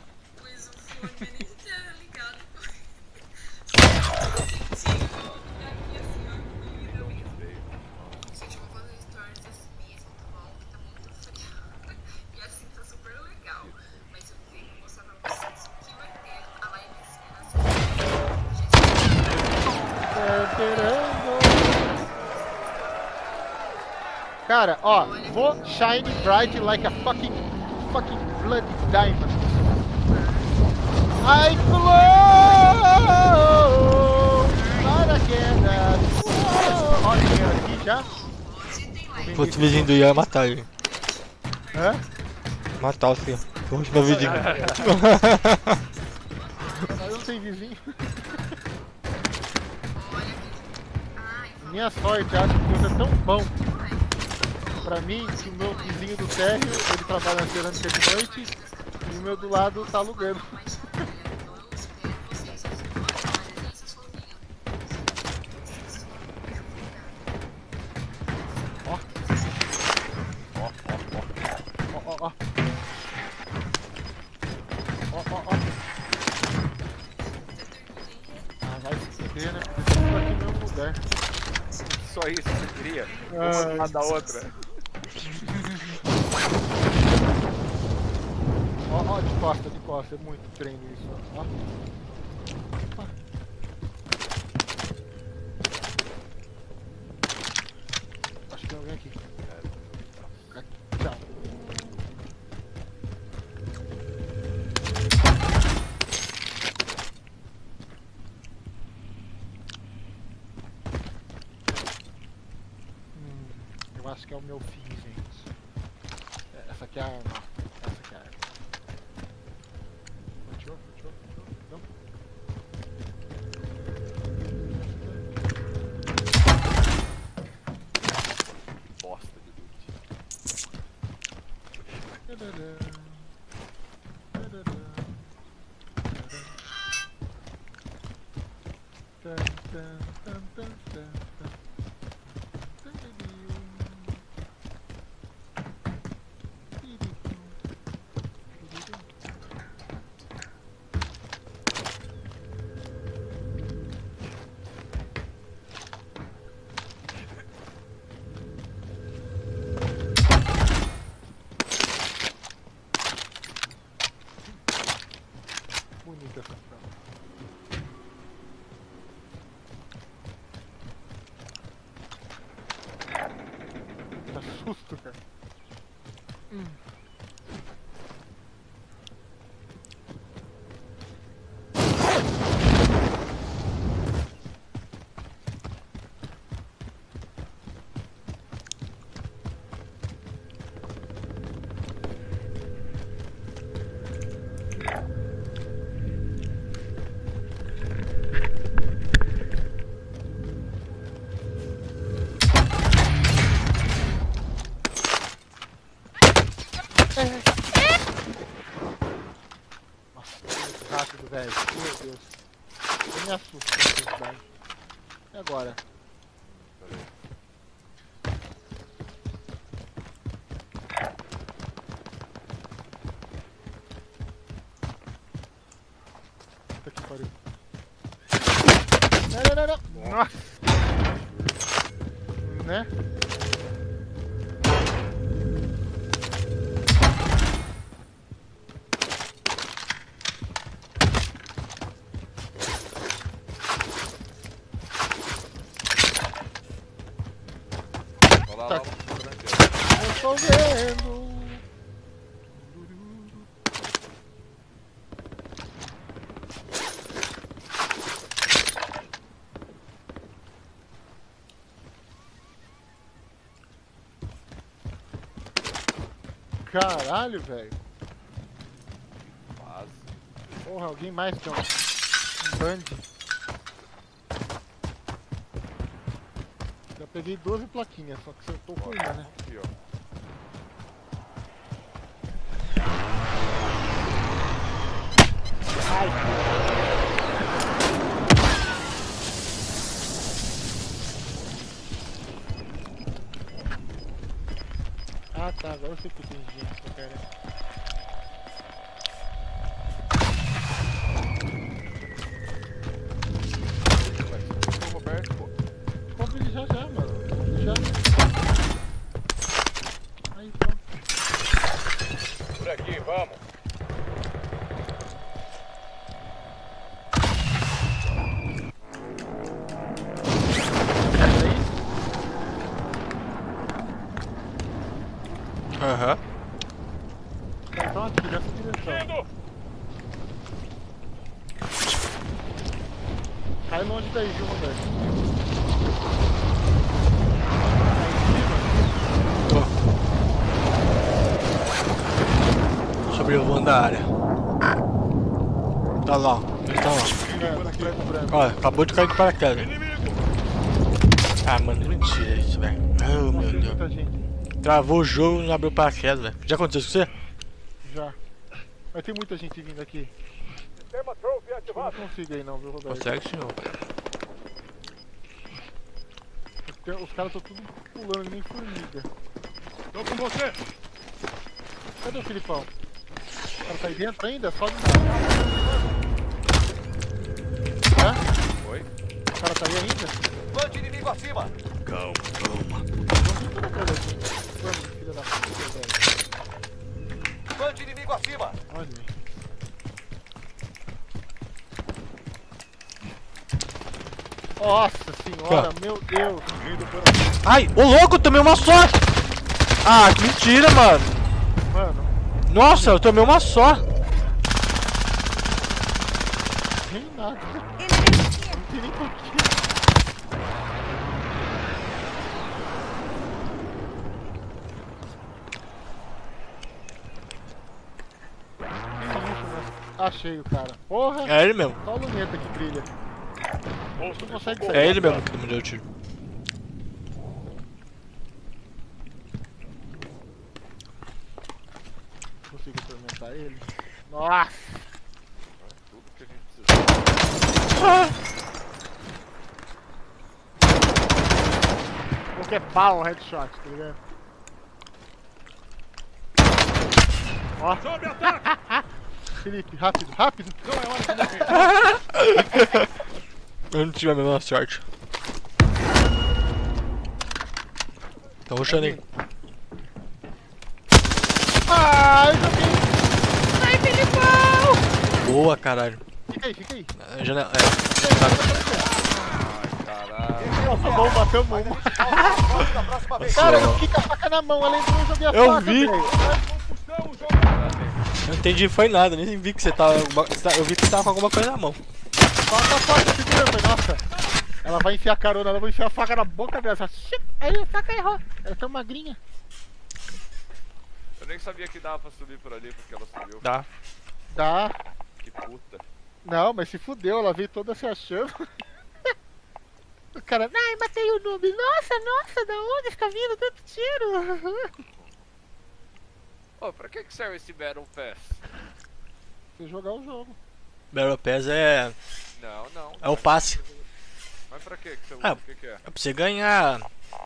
Cara, ó, vou shine bright like a fucking bloody diamond. I glow! Para queda! Olha quem era aqui já. Outro vizinho do Ian ia matar ele. Hã? Matar o filho. O último vizinho. Eu não tenho vizinho. Minha sorte, acho que Deus é tão bom pra mim que o meu vizinho do térreo, ele trabalha na cerâmica de noite e o meu do lado tá alugando. Ó. Ó, ó, ó. Ó, ó, ó. Ó, ó, ó. Ah, vai se fuder, né? Porque eu tô aqui no mesmo lugar. Só isso que você queria? Uma da outra. Ó, ó, de costa, é muito treino isso, ó. Opa. Acho que tem alguém aqui. Tchau. Eu acho que é o meu fim, gente. Essa aqui é a arma. Essa aqui é a arma. Fechou? Não? Bosta de loot. Bonita essa frase. Tá susto, cara. Nossa, muito rápido, velho. Meu Deus. Eu me assusto com essa velocidade. E agora? Puta que pariu. Não. Nossa. Né? Lá, eu tô vendo. Caralho, velho. Quase. Porra, alguém mais tem um band. Já peguei 12 plaquinhas, só que eu tô com uma, né? Aqui, ó. Ai, ah tá, agora eu sei que tem gente pra caralho. O Roberto, pô. Compre ele já, mano. Já. Aí, pronto. Por aqui, vamos. Aham. Então aqui, nessa direção. Cai longe daí, viu, Roberto? Sobrevoando da área. Tá lá, eles estão lá. Olha, acabou de cair de paraquedas. Ah, mano, mentira isso, velho. Oh, meu Deus. Travou o jogo e não abriu paraquedas, velho. Já aconteceu isso com você? Já. Mas tem muita gente vindo aqui. Sistema Trophy Eu ativado. não consigo aí não, viu, Roberto? Consegue sim, Os caras estão tudo pulando que nem formiga. Tô com você. Cadê o Filipão? O cara tá aí dentro ainda? Só de nada. Hã? Oi? O cara tá aí ainda? Bande inimigo acima. Calma. Vamos, filha da puta, velho. Bande inimigo acima. Olha aí. Nossa senhora, meu Deus. Ai, ô louco, eu tomei uma só! Ah, que mentira, mano! Mano, Nossa, eu tomei uma só! nem nada. Não tem nem porquê. Achei o cara. Porra! É ele mesmo. Só a luneta que brilha. Tu consegue sair? É ele mesmo que me deu o tiro. Consigo atormentar ele? Nossa! Tudo que a gente precisa. Qualquer pau, headshot, tá ligado? Ó! Sobe ataque. Felipe, rápido, rápido! Não é hora de morrer. Eu não tive a menor sorte. Tá rushando aí. Ai, joguei! Ai, Filipão! Boa, caralho. Fica aí. Janela. Ai, caralho. Nossa, bom, bateu bom. Cara, eu fiquei com a faca na mão, ela entrou e joguei a faca, Eu vi. velho. Eu não entendi foi nada, nem vi que você tava. Eu vi que você tava com alguma coisa na mão. Solta a faca, segurando, nossa. Ela vai enfiar a carona, ela vai enfiar a faca na boca dessa. Aí a faca errou. Ela é tão magrinha. Eu nem sabia que dava pra subir por ali porque ela subiu. Dá. Dá. Que puta. Não, mas se fudeu, ela veio toda se achando. O cara, ai, matei o noob. Nossa, da onde fica vindo tanto tiro? Ô, pra que serve esse Battle Pass? Você jogar o jogo. Battle Pass é. Não. É o passe. Mas pra que você usa? Ah, O que é? É pra você ganhar.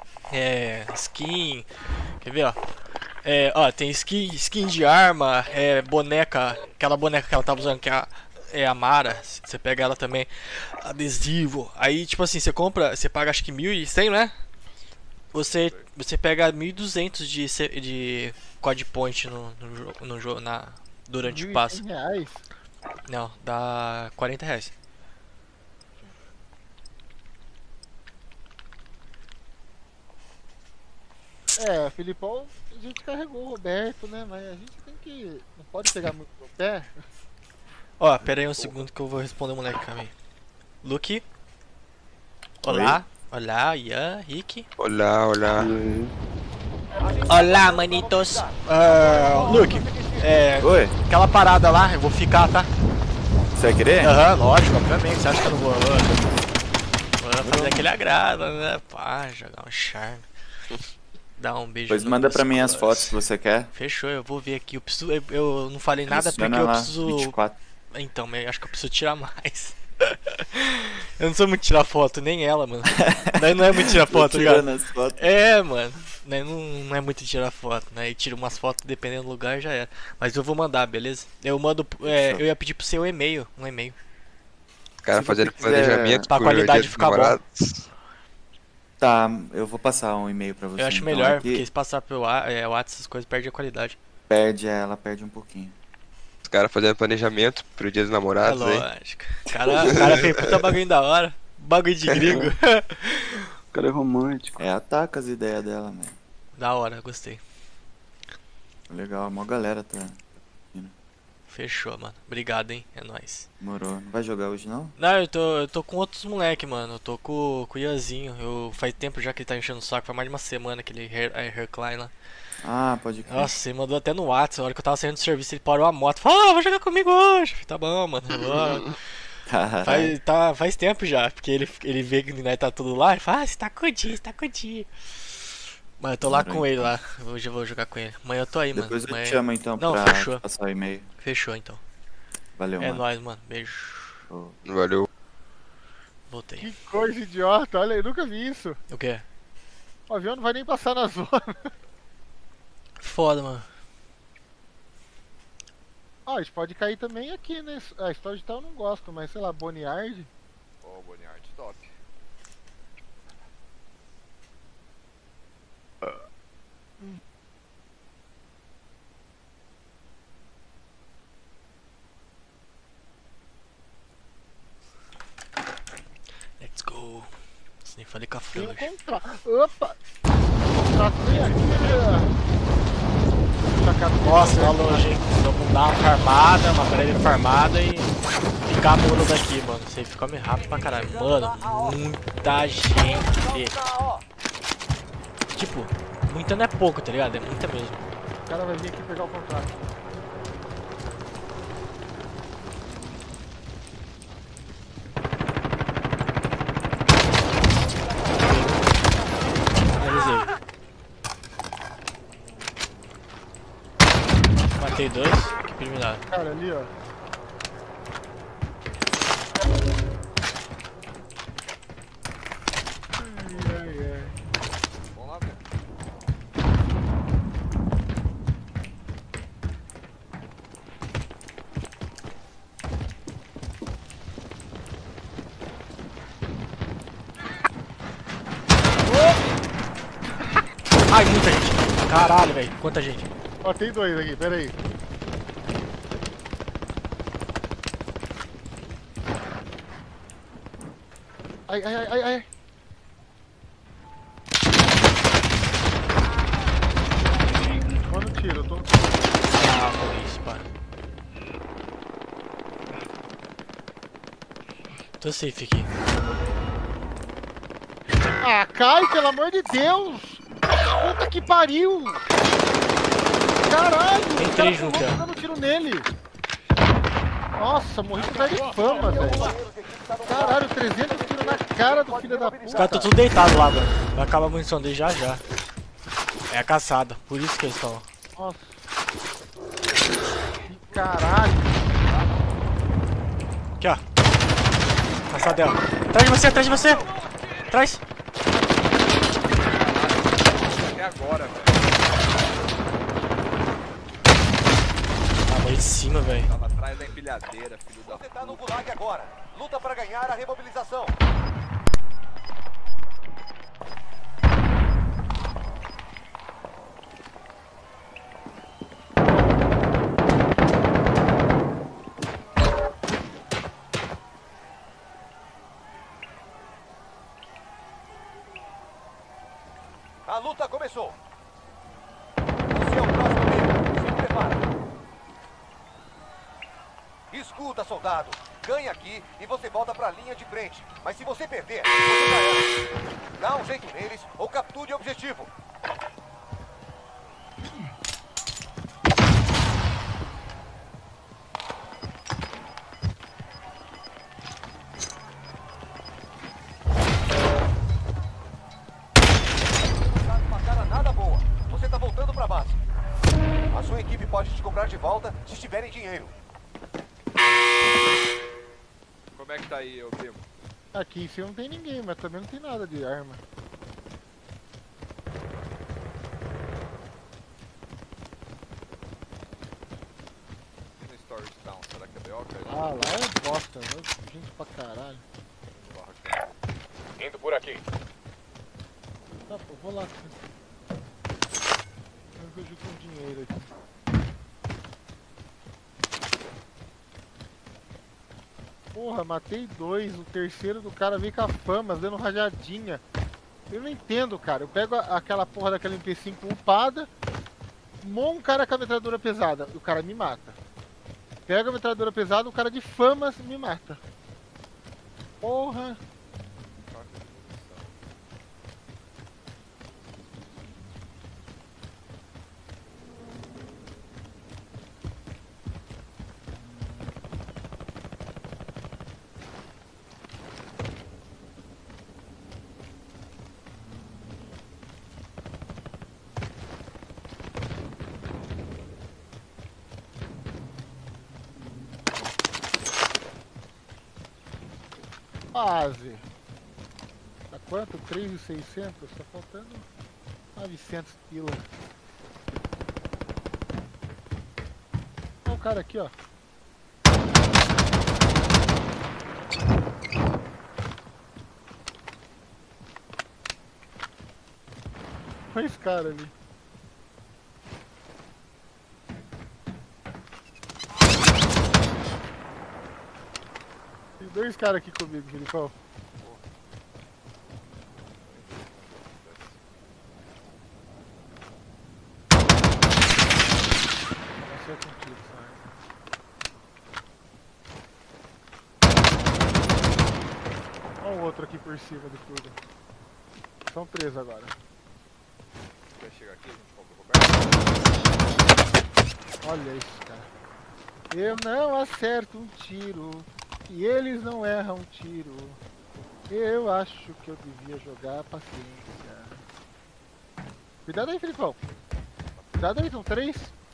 Skin. Quer ver, ó? Ó, tem skin de arma, boneca. Aquela boneca que ela tava usando, que é a Mara. Você pega ela também. Adesivo. Aí, tipo assim, você compra. Você paga acho que 1.100, né? Você pega 1.200 de Code Point no jogo durante o passe. R$1.100? Não, dá R$40. Filipão, a gente carregou o Roberto, né? Mas a gente tem que. Não pode pegar muito no pé. Ó, pera aí um segundo que eu vou responder o moleque também. Luke. Olá. Olá, Ian, Rick. Olá. Olá, manitos. Luke, Oi? aquela parada lá, eu vou ficar, tá? Você vai querer? Aham, lógico, obviamente. Você acha que eu não vou? Vou fazer aquele agrado, né? Pá, jogar um charme. Dar um beijo. Pois no manda pra mim as pescoço. fotos que você quer. Fechou, eu vou ver aqui. Eu preciso. Eu não falei nada Seleciona porque eu lá, preciso. 24. Então, mas eu acho que eu preciso tirar mais. Eu não sou muito tirar foto, nem ela, mano. Daí não é muito tirar foto, ligado? Tirando as fotos. É, mano. Daí não é muito tirar foto, né? E tiro umas fotos dependendo do lugar já era. Mas eu vou mandar, beleza? Eu mando. Eu ia pedir pro seu e-mail. Um e-mail. Os caras fazendo planejamento pra pro qualidade Dia dos ficar bom. Namorados. Tá, eu vou passar um e-mail pra você. Eu acho então, melhor, aqui. porque se passar pelo WhatsApp, essas coisas perde a qualidade. Ela perde um pouquinho. Os caras fazendo planejamento pro Dia dos É Namorados, hein? lógico. O cara fez puta bagulho da hora. Bagulho de gringo. O cara é romântico. Ataca as ideias dela, mano. Da hora, gostei. Legal, a maior galera tá. Fechou, mano. Obrigado, hein? É nóis. Demorou. Não vai jogar hoje não? Não, eu tô com outros moleque, mano. Eu tô com o Ianzinho. Faz tempo já que ele tá enchendo o saco. Faz mais de uma semana aquele Haircline lá. Ah, pode crer. Nossa, ele mandou até no WhatsApp. A hora que eu tava saindo do serviço, ele parou a moto. Falou, vai jogar comigo hoje. Tá bom, mano. Faz tempo já. Porque ele vê que nós tá tudo lá. Ele fala, você tá com o Di. Mas eu tô lá com ele lá. Hoje eu vou jogar com ele. Amanhã eu tô aí, Depois mano. eu te chamo então Não, pra fechou. passar o e-mail. Fechou então. Valeu, É mano. nóis, mano. Beijo. Valeu. Voltei. Que coisa idiota, olha aí, nunca vi isso. O quê? O avião não vai nem passar na zona. Foda, mano. Ó, a gente pode cair também aqui, né? A história de tal eu não gosto, mas sei lá, Boneyard. Ó, Boneyard, top. Let's go. Nem falei com a Tem um Flor. contrato. Opa! Contrato bem aqui, Nossa, lá longe, hein? Vamos dar uma farmada, uma breve farmada e ficar mundo daqui, mano. Você fica meio rápido pra caralho. Mano, muita gente. Tipo, muita não é pouco, tá ligado? É muita mesmo. O cara vai vir aqui pegar o contrato. Finalizei. Matei dois, que preliminar. Cara, ali, ó. Vamos lá, velho. Ai, muita gente. Caralho, velho. Quanta gente. Ó, tem dois aqui, pera aí. Ai, ai, ai, ai, ai. Tô no tiro, eu tô no tiro. Ah, foi isso, pá. Tô safe aqui. Ah, cai, pelo amor de Deus! Puta que pariu! Caralho! Entrei o cara junto, pulou, ó. tô dando tiro nele! Nossa, morri por trás de fama, velho! Caralho, 300 tiros na cara do filho da puta! Os caras estão tudo deitados lá, mano. Vai acabar a munição dele já já. É a caçada, por isso que eles estão. Nossa! Que caralho! Aqui, ó. Caçadela. Atrás de você, atrás de você! Atrás! Até agora, velho. Ah, lá em cima, velho. Tava atrás da empilhadeira, filho da Você tá no gulag agora. Luta pra ganhar a remobilização. A luta começou. Você é o próximo amigo. Se prepara. Escuta, soldado. Ganha aqui e você volta pra linha de frente. Mas se você perder, você já era. Dá um jeito neles ou capture o objetivo. volta se tiverem dinheiro. Como é que tá aí, ô primo? Aqui em cima não tem ninguém, mas também não tem nada de arma. No Storage Town, será que é BO, cara? Ah, lá é bosta, né? Gente pra caralho. Indo por aqui. Tá, pô, vou lá. Eu junto um dinheiro aqui. Porra, matei 2, o terceiro do cara veio com a fama, dando rajadinha. Eu não entendo, cara. Eu pego aquela porra daquela MP5 upada, monto um cara com a metralhadora pesada, o cara me mata. Pego a metralhadora pesada, o cara de famas me mata. Porra. Quase. Tá quanto? 3.600? Tá faltando 900 pila. Olha o cara aqui, ó. Olha esse cara ali. Tem 2 caras aqui comigo, Filipão. Não é contigo, olha o outro aqui por cima de tudo. São 3 agora. Vai chegar aqui, a gente compra o Roberto. Olha isso, cara. Eu não acerto um tiro e eles não erram um tiro. Eu acho que eu devia jogar paciência. Cuidado aí, Filipão. Cuidado aí, são 3.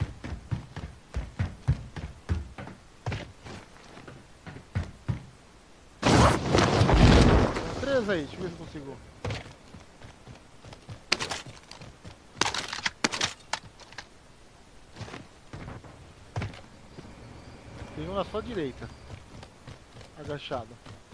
São 3 aí, deixa eu ver se eu consigo. Tem um na sua direita. Agachado.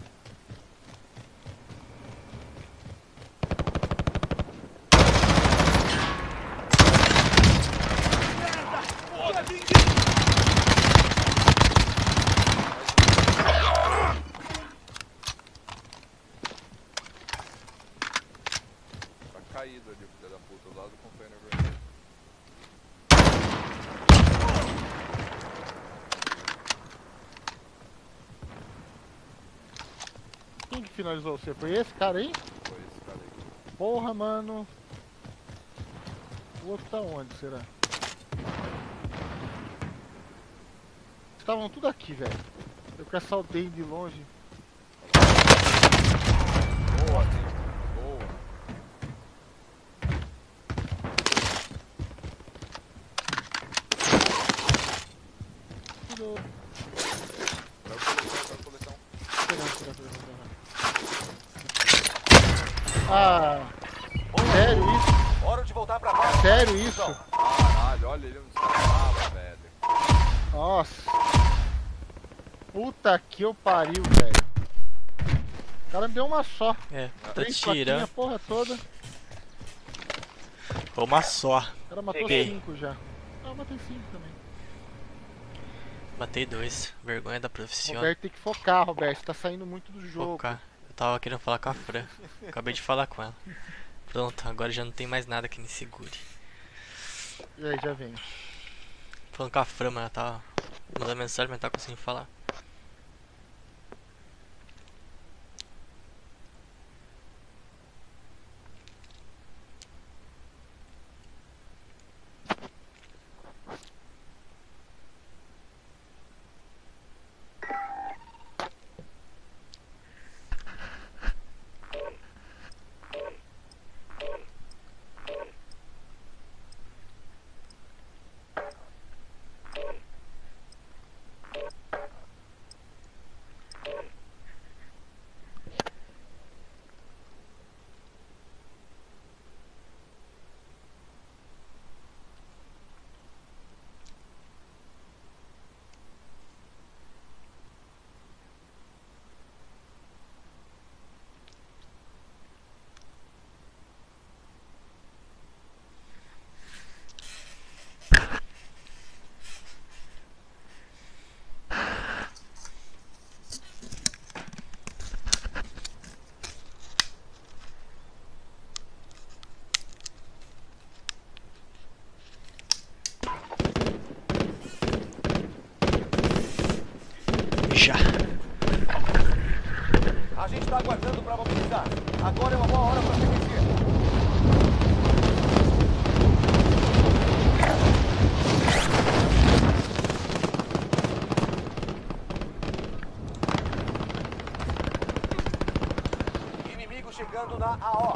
Tá caído ali, filho da puta, do lado do container vermelho. Quem que finalizou você? Foi esse cara aí? Foi esse cara aí. Porra, mano. O outro tá onde, será? Estavam tudo aqui, velho. Eu que assaltei de longe. Boa, Tito. Boa. Tirou. Pega a coleção. Ah, sério isso? Hora de voltar pra base. Sério isso? Caralho, olha ele onde estava, velho. Nossa. Puta que eu pariu, velho. O cara me deu uma só. É, tá 3 plaquinhas, a tirando. porra toda. Uma só. O cara matou Peguei. 5 já. Ah, eu matei 5 também. Matei 2. Vergonha da profissão. Roberto tem que focar, Roberto. Você tá saindo muito do jogo. Focar. Eu tava querendo falar com a Fran. Acabei de falar com ela. Pronto, agora já não tem mais nada que me segure. E aí, já vem. Falando com a Fran, mas ela tava mandando mensagem, mas não tá conseguindo falar. Agora é uma boa hora para se vencer. Inimigo chegando na AO.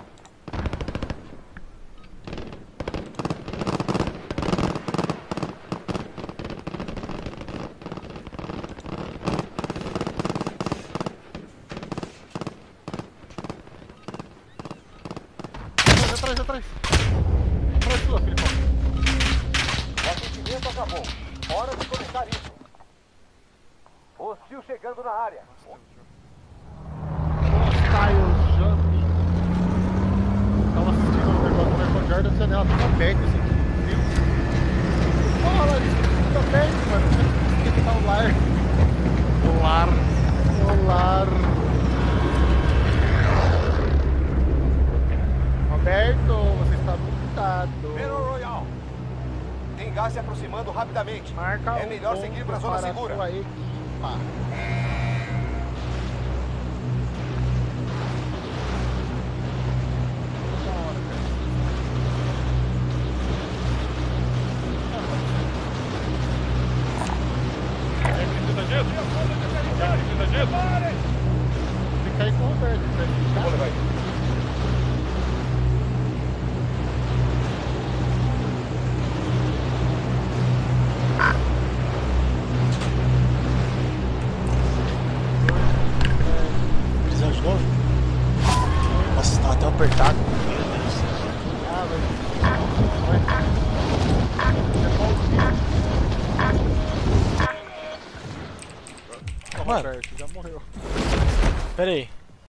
Atrás. Atrás sua, Filipão. O aquecimento acabou. Hora de começar isso. Hostil chegando na área. Hostile jumping. Tava assistindo o negócio do recordar da janela, tava aberto assim, viu? Porra, Larissa, tudo aberto, mano. Tinha que estar o lar. O lar. Roberto, você está mutado. Battle Royale. Tem gás se aproximando rapidamente. Marca é melhor seguir para a zona segura. Sua equipa. Fica aí com o Roberto, vai ficar. Prisão de novo? Nossa, tava tão apertado. Mano, já morreu. Pera aí.